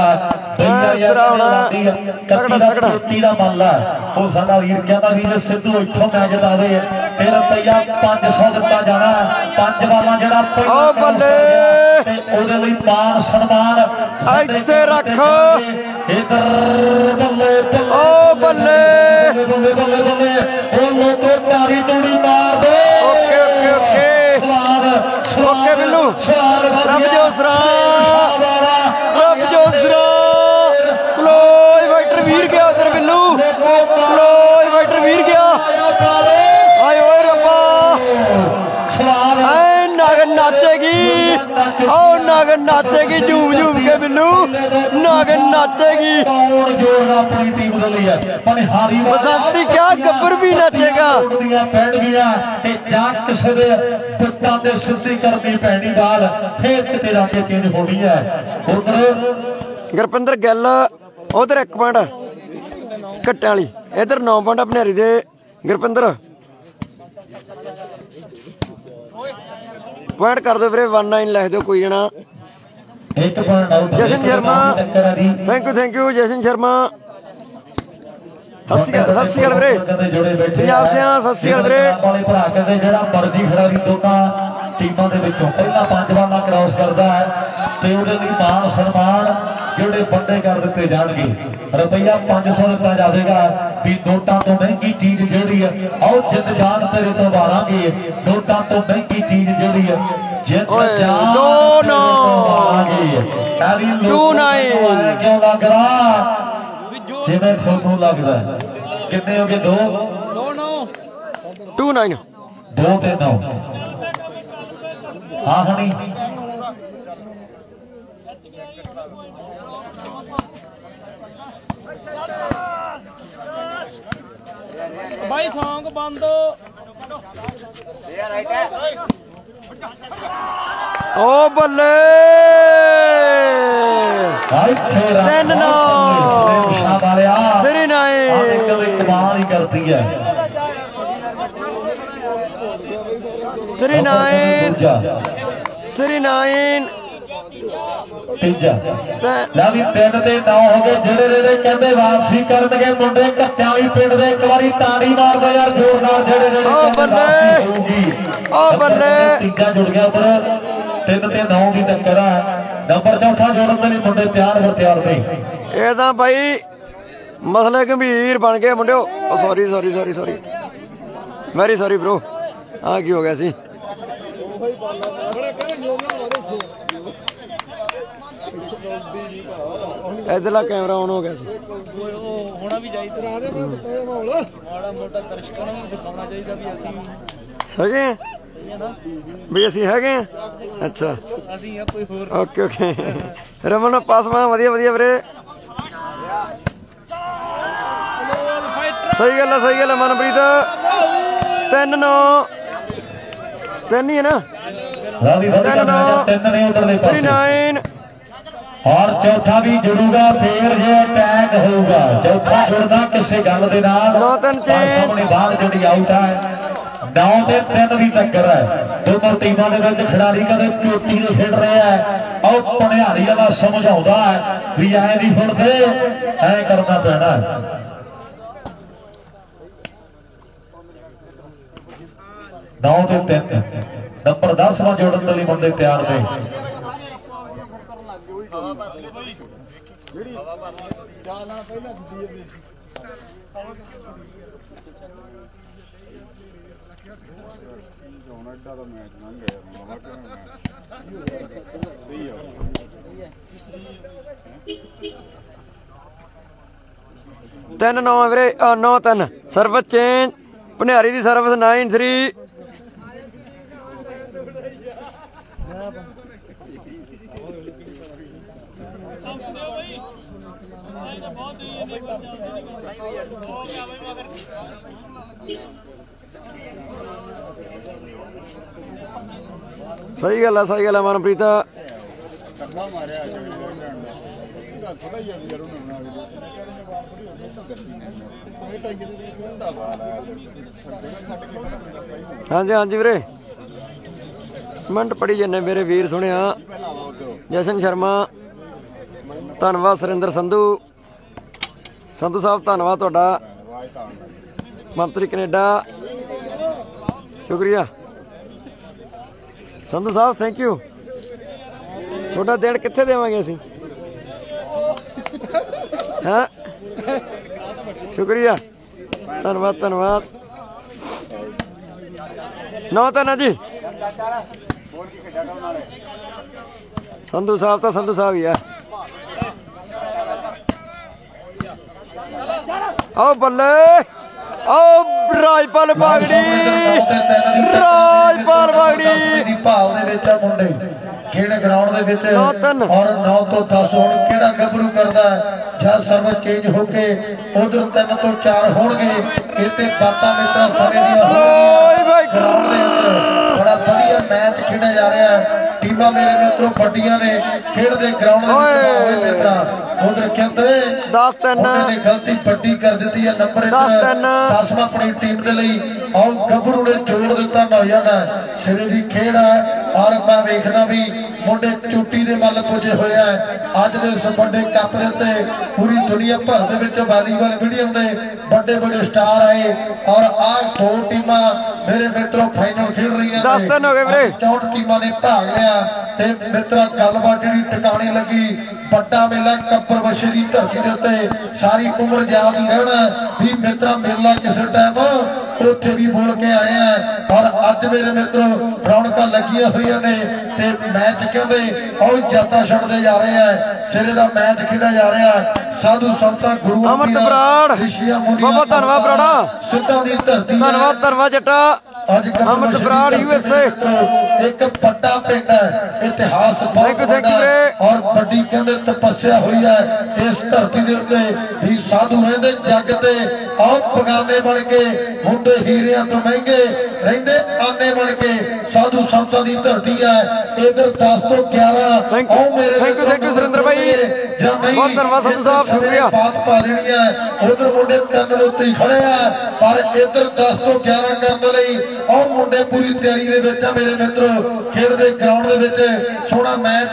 ਚੋਟੀ ਦਾ ਮੱਲ ਹੈ। ਉਹ ਸਾਡਾ ਵੀਰ ਕਹਿੰਦਾ ਵੀ ਜੇ ਸਿੱਧੂ ਇੱਥੋਂ ਮੈਂ ਜਿਤਾਵੇ ਫਿਰ ਰੁਪਈਆ ਪੰਜ ਸੌ ਦਿੱਤਾ ਜਾਣਾ। ਪੰਜ ਵਾਲਾ ਜਿਹੜਾ ਓ ਬੱਲੇ ਤੇ ਉਹਦੇ ਲਈ ਮਾਨ ਸਨਮਾਨ ਇੱਥੇ ਰੱਖ। ਇਧਰ ਬੱਲੇ ਓ ਬੱਲੇ ਬੱਲੇ ਬੱਲੇ ਬੱਲੇ ਉਹ ਲੋਕੋ ਤਾਰੀ ਤੋੜੀ ਮਾਰ ਦੇ। ਓਕੇ ਓਕੇ ਓਕੇ ਸਵਾਦ ਓਕੇ ਬਿੱਲੂ ਪ੍ਰਭਜੋਤ ਸਰਾਂ ਪ੍ਰਭਜੋਤ ਸਰਾਂ ਕਲੋਜ ਵਾਈਟਰ ਵੀਰ ਗਿਆ ਉਧਰ ਬਿੱਲੂ ਕਲੋਜ ਵਾਈਟਰ ਵੀਰ ਗਿਆ। ਆਏ ਓਏ ਰੱਬਾ ਐ ਨਗ ਨਾਚੇਗੀ ਓ ਨਗ ਨਾਚੇਗੀ ਝੂਮ ਝੂਮ ਕੇ ਬਿੱਲੂ ਨਗ ਨਾਚੇਗੀ। ਆਪਣੀ ਟੀਮ ਦੇ ਲਈ ਹੈ ਪਰ ਹਾਰੀ ਬਸੰਤੀ ਕਿਆ ਗੱਬਰ ਵੀ ਨਾਚੇਗਾ। ਪੈਣ ਗਿਆ ਤੇ ਜਾਂ ਕਿਸੇ ਦੇ ਪੁੱਤਾਂ ਦੇ ਸਿੱਧੀ ਕਰਨੀ ਪੈਣੀ ਬਾਲ ਫੇਰ ਕਿਤੇ ਜਾ ਕੇ ਚੇਂਜ ਹੋਣੀ ਹੈ। ਉਧਰ ਗੁਰਪਿੰਦਰ ਗਿੱਲ ਉਧਰ ਇੱਕ ਪੁਆਇੰਟ ਘੱਟਿਆਂ ਵਾਲੀ ਇਧਰ ਨੌ ਪੁਆਇੰਟ ਭਨੇਰੀ ਦੇ ਗੁਰਪਿੰਦਰ ਪੁਆਇੰਟ ਕਰ ਦਿਓ ਵੀਰੇ ਉਨਤਾਲੀ ਲਿਖ ਦਿਓ ਕੋਈ ਜਣਾ। ਇੱਕ point out Jashan Sharma thank you thank you Jashan Sharma ਸਤਿ ਸ਼੍ਰੀ ਅਕਾਲ ਸਤਿ ਸ਼੍ਰੀ ਅਕਾਲ ਵੀਰੇ ਪੰਜਾਬ ਸਿਆਂ ਸਤਿ ਸ਼੍ਰੀ ਅਕਾਲ ਵੀਰੇ। ਵਾਲੇ ਭਰਾ ਕਹਿੰਦੇ ਜਿਹੜਾ ਮਰਜ਼ੀ ਖਿਡਾਰੀ ਦੋਨਾਂ ਟੀਮਾਂ ਦੇ ਵਿੱਚੋਂ ਪਹਿਲਾਂ ਪੰਜ ਬਾਲਾਂ ਕ੍ਰਾਸ ਕਰਦਾ ਹੈ ਤੇ ਉਹਦੇ ਲਈ ਮਾਨ ਸਨਮਾਨ ਜਿਹੜੇ ਵੱਡੇ ਕਰ ਦਿੱਤੇ ਜਾਣਗੇ। ਰੁਪਈਆ ਪੰਜ ਸੌ ਦਿੱਤਾ ਜਾਵੇਗਾ ਵੀ ਨੋਟਾਂ ਤੋਂ ਮਹਿੰਗੀ ਚੀਜ਼ ਜਿਹੜੀ ਹੈ ਆਓ ਜਿੱਤ ਜਾਨ ਤੇਰੇ ਤੋਂ ਵਾਰਾਂਗੇ। ਨੋਟਾਂ ਤੋਂ ਮਹਿੰਗੀ ਚੀਜ਼ ਜਿਹੜੀ ਹੈ ਜਿੱਤ ਜਾਨ ਦੋ ਨੌ ਟੂ ਨਾਈਨ ਕਿਉਂ ਲੱਗ ਰਿਹਾ ਜਿਵੇਂ ਤੁਹਾਨੂੰ ਲੱਗਦਾ। ਕਿੰਨੇ ਹੋ ਗਏ ਦੋ ਦੋ ਨੌ ਟੂ ਨਾਈਨ ਦੋ ਤੇ ਨੌ ਹਾਂ ਹਣੀ ਬਾਈ ਸੌਂਗ ਬੰਦ। ਓ ਬੱਲੇ ਤਿੰਨ ਨੌ ਤੇਰੀ ਨਾਈਨ ਕਮਾਲ ਹੀ ਕਰਦੀ ਹੈ। ਤੇਰੀ ਨਾਈਨ ਤੇਰੀ ਨਾਈਨ ਤੀਜਾ ਲੈ ਵੀ ਤਿੰਨ ਤੇ ਨੌ ਹੋ ਗਏ। ਜਿਹੜੇ ਜਿਹੜੇ ਕਹਿੰਦੇ ਵਾਪਸੀ ਕਰਨਗੇ ਮੁੰਡੇ ਘੱਟਿਆਂ ਵੀ ਪਿੰਡ ਦੇ ਇੱਕ ਵਾਰੀ ਤਾੜੀ ਮਾਰਦੇ ਯਾਰ ਜ਼ੋਰਦਾਰ। ਜਿਹੜੇ ਜਿਹੜੇ ਓ ਬੱਲੇ ਓ ਬੱਲੇ ਤੀਜਾ ਜੁੜ ਗਿਆ ਉੱਪਰ ਤਿੰਨ ਤੇ ਨੌ ਦੀ ਟੱਕਰ ਹੈ। ਨੰਬਰ ਚੌਥਾ ਜੋੜਨ ਦੇ ਲਈ ਮੁੰਡੇ ਤਿਆਰ ਹੋ ਤਿਆਰ ਨੇ। ਇਹ ਤਾਂ ਬਾਈ ਮਸਲੇ ਗੰਭੀਰ ਬਣ ਗਏ ਮੁੰਡਿਓ। Sorry sorry sorry sorry very sorry bro ਆ ਕੀ ਹੋ ਗਿਆ ਸੀ। ਇਧਰਲਾ ਕੈਮਰਾ ਆਨ ਹੋ ਗਿਆ ਸੀ। ਹੋਣਾ ਵੀ ਚਾਹੀਦਾ ਮਾੜਾ ਮੋਟਾ ਦਰਸ਼ਕਾਂ ਨੂੰ ਦਿਖਾਉਣਾ ਚਾਹੀਦਾ ਵੀ ਅਸੀਂ ਹੈਗੇ ਆ ਵੀ ਅਸੀਂ ਹੈਗੇ ਆ। ਅੱਛਾ ਅਸੀਂ ਆ ਕੋਈ ਹੋਰ ਓਕੇ ਓਕੇ ਰਮਨ ਪਾਸਮਾ ਵਧੀਆ ਵਧੀਆ ਵੀਰੇ ਸਹੀ ਗੱਲ ਆ ਸਹੀ ਗੱਲ ਆ ਮਨਪ੍ਰੀਤ ਤਿੰਨ ਨੌ ਤਿੰਨ ਹੀ ਹੈ ਨਾ ਤਿੰਨ ਨੌ ਥ੍ਰੀ ਨਾਈਨ ਔਰ ਚੌਥਾ ਵੀ ਜੁੜੂਗਾ ਫੇਰ ਜੇ ਅਟੈਕ ਹੋਊਗਾ। ਚੌਥਾ ਜੁੜਦਾ ਕਿਸੇ ਗੱਲ ਦੇ ਨਾਲ ਨੌ ਤਿੰਨ ਤੇ ਸਾਹਮਣੇ ਬਾਹਰ ਜਿਹੜੀ ਆਊਟ ਹੈ। ਨੌ ਤੇ ਤਿੰਨ ਦੀ ਟੱਕਰ ਹੈ। ਦੋਨੋਂ ਟੀਮਾਂ ਦੇ ਵਿੱਚ ਖਿਡਾਰੀ ਕਦੇ ਚੋਟੀ ਦੇ ਖੇਡ ਰਿਹਾ ਹੈ। ਆਓ ਭਣਿਆਰੀ ਵਾਲਾ ਸਮਝਾਉਂਦਾ ਹੈ ਵੀ ਐ ਨਹੀਂ ਫੁੱਟਦੇ ਐ ਕਰਨਾ ਪੈਣਾ। ਨੌ ਤੇ ਤਿੰਨ ਨੰਬਰ ਦਸ ਵਾਂ ਜੋੜਨ ਦੇ ਲਈ ਮੁੰਡੇ ਤਿਆਰ ਨੇ। ਤਿੰਨ ਨੌ ਵੀਰੇ ਨੌ ਤਿੰਨ ਸਰਵਿਸ ਚੇਂਜ ਭਨਿਆਰੀ ਦੀ ਸਰਵਿਸ ਨਾਈਨ ਥ੍ਰੀ ਸਹੀ ਗੱਲ ਆ ਸਹੀ ਗੱਲ ਆ ਮਨਪ੍ਰੀਤ ਹਾਂਜੀ ਹਾਂਜੀ ਵੀਰੇ ਮਿੰਟ ਪੜੀ ਜੰਨੇ ਮੇਰੇ ਵੀਰ ਸੁਣਿਆ ਜਸ਼ਨ ਸ਼ਰਮਾ ਧੰਨਵਾਦ ਸੁਰਿੰਦਰ ਸੰਧੂ ਸੰਧੂ ਸਾਹਿਬ ਧੰਨਵਾਦ ਤੁਹਾਡਾ ਮੰਤਰੀ ਕੈਨੇਡਾ ਸ਼ੁਕਰੀਆ ਸੰਧੂ ਸਾਹਿਬ ਥੈਂਕ ਯੂ ਤੁਹਾਡਾ ਦਿਨ ਕਿੱਥੇ ਦੇਵਾਂਗੇ ਅਸੀਂ ਹਾਂ ਸ਼ੁਕਰੀਆ ਧੰਨਵਾਦ ਧੰਨਵਾਦ ਨੌ ਤਾਂ ਨਾ ਜੀ ਸੰਧੂ ਸਾਹਿਬ ਤਾਂ ਸੰਧੂ ਸਾਹਿਬ ਹੀ ਆ ਆਓ ਬੱਲੇ ਆਓ ਰਾਜਪਾਲ ਬਾਗੜੀ ਰਾਜਪਾਲ ਬਾਗੜੀ ਦੀ ਭਾਵ ਦੇ ਵਿੱਚ ਆ ਮੁੰਡੇ ਖੇਡ ਗਰਾਊਂਡ ਦੇ ਵਿੱਚ ਔਰ ਨੌ ਤੋਂ ਦਸ ਹੁਣ ਕਿਹੜਾ ਗੱਭਰੂ ਕਰਦਾ ਜਦ ਸਰਵਰ ਚੇਂਜ ਹੋ ਕੇ ਉਧਰ ਤਿੰਨ ਤੋਂ ਚਾਰ ਹੋਣਗੇ ਇੱਥੇ ਬਾਤਾਂ ਮਿੱਤਰਾਂ ਸਾਰੇ ਦੀਆਂ ਹੋਣਗੀਆਂ ਗਰਾਊਂਡ ਦੇ ਅੰਦਰ ਬੜਾ ਵਧੀਆ ਮੈਚ ਖੇਡਿਆ ਜਾ ਰਿਹਾ ਹੈ ਟੀਮਾਂ ਮੇਰੇ ਮਿੱਤਰੋ ਵੱਡੀਆਂ ਨੇ ਖੇਡਦੇ ਗਰਾਊਂਡ ਦੇ ਵਿੱਚ ਹੋਏ ਮਿੱਤਰਾਂ ਉਧਰ ਕਹਿੰਦੇ ਦਸ ਤਿੰਨ ਨੇ ਗਲਤੀ ਵੱਡੀ ਕਰ ਦਿੱਤੀ ਹੈ ਨੰਬਰ ਦਸਵਾਂ ਆਪਣੀ ਟੀਮ ਦੇ ਲਈ ਆਓ ਗੱਭਰੂ ਨੇ ਜੋੜ ਦਿੱਤਾ ਨੌਜਵਾਨ ਸਿਰੇ ਦੀ ਖੇਡ ਹੈ ਔਰ ਮੈਂ ਵੇਖਦਾ ਵੀ ਮੁੰਡੇ ਚੋਟੀ ਦੇ ਮੱਲ ਪੁੱਜੇ ਹੋਏ ਆ ਅੱਜ ਦੇ ਇਸ ਵੱਡੇ ਕੱਪ ਦੇ ਉੱਤੇ ਪੂਰੀ ਦੁਨੀਆ ਭਰ ਦੇ ਵਿੱਚ ਵਾਲੀਬਾਲ ਮੀਡੀਅਮ ਦੇ ਵੱਡੇ ਵੱਡੇ ਸਟਾਰ ਆਏ ਔਰ ਆਹ ਦੋ ਟੀਮਾਂ ਮੇਰੇ ਮਿੱਤਰੋ ਫਾਈਨਲ ਖੇਡ ਰਹੀਆਂ ਦਸ ਤਿੰਨ ਹੋ ਗਏ ਵੀਰੇ ਚੌਂਹਠ ਟੀਮਾਂ ਨੇ ਭਾਗ ਲਿਆ ਤੇ ਮਿੱਤਰਾ ਗੱਲਬਾਤ ਜਿਹੜੀ ਟਿਕਾਣੇ ਲੱਗੀ ਵੱਡਾ ਮੇਲਾ ਕੱਪਰ ਵਸ਼ੇ ਦੀ ਧਰਤੀ ਦੇ ਉੱਤੇ ਸਾਰੀ ਉਮਰ ਯਾਦ ਹੀ ਰਹਿਣਾ ਵੀ ਮਿੱਤਰਾ ਮੇਲਾ ਕਿਸੇ ਟਾਈਮ ਉੱਥੇ ਵੀ ਬੋਲ ਕੇ ਆਏ ਆ ਔਰ ਅੱਜ ਮੇਰੇ ਮਿੱਤਰੋ ਰੌਣਕਾਂ ਲੱਗੀਆਂ ਹੋਈਆਂ ਨੇ ਤੇ ਮੈਚ ਕਹਿੰਦੇ ਉਹ ਜਾਤਾਂ ਛੱਡਦੇ ਜਾ ਰਹੇ ਆ ਸਿਰੇ ਦਾ ਮੈਚ ਖੇਡਿਆ ਜਾ ਰਿਹਾ ਸਾਧੂ ਸੰਤਾਂ ਗੁਰੂਆਂ ਅਮਰਤ ਬਰਾੜ ਬਹੁਤ ਧੰਨਵਾਦ ਬਰਾੜਾ ਸਿੱਧਾਂ ਦੀ ਧਰਤੀ ਧੰਨਵਾਦ ਧੰਨਵਾਦ ਜੱਟਾ ਅਮਰਤ ਬਰਾੜ ਯੂ ਐਸ ਏ ਇੱਕ ਵੱਡਾ ਪਿੰਡ ਹੈ ਇਤਿਹਾਸ ਬਹੁਤ ਵੱਡਾ ਔਰ ਵੱਡੀ ਕਹਿੰਦੇ ਤਪੱਸਿਆ ਹੋਈ ਹੈ ਇਸ ਧਰਤੀ ਦੇ ਉੱਤੇ ਵੀ ਸਾਧੂ ਰਹਿੰਦੇ ਜੱਗ ਤੇ ਔਰ ਬਗਾਨੇ ਬਣ ਕੇ ਮੁੰਡੇ ਹੀਰਿਆਂ ਤੋਂ ਮਹਿੰਗੇ ਰਹਿੰਦੇ ਆਨੇ ਬਣ ਕੇ ਸਾਧੂ ਸੰਤਾਂ ਦੀ ਧਰਤੀ ਹੈ ਇਧਰ ਦਸ ਤੋਂ ਗਿਆਰਾਂ ਉਹ ਮੇਰੇ thank you thank you Surinder ਭਾਈ ਬਹੁਤ ਧੰਨਵਾਦ ਸੰਧੂ ਸਾਹਿਬ ਸ਼ੁਕਰੀਆ ਬਾਤ ਪਾ ਦੇਣੀ ਹੈ ਉਧਰ ਮੁੰਡੇ ਤਿੰਨ ਦੇ ਉੱਤੇ ਖੜੇ ਆ ਪਰ ਇਧਰ ਦਸ ਤੋਂ ਗਿਆਰਾਂ ਕਰਨ ਲਈ ਉਹ ਮੁੰਡੇ ਪੂਰੀ ਤਿਆਰੀ ਦੇ ਵਿੱਚ ਆ ਮੇਰੇ ਮਿੱਤਰੋ ਖੇਡਦੇ ਗਰਾਊਂਡ ਦੇ ਵਿੱਚ ਸੋਹਣਾ ਮੈਚ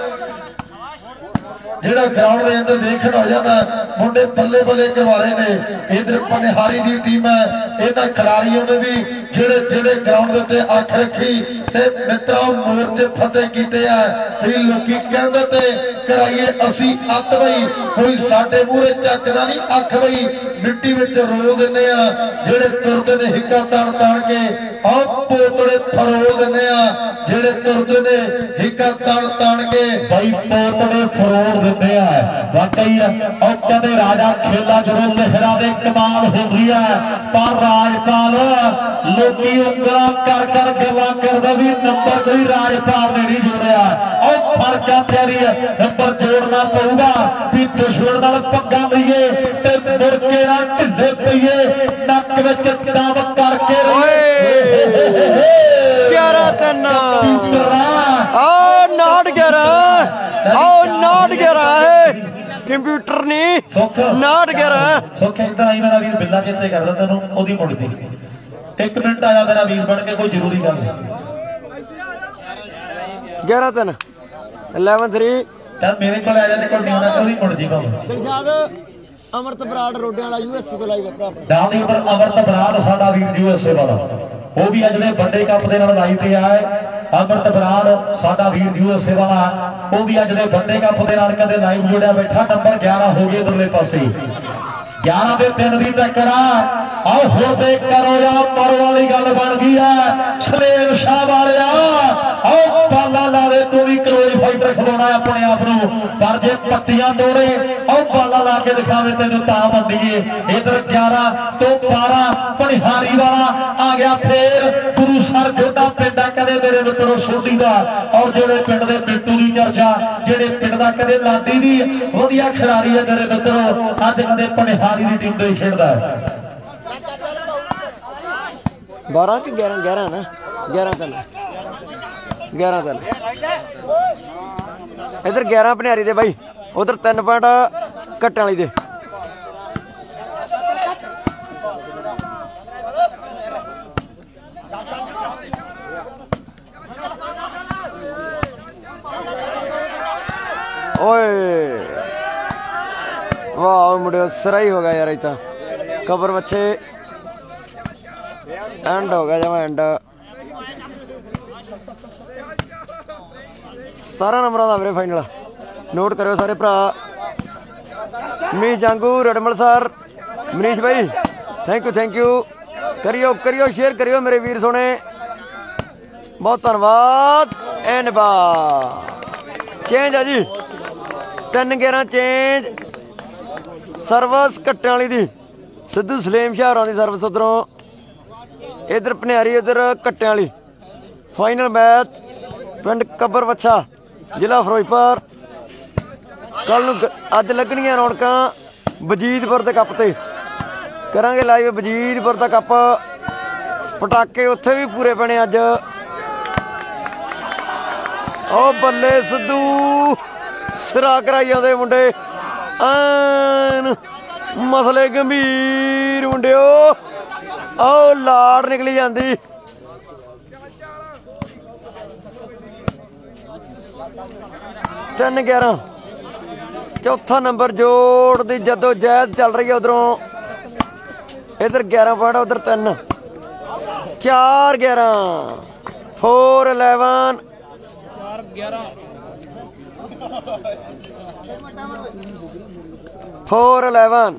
ਜਿਹੜਾ ਗਰਾਊਂਡ ਦੇ ਅੰਦਰ ਦੇਖਣ ਹੋ ਜਾਂਦਾ ਮੁੰਡੇ ਬੱਲੇ ਬੱਲੇ ਕਰਵਾਰੇ ਨੇ ਇਧਰ ਪਨਿਹਾਰੀ ਦੀ ਟੀਮ ਹੈ ਇਹਨਾਂ ਖਿਡਾਰੀਆਂ ਨੇ ਵੀ ਜਿਹੜੇ ਜਿਹੜੇ ਗਰਾਊਂਡ ਦੇ ਉੱਤੇ ਅੱਖ ਰੱਖੀ ਤੇ ਮਿੱਤਰੋ ਮੋਰਚੇ ਫਤਿਹ ਕੀਤੇ ਆ ਵੀ ਲੋਕੀ ਕਹਿੰਦੇ ਤੇ ਕਰਾਈਏ ਅਸੀਂ ਅੱਤ ਬਈ ਕੋਈ ਸਾਡੇ ਮੂਹਰੇ ਚੱਕਦਾ ਨਹੀਂ ਅੱਖ ਬਈ ਮਿੱਟੀ ਵਿੱਚ ਰੋਲ ਦਿੰਦੇ ਆ ਜਿਹੜੇ ਤੁਰਦੇ ਨੇ ਹਿੱਕਾ ਤਣ ਤਣ ਕੇ ਆਹ ਪੋਤੜੇ ਫਰੋਲ ਦਿੰਦੇ ਆ ਜਿਹੜੇ ਤੁਰਦੇ ਨੇ ਹਿੱਕਾ ਤਣ ਤਣ ਕੇ ਬਾਈ ਪੋਤੜੇ ਫਰੋਲ ਦਿੰਦੇ ਆ ਵਾਕਈ ਉਹ ਕਹਿੰਦੇ ਰਾਜਾ ਖੇਲਾ ਜਦੋਂ ਲਹਿਰਾ ਦੇ ਕਮਾਲ ਹੁੰਦੀ ਹੈ ਪਰ ਰਾਜਪਾਲ ਲੋਕੀ ਉਂਗਲਾਂ ਕਰ ਕਰ ਗੱਲਾਂ ਕਰਦਾ ਵੀ ਨੰਬਰ ਕੋਈ ਰਾਜਪਾਲ ਨੇ ਨਹੀਂ ਜੋੜਿਆ ਉਹ ਫਰਕਾਂ ਤਿਆਰੀ ਹੈ ਨੰਬਰ ਜੋੜਨਾ ਪਊਗਾ ਵੀ ਦੁਸ਼ਮਣ ਨਾਲ ਪੰਗਾ ਲਈਏ ਤੇ ਮੁੜ ਕੇ ਨਾ ਢਿੱਲੇ ਪਈਏ ਨੱਕ ਵਿੱਚ ਦਮ ਕਰਕੇ ਗਿਆਰਾਂ ਤਿੰਨ ਆਹ ਨਾਟ ਗਿਆਰਾਂ ਆਹ ਨਾਟ ਗਿਆਰਾਂ ਕੰਪਿਊਟਰ ਨਹੀਂ ਨਾਟ ਗਿਆਰਾਂ ਸੁੱਖ ਇਦਾਂ ਆਈ ਮੇਰਾ ਵੀਰ ਬਿੱਲਾ ਕਿੱਥੇ ਕਰਦਾ ਤੈਨੂੰ ਉਹਦੀ ਮੁੜਦੀ ਇੱਕ ਮਿੰਟ ਆਇਆ ਮੇਰਾ ਵੀਰ ਬਣ ਕੇ ਕੋਈ ਜ਼ਰੂਰੀ ਗੱਲ ਗਿਆਰਾਂ ਤਿੰਨ ਇਲੈਵਨ ਥ੍ਰੀ ਯਾਰ ਮੇਰੇ ਕੋਲ ਆ ਜਾਂਦੇ ਕੋਲ ਨਹੀਂ ਆਉਣਾ ਉਹਦੀ ਮੁੜ ਜੀ ਕੰਮ ਦਿਲਸ਼ਾਦ ਅਮਰਤ ਬਰਾੜ ਰੋਡਿਆਂ ਵਾਲਾ ਯੂ ਐਸ ਏ ਤੋਂ ਲਾਈਵ ਹੈ ਭਰਾ ਡਾਲੀ ਉਪਰ ਅਮਰਤ ਬਰਾੜ ਸਾਡਾ ਵੀਰ ਯੂ ਐਸ ਏ ਵਾਲਾ ਉਹ ਵੀ ਅੱਜ ਦੇ ਵੱਡੇ ਕੱਪ ਦੇ ਨਾਲ ਲਾਈ ਤੇ ਆਏ ਅਮਰਤ ਬਰਾੜ ਸਾਡਾ ਵੀਰ ਯੂ ਐਸ ਏ ਵਾਲਾ ਉਹ ਵੀ ਅੱਜ ਦੇ ਵੱਡੇ ਕੱਪ ਦੇ ਨਾਲ ਕਦੇ ਲਾਈਵ ਜੁੜਿਆ ਬੈਠਾ ਨੰਬਰ ਗਿਆਰਾਂ ਹੋ ਗਏ ਇਧਰਲੇ ਪਾਸੇ ਗਿਆਰਾਂ ਦੇ ਤਿੰਨ ਦੀ ਟੱਕਰ ਆਓ ਹੁਣ ਤੇ ਕਰੋ ਜਾਂ ਮਰੋ ਵਾਲੀ ਗੱਲ ਬਣ ਗਈ ਹੈ ਸਲੇਮ ਸ਼ਾਹ ਵਾਲਿਆ ਆਓ ਬਾਲਾ ਲਾਵੇ ਤੂੰ ਵੀ ਕਰੋਜ ਫਾਈਟਰ ਖਲੋਣਾ ਆਪਣੇ ਆਪ ਨੂੰ ਪਰ ਜੇ ਪੱਟੀਆਂ ਤੋੜੇ ਆਓ ਬਾਲਾ ਲਾ ਕੇ ਦਿਖਾਵੇ ਤੈਨੂੰ ਤਾਂ ਬੰਦੀਏ ਇਧਰ ਗਿਆਰਾਂ ਤੋਂ ਬਾਰਾਂ ਪਨਿਹਾਰੀ ਵਾਲਾ ਆ ਗਿਆ ਫੇਰ ਗੁਰੂ ਸਰ ਜੋਧਾ ਪਿੰਡਾ ਕਦੇ ਮੇਰੇ ਮਿੱਤਰੋ ਸੋਢੀ ਦਾ ਔਰ ਜਿਹੜੇ ਪਿੰਡ ਦੇ ਬਿੱਟੂ ਦੀ ਚਰਚਾ ਜਿਹੜੇ ਪਿੰਡ ਦਾ ਕਦੇ ਲਾਡੀ ਦੀ ਵਧੀਆ ਖਿਡਾਰੀ ਹੈ ਮੇਰੇ ਮਿੱਤਰੋ ਅੱਜ ਕਦੇ ਪਨਿਹਾਰੀ ਦੀ ਟੀਮ ਦੇ ਖੇਡਦਾ ਹੈ ਬਾਰਾਂ ਕਿ ਗਿਆਰਾਂ ਗਿਆਰਾਂ ਨਾ ਗਿਆਰਾਂ ਤਿੰਨ ਗਿਆਰਾਂ ਤਿੰਨ ਇਧਰ ਗਿਆਰਾਂ ਪਨਿਆਰੀ ਦੇ ਬਾਈ ਉਧਰ ਤਿੰਨ ਪੁਆਇੰਟ ਘੱਟਾਂ ਵਾਲੀ ਦੇ ਓਏ ਵਾਹ ਮੁੰਡਿਓ ਸਿਰਾ ਹੀ ਹੋ ਗਿਆ ਯਾਰ ਇਹ ਤਾਂ ਕਬਰ ਮੱਛੇ ਐਂਡ ਹੋ ਗਿਆ ਜਮਾ ਐਂਡ सतारह नंबर का वीरे फाइनल नोट करो सारे भरा मनीष जांगू रडमल सर मनीष भाई थैंक यू थैंक यू करियो करियो शेयर करियो मेरे वीर सोने बहुत धन्यवाद एंड बा चेंज है जी तीन ग्यारह चेंज सर्विस कट्टे वाली दी सिद्धू सलेम शहरों की सर्विस उधरों इधर भनियारी इधर कट्टे वाली फाइनल मैच पिंड कब्बर वच्छा जिला फिरोजपुर कल अज लगनिया रौनक वजीदपुर के कप से करांगे लाइव वजीदपुर का कप पटाके उत्थे भी पूरे बने अज ओ बल्ले सिद्धू सिरा कराई आते मुंडे एन मसले गंभीर मुंडे ओ लाड़ निकली जाती तीन ग्यारह चौथा नंबर जोड़ दी जदोजहद चल रही है उधरों इधर ग्यारह पॉइंट उधर तीन चार ग्यारह फोर इलेवन फोर इलेवन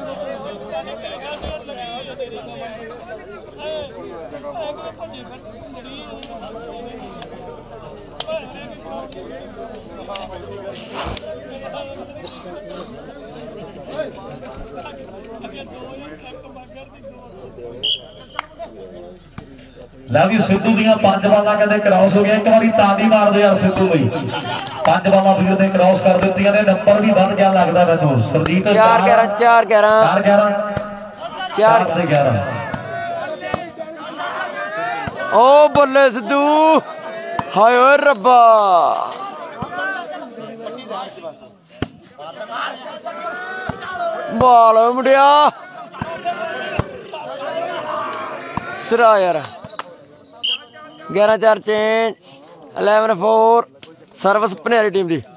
लै भी सिद्धू दियां पंज बालां कहते क्रॉस हो गया एक बारी तांडी मारदे यार सिद्धू बई पंज बालां वीर ने क्रॉस कर दित्तियां ने नंबर भी बढ़ गया लगदा मैनूं सरजीत चार ग्यारह चार ग्यारह चार ग्यारह चार ते ग्यारह ओ बल्ले सिद्धू हाय ओए रब्बा बाल मुंडिया सिरा यार ग्यारह चार change eleven four service Bhaniari team की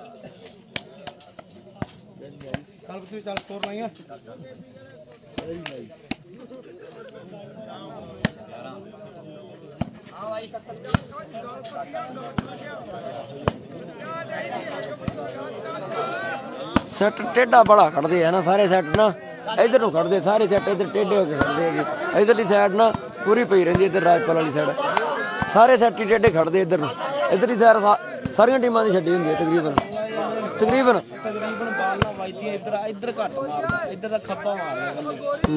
सैट टेढ़ा बड़ा खड़ते है ना सारे सैट ना इधर नूं खड़ते सारे सैट इधर टेढ़े होकर खड़ते है इधरली साइड ना पूरी पई रही इधर राजपाल वाली साइड सारे सैट ही टेढ़े खड़ते इधर नूं इधरली साइड सारियां टीमां दी छड्डी हुंदी है तकरीबन तकरीबन तकरीबन बाल ना वजदी इधर इधर घट मारदा इधर दा खप्पा मारदा गल्ली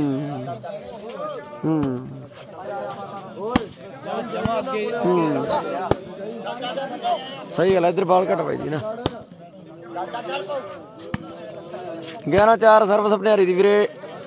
हूं हूं जमा अगे सही गल इधर बाल घट वजदी ना ग्यारह चार सर्विस भनियारी दी वीरे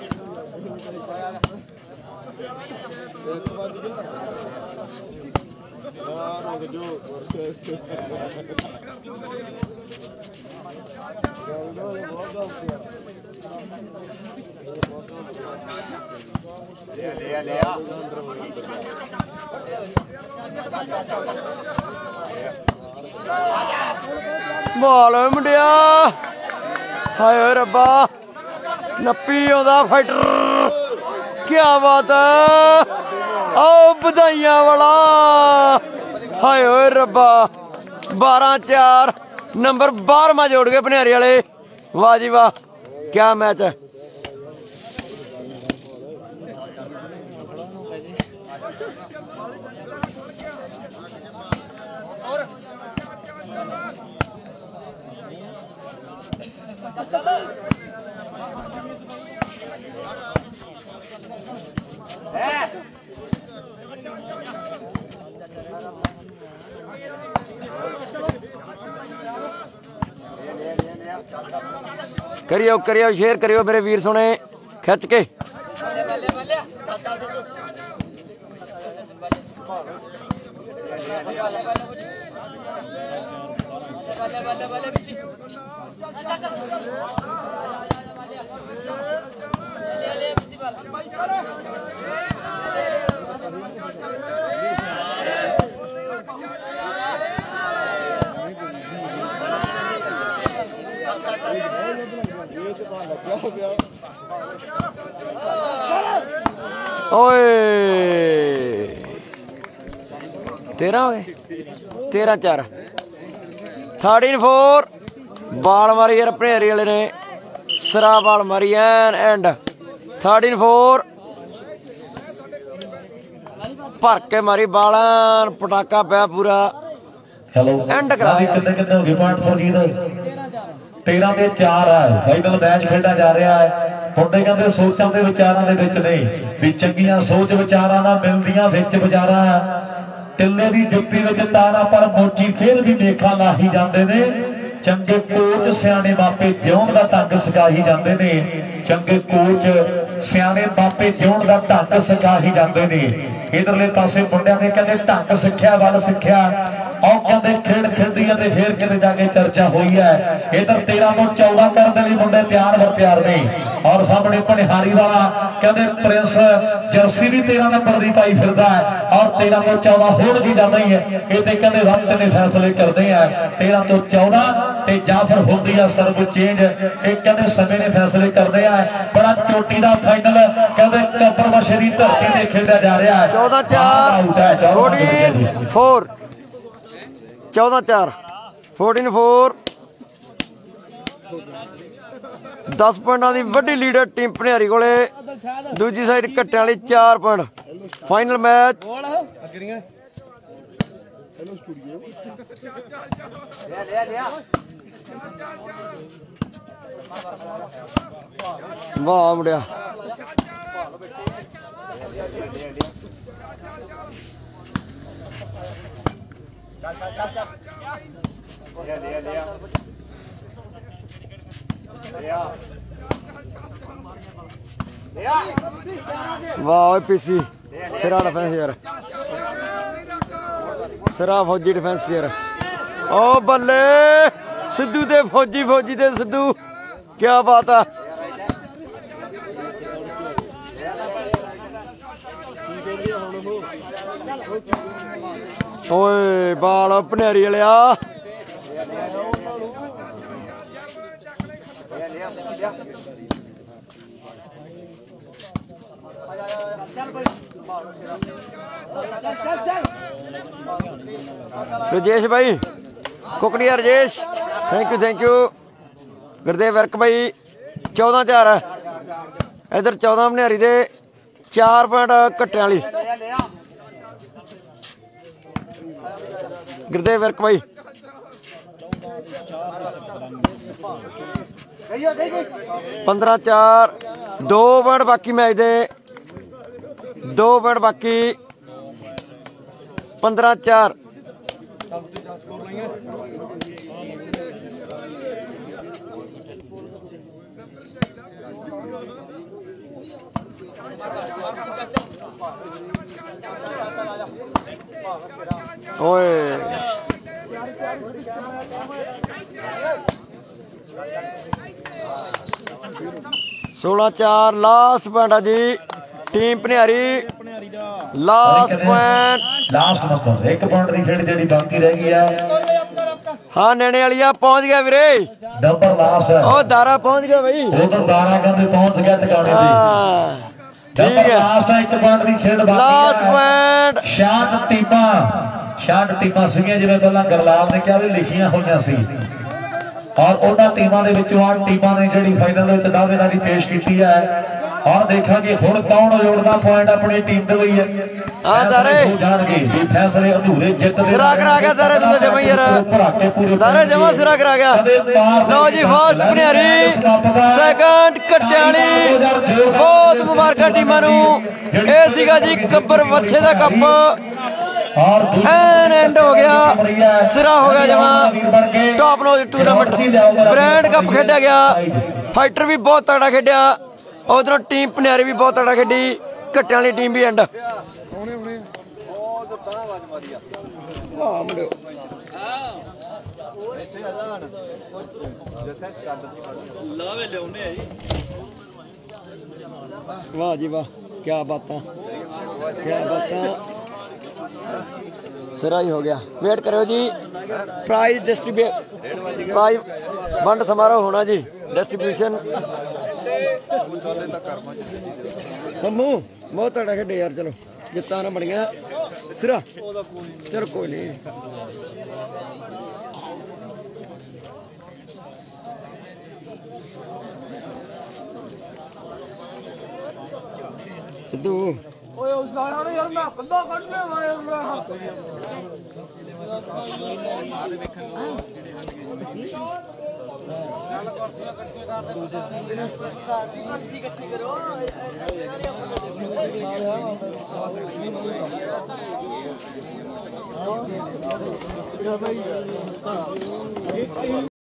बाल मुंडिया हाय रब्बा नप्पी आउंदा फाइटर क्या बात है आओ बधाइयां वाला हाय रब्बा बारह चार नंबर बारहवां जोड़ गए भनियारी वाले वाह जी वाह क्या मैच है करियो करियो शेयर करियो मेरे वीर सुने खिंच के ओए तेरह हो गए तेरह चार ਥਰਟੀਨ ਫੋਰ ਬਾਲ ਮਾਰੀ ਯਾਰ ਭਨੇਰੀ ਵਾਲੇ ਨੇ ਸਿਰਾ ਬਾਲ ਮਾਰੀ ਐਨ ਐਂਡ ਥਰਟੀਨ ਫੋਰ ਭਰ ਕੇ ਮਾਰੀ ਬਾਲਾਂ ਪਟਾਕਾ ਪਿਆ ਪੂਰਾ ਹੈਲੋ ਐਂਡ ਕਰਾ ਕਿੰਨੇ ਕਿੰਨੇ ਹੋ ਗਏ ਪੁਆਇੰਟ ਸੁਰਜੀਤ ਤੇਰਾਂ ਦੇ ਚਾਰ ਆ ਫਾਈਨਲ ਮੈਚ ਖੇਡਿਆ ਜਾ ਰਿਹਾ ਹੈ ਮੁੰਡੇ ਕਹਿੰਦੇ ਸੋਚਾਂ ਦੇ ਵਿਚਾਰਾਂ ਦੇ ਵਿੱਚ ਨਹੀਂ ਵੀ ਚੰਗੀਆਂ ਸੋਚ ਵਿਚਾਰਾਂ ਨਾਲ ਮਿਲਦੀਆਂ ਵਿੱਚ ਬਾਜ਼ਾਰਾਂ ਟਿੱਲੇ ਦੀ ਜੁੱਤੀ ਵਿੱਚ ਤਾਰਾ ਪਰ ਮੋਚੀ ਫੇਰ ਵੀ ਦੇਖਾਂ ਲਾਹੀ ਜਾਂਦੇ ਨੇ ਚੰਗੇ ਕੋਚ ਸਿਆਣੇ ਮਾਪੇ ਜਿਉਣ ਦਾ ਢੰਗ ਸਿਖਾਈ ਜਾਂਦੇ ਨੇ ਚੰਗੇ ਕੋਚ ਸਿਆਣੇ ਮਾਪੇ ਜਿਉਣ ਦਾ ਢੰਗ ਸਿਖਾਈ ਜਾਂਦੇ ਨੇ ਇਧਰਲੇ ਪਾਸੇ ਮੁੰਡਿਆਂ ਨੇ ਕਹਿੰਦੇ ਢੰਗ ਸਿੱਖਿਆ ਵੱਲ ਸਿੱਖਿਆ ਉਹ ਕਹਿੰਦੇ ਖੇਡ ਖੇਡੀ ਤੇ ਫੇਰ ਕਿਤੇ ਜਾ ਕੇ ਚਰਚਾ ਹੋਈ ਹੈ ਇਧਰ ਤੇਰਾਂ ਤੋਂ ਚੌਦਾਂ ਕਰਨ ਦੇ ਲਈ ਮੁੰਡੇ ਤਿਆਰ ਵਰ ਤਿਆਰ ਨੇ ਔਰ ਸਾਹਮਣੇ ਭਨਿਹਾਰੀ ਵਾਲਾ ਕਹਿੰਦੇ ਪ੍ਰਿੰਸ ਜਰਸੀ ਵੀ ਤੇਰਾਂ ਨੰਬਰ ਦੀ ਪਾਈ ਫਿਰਦਾ ਹੈ ਔਰ ਤੇਰਾਂ ਤੋਂ ਚੌਦਾਂ ਹੋਣ ਦੀ ਜਾਂਦਾ ਹੀ ਹੈ ਇਹ ਤੇ ਕਹਿੰਦੇ ਵਕਤ ਨੇ ਫੈਸਲੇ ਕਰਦੇ ਆ ਤੇਰਾਂ ਤੋਂ ਚੌਦਾਂ ਤੇ ਜਾਂ ਫਿਰ ਹੁੰਦੀ ਆ ਸਰਵ ਚੇਂਜ ਇਹ ਕਹਿੰਦੇ ਸਮੇਂ ਨੇ ਫੈਸਲੇ ਕਰਦੇ ਆ ਬੜਾ ਚੋਟੀ ਦਾ ਫਾਈਨਲ ਕਹਿੰਦੇ ਕੱਪਰ ਮਸ਼ਰੀ ਧਰਤੀ ਤੇ ਖੇਡਿਆ ਜਾ ਰਿਹਾ ਹੈ ਚੌਦਾਂ ਚਾਰ ਫੋਰਟੀਨ ਫੋਰ ਚੌਦਾਂ ਚਾਰ ਫੋਰਟੀਨ ਫੋਰ ਦਸ ਪੁਆਇੰਟਾਂ ਦੀ ਵੱਡੀ ਲੀਡਰ ਟੀਮ ਭਨਿਆਰੀ ਕੋਲੇ ਦੂਜੀ ਸਾਈਡ ਘੱਟਿਆਂ ਵਾਲੀ ਚਾਰ ਪੁਆਇੰਟ ਫਾਈਨਲ ਮੈਚ ਵਾਹ ਮੁੰਡਿਆ ਵਾਹ ਪੀਸੀ ਸਿਰਾ ਡਿਫੈਂਸ ਯਾਰ ਸਿਰਾ ਫੌਜੀ ਡਿਫੈਂਸ ਯਾਰ ਓ ਬੱਲੇ ਸਿੱਧੂ ਤੇ ਫੌਜੀ ਫੌਜੀ ਤੇ ਸਿੱਧੂ ਕੀ ਬਾਤ ਆ ਓਏ ਬਾਲ ਭਨਿਆਰੀ ਵਾਲਿਆ ਰਜੇਸ਼ ਭਾਈ ਕੁਕੜੀਆ Rajesh thank you thank you Gurdev ਵਰਕ ਭਾਈ ਚੌਦਾਂ ਚਾਰ ਇਧਰ ਚੌਦਾਂ ਭਨਿਆਰੀ ਦੇ ਚਾਰ ਪੁਆਇੰਟ ਘੱਟਿਆਂ ਵਾਲੀ ਗੁਰਦੇਵ ਵਰਕ ਭਾਈ ਪੰਦਰਾਂ ਚਾਰ ਦੋ ਪੁਆਇੰਟ ਬਾਕੀ ਮੈਚ ਦੇ ਦੋ ਪੁਆਇੰਟ ਬਾਕੀ ਪੰਦਰਾਂ ਚਾਰ ਓਏ सोलह चार लास्ट पॉइंट है जी team Bhaniari last point last number एक पॉइंट की खेड जेडी बाकी रह गई है हाँ नैने वालिया पहुंच गया वीरे नंबर लास्ट है ओ दारा पहुंच गया भाई उधर दारा कहते पहुंच गया टकाने दी ठीक है लास्ट एक पॉइंट की खेड बाकी है लास्ट पॉइंट शांत टीमा शांत टीमा सीगियां जिवें पहला गरलाल ने कहा भी लिखियां होईयां सी और उन्होंने टीमों के विचों आ टीमां ने जिहड़ी फाइनल विच दावेदारी पेश की है और देखांगे हुण कौन जोड़दा पॉइंट अपनी टीम दे लई है आ दारे हो जाणगे भी फैसले अधूरे जित दे सिरा करा गया दारे तू जमा यार दारे जमा सिरा करा गया लो जी फौज भनियारी सेकंड कट्याली बहुत मुबारक टीमां नूं ये सीगा जी कब्बर वच्छे दा कप और एंड एंड हो गया सिरा हो गया जमा top notch tournament brand cup खेड़ा गया फाइटर भी बहुत तगड़ा खेड़ा उधरों टीम भनियारी भी बहुत तगड़ा खेडी घट्टियां वाली टीम भी एंड वाह जी वाह क्या बातां क्या बातां सिरा ही हो गया वेट करो जी प्राइज डिस्ट्रीब्यूट प्राइज वंड समारोह होना जी डिस्ट्रीब्यूशन मम्मू बहुत तगड़ा खेडे यार चलो जित्ता ना बढ़िया सिरा चलो कोई नहीं ਸਿੱਧੂ ਓਏ ਉਸ ਨਾਲ ਯਾਰ ਮੈਂ ਕੰਦਾ ਕੱਢਨੇ ਮਾਰੇ ਚੱਲ ਕੁਰਸੀਆਂ ਇਕੱਠੇ ਕਰਦੇ ਕੁਰਸੀ ਇਕੱਠੀ ਕਰੋ